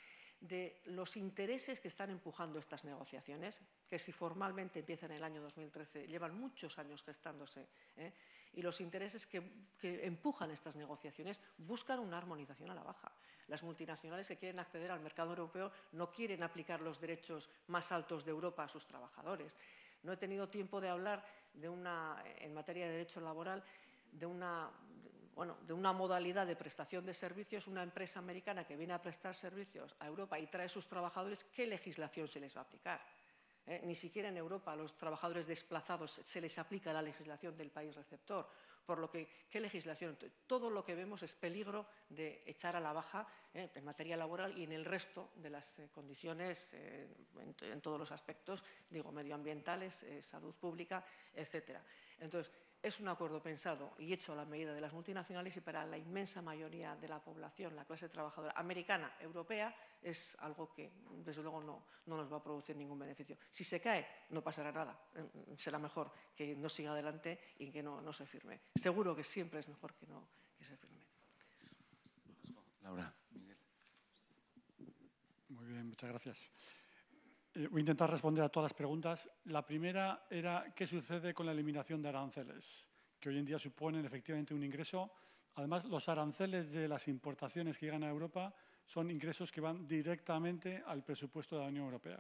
los intereses que están empujando estas negociaciones, que si formalmente empiezan en el año 2013, llevan muchos años gestándose, y los intereses que empujan estas negociaciones buscan una armonización a la baja. Las multinacionales que quieren acceder al mercado europeo no quieren aplicar los derechos más altos de Europa a sus trabajadores. No he tenido tiempo de hablar en materia de derecho laboral, bueno, de una modalidad de prestación de servicios, una empresa americana que viene a prestar servicios a Europa y trae sus trabajadores, ¿qué legislación se les va a aplicar? Ni siquiera en Europa a los trabajadores desplazados se les aplica la legislación del país receptor, por lo que, ¿qué legislación? Todo lo que vemos es peligro de echar a la baja en materia laboral y en el resto de las condiciones, en todos los aspectos, digo, medioambientales, salud pública, etcétera. Entonces, es un acuerdo pensado y hecho a la medida de las multinacionales y para la inmensa mayoría de la población, la clase trabajadora americana, europea, es algo que desde luego no nos va a producir ningún beneficio. Si se cae, no pasará nada. Será mejor que no siga adelante y que no se firme. Seguro que siempre es mejor que se firme. Laura, Miguel. Muy bien, muchas gracias. Voy a intentar responder a todas las preguntas. La primera era ¿qué sucede con la eliminación de aranceles? Que hoy en día suponen efectivamente un ingreso. Además, los aranceles de las importaciones que llegan a Europa son ingresos que van directamente al presupuesto de la Unión Europea.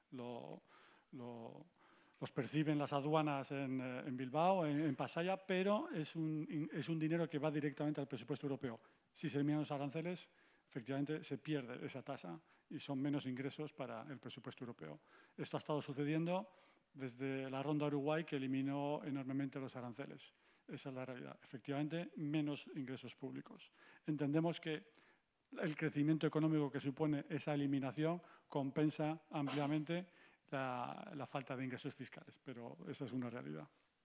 Los perciben las aduanas en Bilbao, en Pasaia, pero es un dinero que va directamente al presupuesto europeo. Si se eliminan los aranceles, efectivamente se pierde esa tasa y son menos ingresos para el presupuesto europeo. Esto ha estado sucediendo desde la ronda Uruguay, que eliminó enormemente los aranceles. Esa es la realidad. Efectivamente, menos ingresos públicos. Entendemos que el crecimiento económico que supone esa eliminación compensa ampliamente la falta de ingresos fiscales, pero esa es una realidad.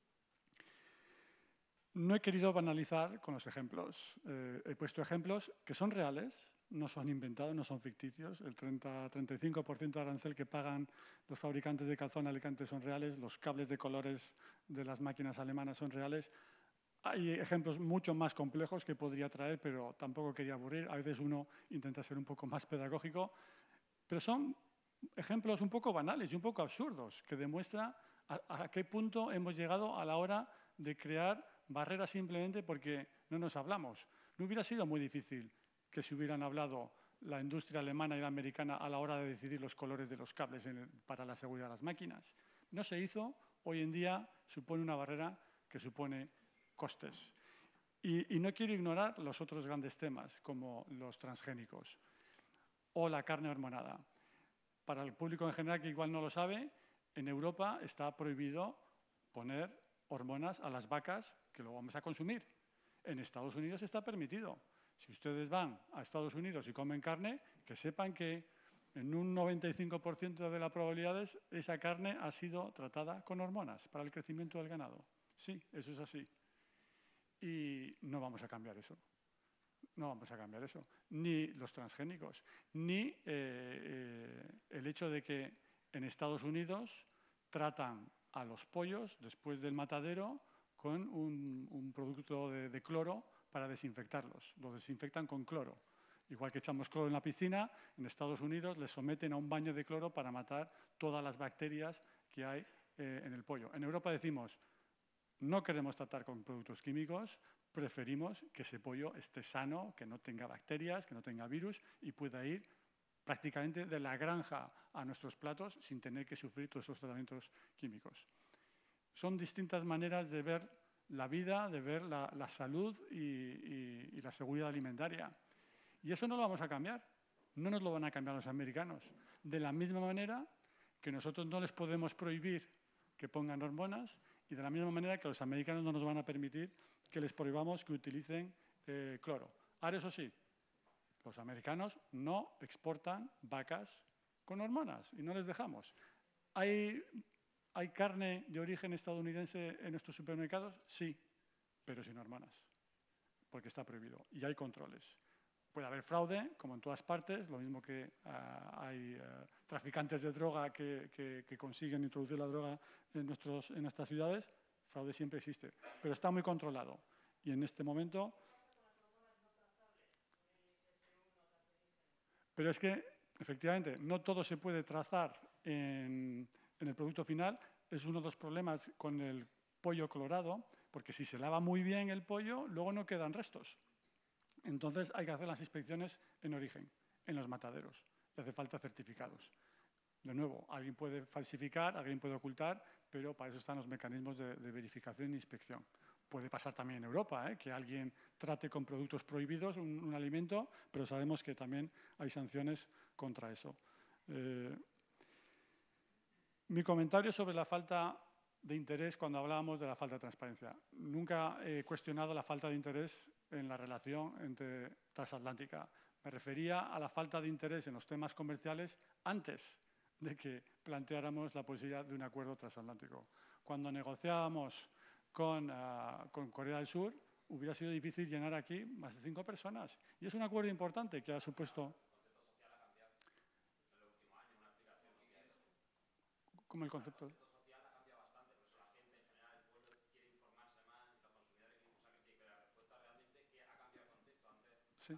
No he querido banalizar con los ejemplos. He puesto ejemplos que son reales, no son inventados, no son ficticios. El 30-35% de arancel que pagan los fabricantes de calzón en Alicante son reales, los cables de colores de las máquinas alemanas son reales. Hay ejemplos mucho más complejos que podría traer, pero tampoco quería aburrir. A veces uno intenta ser un poco más pedagógico, pero son ejemplos un poco banales y un poco absurdos que demuestran a qué punto hemos llegado a la hora de crear barreras simplemente porque no nos hablamos. No hubiera sido muy difícil que se hubieran hablado la industria alemana y la americana a la hora de decidir los colores de los cables para la seguridad de las máquinas. No se hizo. Hoy en día supone una barrera que supone costes. Y no quiero ignorar los otros grandes temas, como los transgénicos o la carne hormonada. Para el público en general que igual no lo sabe, en Europa está prohibido poner hormonas a las vacas que lo vamos a consumir. En Estados Unidos está permitido. Si ustedes van a Estados Unidos y comen carne, que sepan que en un 95% de las probabilidades esa carne ha sido tratada con hormonas para el crecimiento del ganado. Sí, eso es así. Y no vamos a cambiar eso. No vamos a cambiar eso. Ni los transgénicos, ni el hecho de que en Estados Unidos tratan a los pollos después del matadero con un producto de cloro para desinfectarlos. Los desinfectan con cloro. Igual que echamos cloro en la piscina, en Estados Unidos les someten a un baño de cloro para matar todas las bacterias que hay en el pollo. En Europa decimos, no queremos tratar con productos químicos, preferimos que ese pollo esté sano, que no tenga bacterias, que no tenga virus y pueda ir prácticamente de la granja a nuestros platos sin tener que sufrir todos esos tratamientos químicos. Son distintas maneras de ver la vida, de ver la salud y la seguridad alimentaria. Y eso no lo vamos a cambiar. No nos lo van a cambiar los americanos. De la misma manera que nosotros no les podemos prohibir que pongan hormonas y de la misma manera que los americanos no nos van a permitir que les prohibamos que utilicen cloro. Ahora, eso sí, los americanos no exportan vacas con hormonas y no les dejamos. ¿Hay carne de origen estadounidense en nuestros supermercados? Sí, pero sin hormonas, porque está prohibido y hay controles. Puede haber fraude, como en todas partes, lo mismo que hay traficantes de droga que consiguen introducir la droga en nuestras ciudades. Fraude siempre existe, pero está muy controlado. Y en este momento... Pero es que, efectivamente, no todo se puede trazar en el producto final. Es uno de los problemas con el pollo colorado, porque si se lava muy bien el pollo, luego no quedan restos. Entonces hay que hacer las inspecciones en origen, en los mataderos. Y hace falta certificados. De nuevo, alguien puede falsificar, alguien puede ocultar, pero para eso están los mecanismos de verificación e inspección. Puede pasar también en Europa, que alguien trate con productos prohibidos un alimento, pero sabemos que también hay sanciones contra eso. Mi comentario sobre la falta de interés cuando hablábamos de la falta de transparencia. Nunca he cuestionado la falta de interés en la relación transatlántica. Me refería a la falta de interés en los temas comerciales antes de que planteáramos la posibilidad de un acuerdo transatlántico. Cuando negociábamos con Corea del Sur, hubiera sido difícil llenar aquí más de 5 personas. Y es un acuerdo importante que ha supuesto... ¿Cómo el concepto? Sí.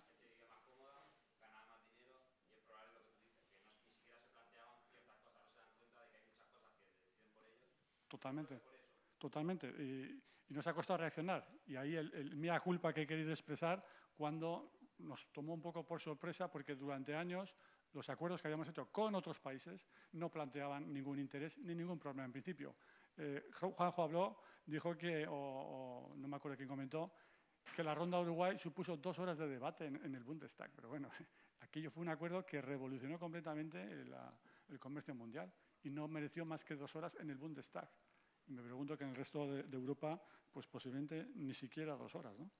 Totalmente, totalmente. Y nos ha costado reaccionar. Y ahí el mea culpa que he querido expresar cuando nos tomó un poco por sorpresa porque durante años los acuerdos que habíamos hecho con otros países no planteaban ningún interés ni ningún problema en principio. Juanjo habló, dijo que, o no me acuerdo quién comentó, que la ronda de Uruguay supuso 2 horas de debate en el Bundestag. Pero bueno, aquello fue un acuerdo que revolucionó completamente el comercio mundial y no mereció más que 2 horas en el Bundestag. Y me pregunto que en el resto de Europa, pues posiblemente ni siquiera 2 horas, ¿no?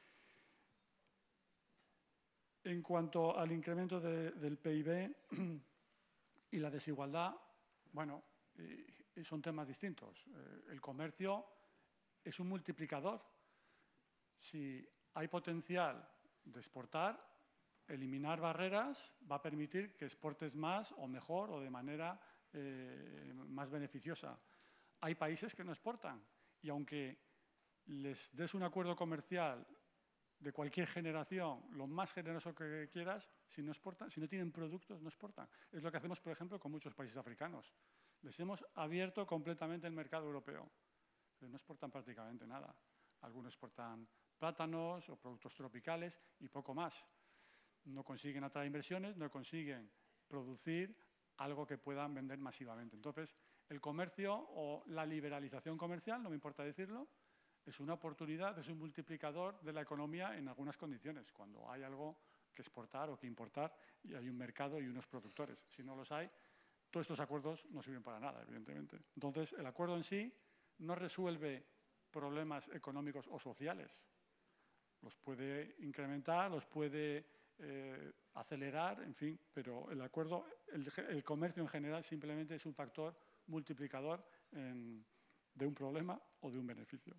En cuanto al incremento del PIB y la desigualdad, bueno, son temas distintos. El comercio es un multiplicador. Si hay potencial de exportar, eliminar barreras va a permitir que exportes más o mejor o de manera más beneficiosa. Hay países que no exportan y aunque les des un acuerdo comercial de cualquier generación, lo más generoso que quieras, si no exportan, si no tienen productos, no exportan. Es lo que hacemos, por ejemplo, con muchos países africanos. Les hemos abierto completamente el mercado europeo, pero no exportan prácticamente nada. Algunos exportan plátanos o productos tropicales y poco más. No consiguen atraer inversiones, no consiguen producir algo que puedan vender masivamente. Entonces, el comercio o la liberalización comercial, no me importa decirlo, es una oportunidad, es un multiplicador de la economía en algunas condiciones, cuando hay algo que exportar o que importar y hay un mercado y unos productores. Si no los hay, todos estos acuerdos no sirven para nada, evidentemente. Entonces, el acuerdo en sí no resuelve problemas económicos o sociales. Los puede incrementar, los puede acelerar, en fin, pero el acuerdo, el comercio en general simplemente es un factor multiplicador de un problema o de un beneficio.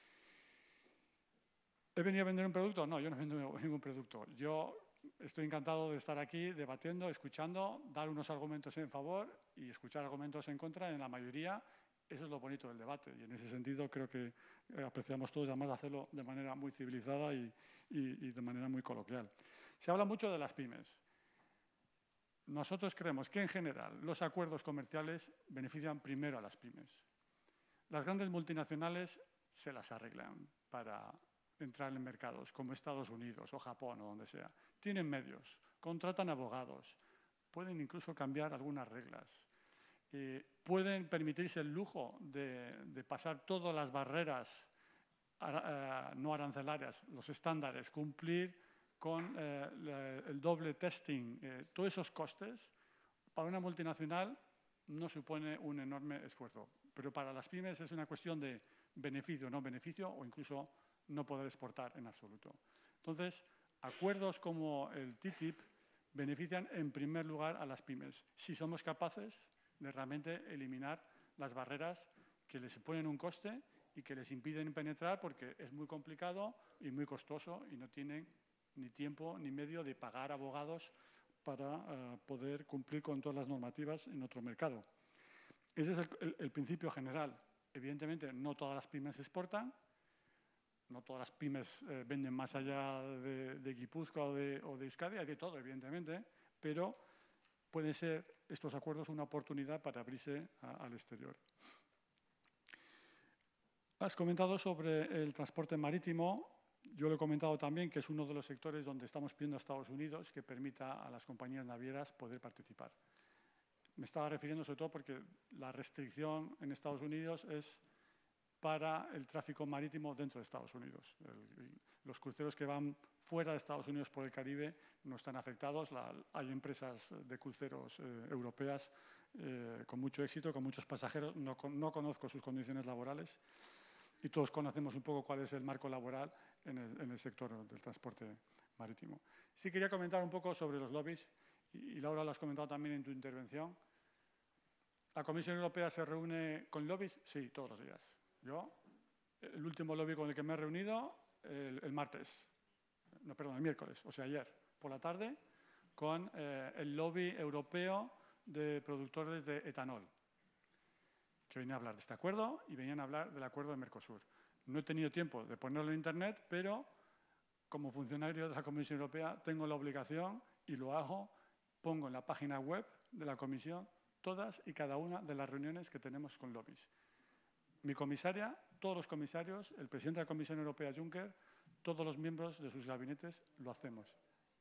¿He venido a vender un producto? No, yo no vendo ningún producto. Yo estoy encantado de estar aquí debatiendo, escuchando, dar unos argumentos en favor y escuchar argumentos en contra en la mayoría. Eso es lo bonito del debate y en ese sentido creo que apreciamos todos además de hacerlo de manera muy civilizada y de manera muy coloquial. Se habla mucho de las pymes. Nosotros creemos que en general los acuerdos comerciales benefician primero a las pymes. Las grandes multinacionales se las arreglan para entrar en mercados como Estados Unidos o Japón o donde sea. Tienen medios, contratan abogados, pueden incluso cambiar algunas reglas. Pueden permitirse el lujo de pasar todas las barreras no arancelarias, los estándares, cumplir con el doble testing. Todos esos costes para una multinacional no supone un enorme esfuerzo, pero para las pymes es una cuestión de beneficio, no beneficio o incluso no poder exportar en absoluto. Entonces, acuerdos como el TTIP benefician en primer lugar a las pymes si somos capaces de realmente eliminar las barreras que les ponen un coste y que les impiden penetrar porque es muy complicado y muy costoso y no tienen ni tiempo ni medio de pagar abogados para poder cumplir con todas las normativas en otro mercado. Ese es el principio general. Evidentemente, no todas las pymes exportan, no todas las pymes venden más allá de Guipúzcoa o de Euskadi, hay de todo, evidentemente, pero pueden ser estos acuerdos una oportunidad para abrirse al exterior. Has comentado sobre el transporte marítimo. Yo lo he comentado también que es uno de los sectores donde estamos pidiendo a Estados Unidos que permita a las compañías navieras poder participar. Me estaba refiriendo sobre todo porque la restricción en Estados Unidos es para el tráfico marítimo dentro de Estados Unidos. Los cruceros que van fuera de Estados Unidos por el Caribe no están afectados. Hay empresas de cruceros europeas con mucho éxito, con muchos pasajeros. No conozco sus condiciones laborales y todos conocemos un poco cuál es el marco laboral en el sector del transporte marítimo. Sí quería comentar un poco sobre los lobbies y Laura lo has comentado también en tu intervención. ¿La Comisión Europea se reúne con lobbies? Sí, todos los días. Yo, el último lobby con el que me he reunido, el miércoles, o sea, ayer, por la tarde, con el lobby europeo de productores de etanol, que venían a hablar de este acuerdo y venían a hablar del acuerdo de Mercosur. No he tenido tiempo de ponerlo en Internet, pero como funcionario de la Comisión Europea tengo la obligación, y lo hago, pongo en la página web de la Comisión todas y cada una de las reuniones que tenemos con lobbies. Mi comisaria, todos los comisarios, el presidente de la Comisión Europea, Juncker, todos los miembros de sus gabinetes lo hacemos.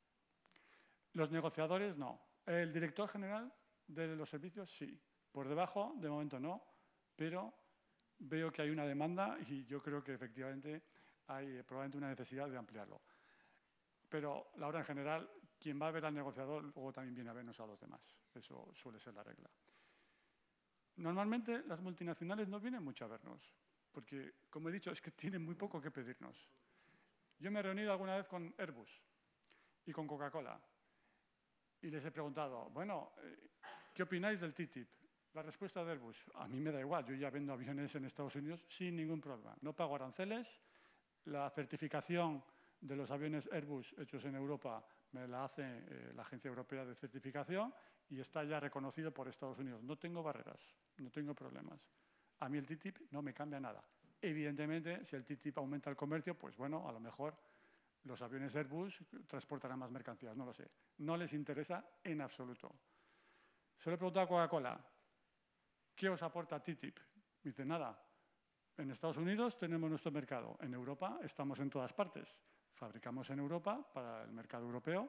Los negociadores, no. El director general de los servicios, sí. Por debajo, de momento no, pero veo que hay una demanda y yo creo que efectivamente hay probablemente una necesidad de ampliarlo. Pero la hora en general, quien va a ver al negociador luego también viene a vernos a los demás. Eso suele ser la regla. Normalmente las multinacionales no vienen mucho a vernos, porque, como he dicho, es que tienen muy poco que pedirnos. Yo me he reunido alguna vez con Airbus y con Coca-Cola y les he preguntado, bueno, ¿qué opináis del TTIP? La respuesta de Airbus, a mí me da igual, yo ya vendo aviones en Estados Unidos sin ningún problema. No pago aranceles, la certificación de los aviones Airbus hechos en Europa me la hace la Agencia Europea de Certificación y está ya reconocido por Estados Unidos. No tengo barreras, no tengo problemas. A mí el TTIP no me cambia nada. Evidentemente, si el TTIP aumenta el comercio, pues bueno, a lo mejor los aviones Airbus transportarán más mercancías, no lo sé. No les interesa en absoluto. Se lo he preguntado a Coca-Cola, ¿qué os aporta TTIP? Me dice, nada. En Estados Unidos tenemos nuestro mercado. En Europa estamos en todas partes. Fabricamos en Europa para el mercado europeo.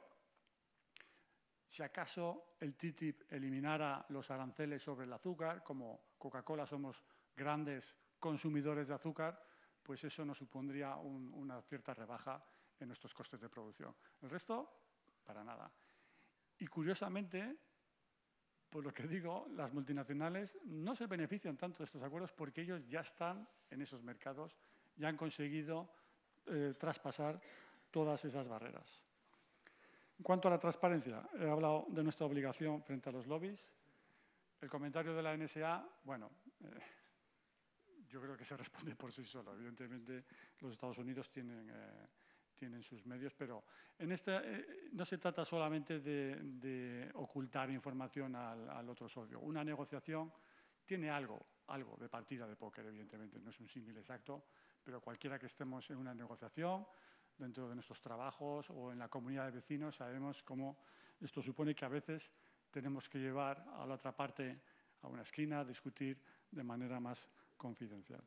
Si acaso el TTIP eliminara los aranceles sobre el azúcar, como Coca-Cola somos grandes consumidores de azúcar, pues eso nos supondría una cierta rebaja en nuestros costes de producción. El resto, para nada. Y curiosamente, por lo que digo, las multinacionales no se benefician tanto de estos acuerdos porque ellos ya están en esos mercados, ya han conseguido traspasar todas esas barreras. En cuanto a la transparencia, he hablado de nuestra obligación frente a los lobbies. El comentario de la NSA, bueno, yo creo que se responde por sí solo. Evidentemente, los Estados Unidos tienen sus medios, pero en no se trata solamente de ocultar información al otro socio. Una negociación tiene algo de partida de póker, evidentemente, no es un símil exacto, pero cualquiera que estemos en una negociación, dentro de nuestros trabajos o en la comunidad de vecinos, sabemos cómo esto supone que a veces tenemos que llevar a la otra parte a una esquina a discutir de manera más confidencial.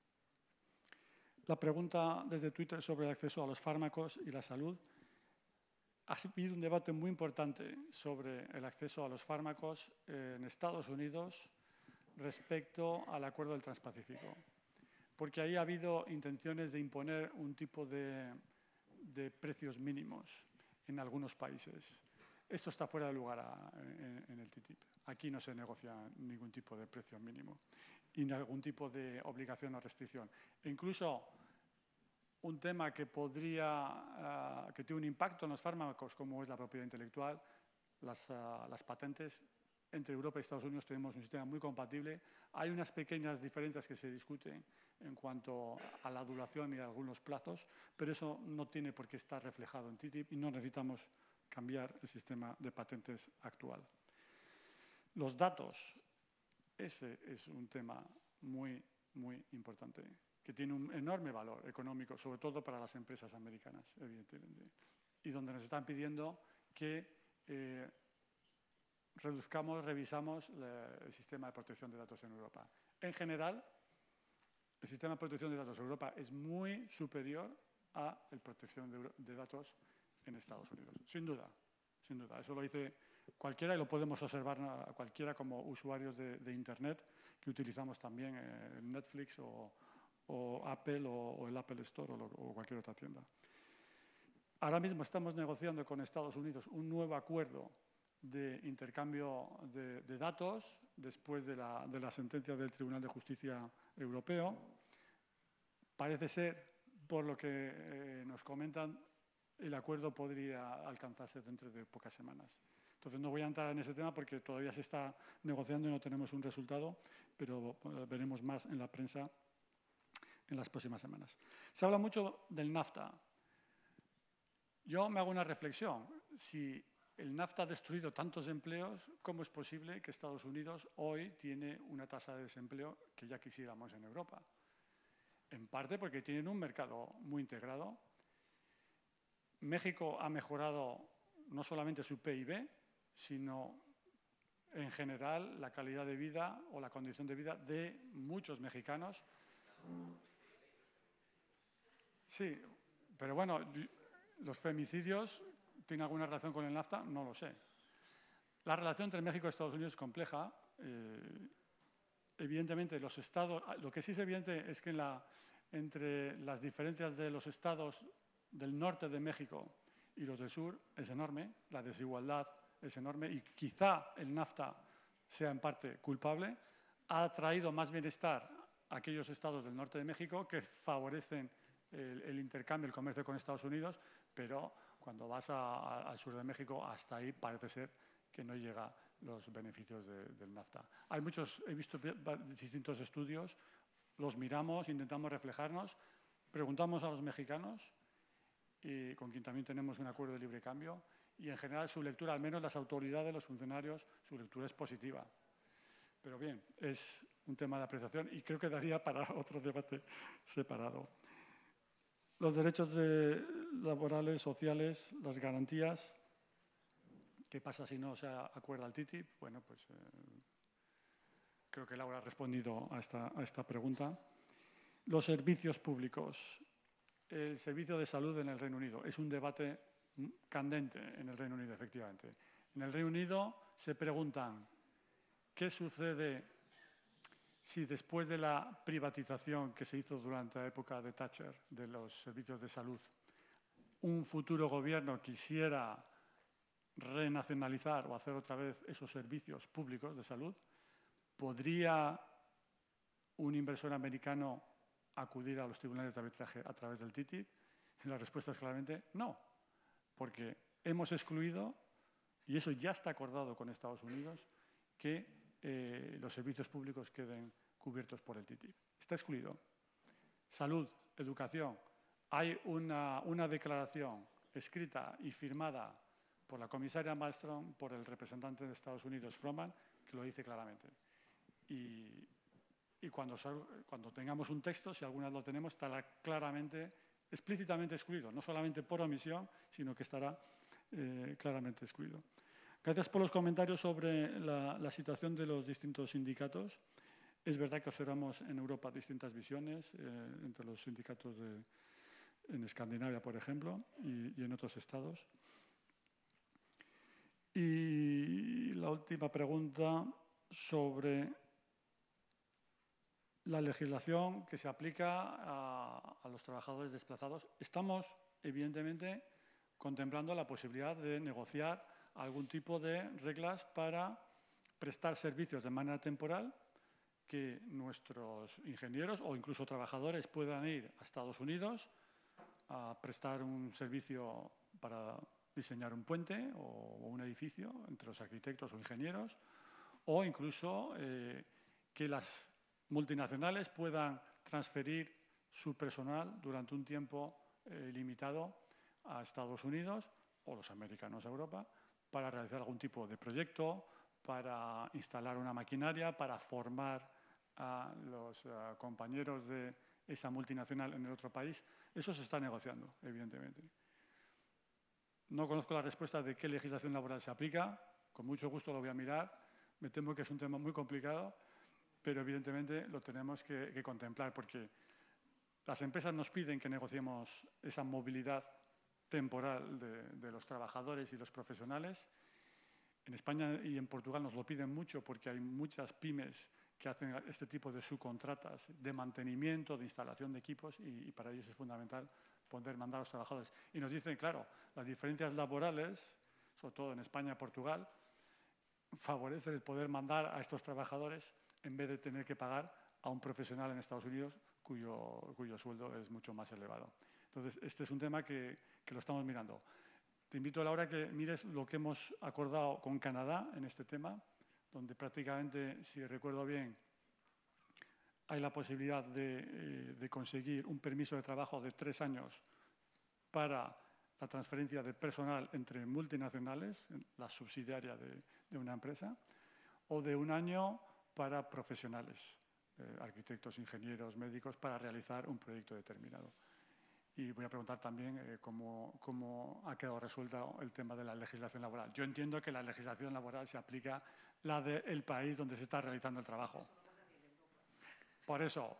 La pregunta desde Twitter sobre el acceso a los fármacos y la salud. Ha habido un debate muy importante sobre el acceso a los fármacos en Estados Unidos respecto al Acuerdo del Transpacífico, porque ahí ha habido intenciones de imponer un tipo de precios mínimos en algunos países. Esto está fuera de lugar en el TTIP. Aquí no se negocia ningún tipo de precio mínimo y ningún tipo de obligación o restricción. E incluso un tema que que tiene un impacto en los fármacos, como es la propiedad intelectual, las patentes. Entre Europa y Estados Unidos tenemos un sistema muy compatible. Hay unas pequeñas diferencias que se discuten en cuanto a la duración y a algunos plazos, pero eso no tiene por qué estar reflejado en TTIP y no necesitamos cambiar el sistema de patentes actual. Los datos, ese es un tema muy, muy importante, que tiene un enorme valor económico, sobre todo para las empresas americanas, evidentemente, y donde nos están pidiendo que revisamos el sistema de protección de datos en Europa. En general, el sistema de protección de datos en Europa es muy superior a la protección de datos en Estados Unidos. Sin duda, sin duda. Eso lo dice cualquiera y lo podemos observar a cualquiera como usuarios de Internet que utilizamos también Netflix o o Apple o el Apple Store o cualquier otra tienda. Ahora mismo estamos negociando con Estados Unidos un nuevo acuerdo de intercambio de datos después de la sentencia del Tribunal de Justicia Europeo. Parece ser, por lo que nos comentan, el acuerdo podría alcanzarse dentro de pocas semanas. Entonces no voy a entrar en ese tema porque todavía se está negociando y no tenemos un resultado, pero veremos más en la prensa en las próximas semanas. Se habla mucho del NAFTA. Yo me hago una reflexión. Si el NAFTA ha destruido tantos empleos, ¿cómo es posible que Estados Unidos hoy tiene una tasa de desempleo que ya quisiéramos en Europa? En parte porque tienen un mercado muy integrado. México ha mejorado no solamente su PIB, sino en general la calidad de vida o la condición de vida de muchos mexicanos. Sí, pero bueno, los femicidios tienen alguna relación con el NAFTA, no lo sé. La relación entre México y Estados Unidos es compleja. Evidentemente, los estados, lo que sí es evidente es que entre las diferencias de los estados del norte de México y los del sur es enorme, la desigualdad es enorme y quizá el NAFTA sea en parte culpable. Ha traído más bienestar a aquellos estados del norte de México que favorecen el intercambio, el comercio con Estados Unidos, pero cuando vas al sur de México, hasta ahí parece ser que no llega los beneficios del NAFTA. He visto distintos estudios, los miramos, intentamos reflejarnos, preguntamos a los mexicanos, y con quien también tenemos un acuerdo de libre cambio, y en general su lectura, al menos las autoridades, los funcionarios, su lectura es positiva. Pero bien, es un tema de apreciación y creo que daría para otro debate separado. Los derechos laborales, sociales, las garantías. ¿Qué pasa si no se acuerda el TTIP? Bueno, pues creo que Laura ha respondido a esta pregunta. Los servicios públicos. El servicio de salud en el Reino Unido. Es un debate candente en el Reino Unido, efectivamente. En el Reino Unido se preguntan qué sucede si después de la privatización que se hizo durante la época de Thatcher de los servicios de salud, un futuro gobierno quisiera renacionalizar o hacer otra vez esos servicios públicos de salud, ¿podría un inversor americano acudir a los tribunales de arbitraje a través del TTIP? Y la respuesta es claramente no, porque hemos excluido, y eso ya está acordado con Estados Unidos, que los servicios públicos queden cubiertos por el TTIP. Está excluido. Salud, educación. Hay una declaración escrita y firmada por la comisaria Malmström, por el representante de Estados Unidos, Froman, que lo dice claramente. Y cuando tengamos un texto, si alguna vez lo tenemos, estará claramente, explícitamente excluido, no solamente por omisión, sino que estará claramente excluido. Gracias por los comentarios sobre la situación de los distintos sindicatos. Es verdad que observamos en Europa distintas visiones entre los sindicatos en Escandinavia, por ejemplo, y en otros estados. Y la última pregunta sobre la legislación que se aplica a los trabajadores desplazados. Estamos, evidentemente, contemplando la posibilidad de negociar algún tipo de reglas para prestar servicios de manera temporal, que nuestros ingenieros o incluso trabajadores puedan ir a Estados Unidos a prestar un servicio para diseñar un puente o un edificio entre los arquitectos o ingenieros, o incluso que las multinacionales puedan transferir su personal durante un tiempo limitado a Estados Unidos o los americanos a Europa para realizar algún tipo de proyecto, para instalar una maquinaria, para formar a los compañeros de esa multinacional en el otro país. Eso se está negociando, evidentemente. No conozco la respuesta de qué legislación laboral se aplica, con mucho gusto lo voy a mirar. Me temo que es un tema muy complicado, pero evidentemente lo tenemos que contemplar porque las empresas nos piden que negociemos esa movilidad temporal de los trabajadores y los profesionales. En España y en Portugal nos lo piden mucho porque hay muchas pymes que hacen este tipo de subcontratas de mantenimiento, de instalación de equipos, y para ellos es fundamental poder mandar a los trabajadores. Y nos dicen, claro, las diferencias laborales, sobre todo en España y Portugal, favorecen el poder mandar a estos trabajadores en vez de tener que pagar a un profesional en Estados Unidos cuyo sueldo es mucho más elevado. Entonces, este es un tema que lo estamos mirando. Te invito, Laura, que mires lo que hemos acordado con Canadá en este tema, donde prácticamente, si recuerdo bien, hay la posibilidad de conseguir un permiso de trabajo de 3 años para la transferencia de personal entre multinacionales, la subsidiaria de una empresa, o de 1 año para profesionales, arquitectos, ingenieros, médicos, para realizar un proyecto determinado. Y voy a preguntar también cómo ha quedado resuelto el tema de la legislación laboral. Yo entiendo que la legislación laboral se aplica la del país donde se está realizando el trabajo. Por eso,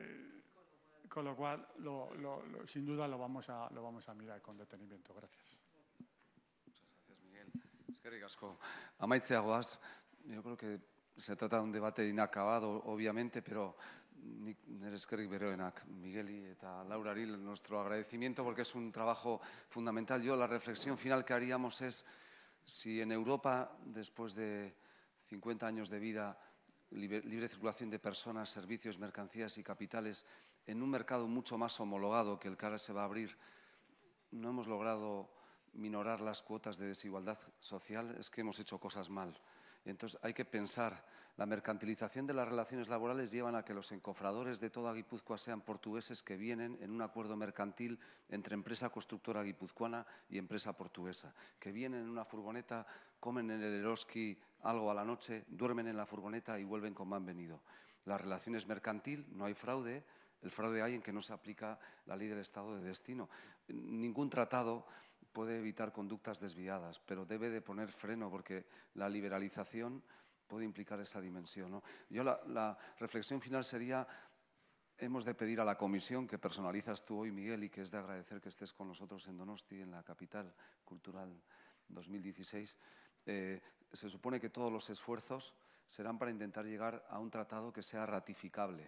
con lo cual, sin duda lo vamos a mirar con detenimiento. Gracias. Muchas gracias, Miguel. Eskerrik asko. Amaitzea goaz. Yo creo que se trata de un debate inacabado, obviamente, pero nire eskerrik beroenak, Migueli eta Laurari, nuestro agradecimiento porque es un trabajo fundamental. Yo la reflexión final que haríamos es si en Europa, después de 50 años de vida, libre circulación de personas, servicios, mercancías y capitales, en un mercado mucho más homologado que el que ahora se va a abrir, no hemos logrado minorar las cuotas de desigualdad social, es que hemos hecho cosas mal. Entonces hay que pensar, la mercantilización de las relaciones laborales llevan a que los encofradores de toda Guipúzcoa sean portugueses que vienen en un acuerdo mercantil entre empresa constructora guipuzcoana y empresa portuguesa, que vienen en una furgoneta, comen en el Eroski algo a la noche, duermen en la furgoneta y vuelven como han venido. La relación es mercantil, no hay fraude. El fraude hay en que no se aplica la ley del Estado de destino. Ningún tratado puede evitar conductas desviadas, pero debe de poner freno porque la liberalización puede implicar esa dimensión, ¿no? Yo la reflexión final sería, hemos de pedir a la comisión que personalizas tú hoy, Miguel, y que es de agradecer que estés con nosotros en Donosti, en la capital cultural 2016. Se supone que todos los esfuerzos serán para intentar llegar a un tratado que sea ratificable.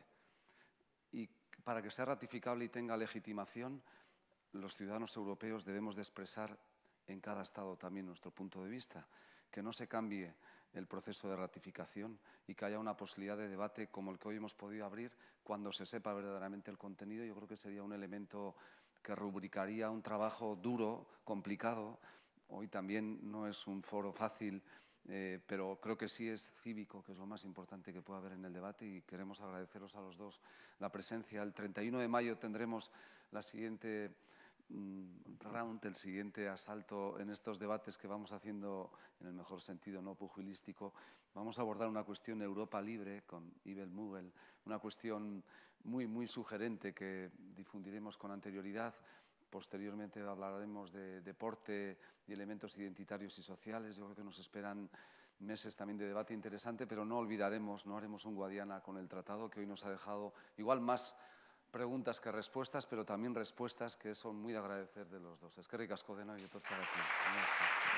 Y para que sea ratificable y tenga legitimación, los ciudadanos europeos debemos de expresar en cada Estado también nuestro punto de vista, que no se cambie el proceso de ratificación y que haya una posibilidad de debate como el que hoy hemos podido abrir cuando se sepa verdaderamente el contenido. Yo creo que sería un elemento que rubricaría un trabajo duro, complicado. Hoy también no es un foro fácil, pero creo que sí es cívico, que es lo más importante que pueda haber en el debate, y queremos agradeceros a los dos la presencia. El 31 de mayo tendremos la siguiente round, el siguiente asalto en estos debates que vamos haciendo en el mejor sentido, no pugilístico. Vamos a abordar una cuestión Europa libre con Ibel Mugel, una cuestión muy sugerente que difundiremos con anterioridad. Posteriormente hablaremos de deporte y elementos identitarios y sociales. Yo creo que nos esperan meses también de debate interesante, pero no olvidaremos, no haremos un Guadiana con el tratado que hoy nos ha dejado igual más preguntas que respuestas, pero también respuestas que son muy de agradecer de los dos. Eskerrik asko denoi etortzeagatik.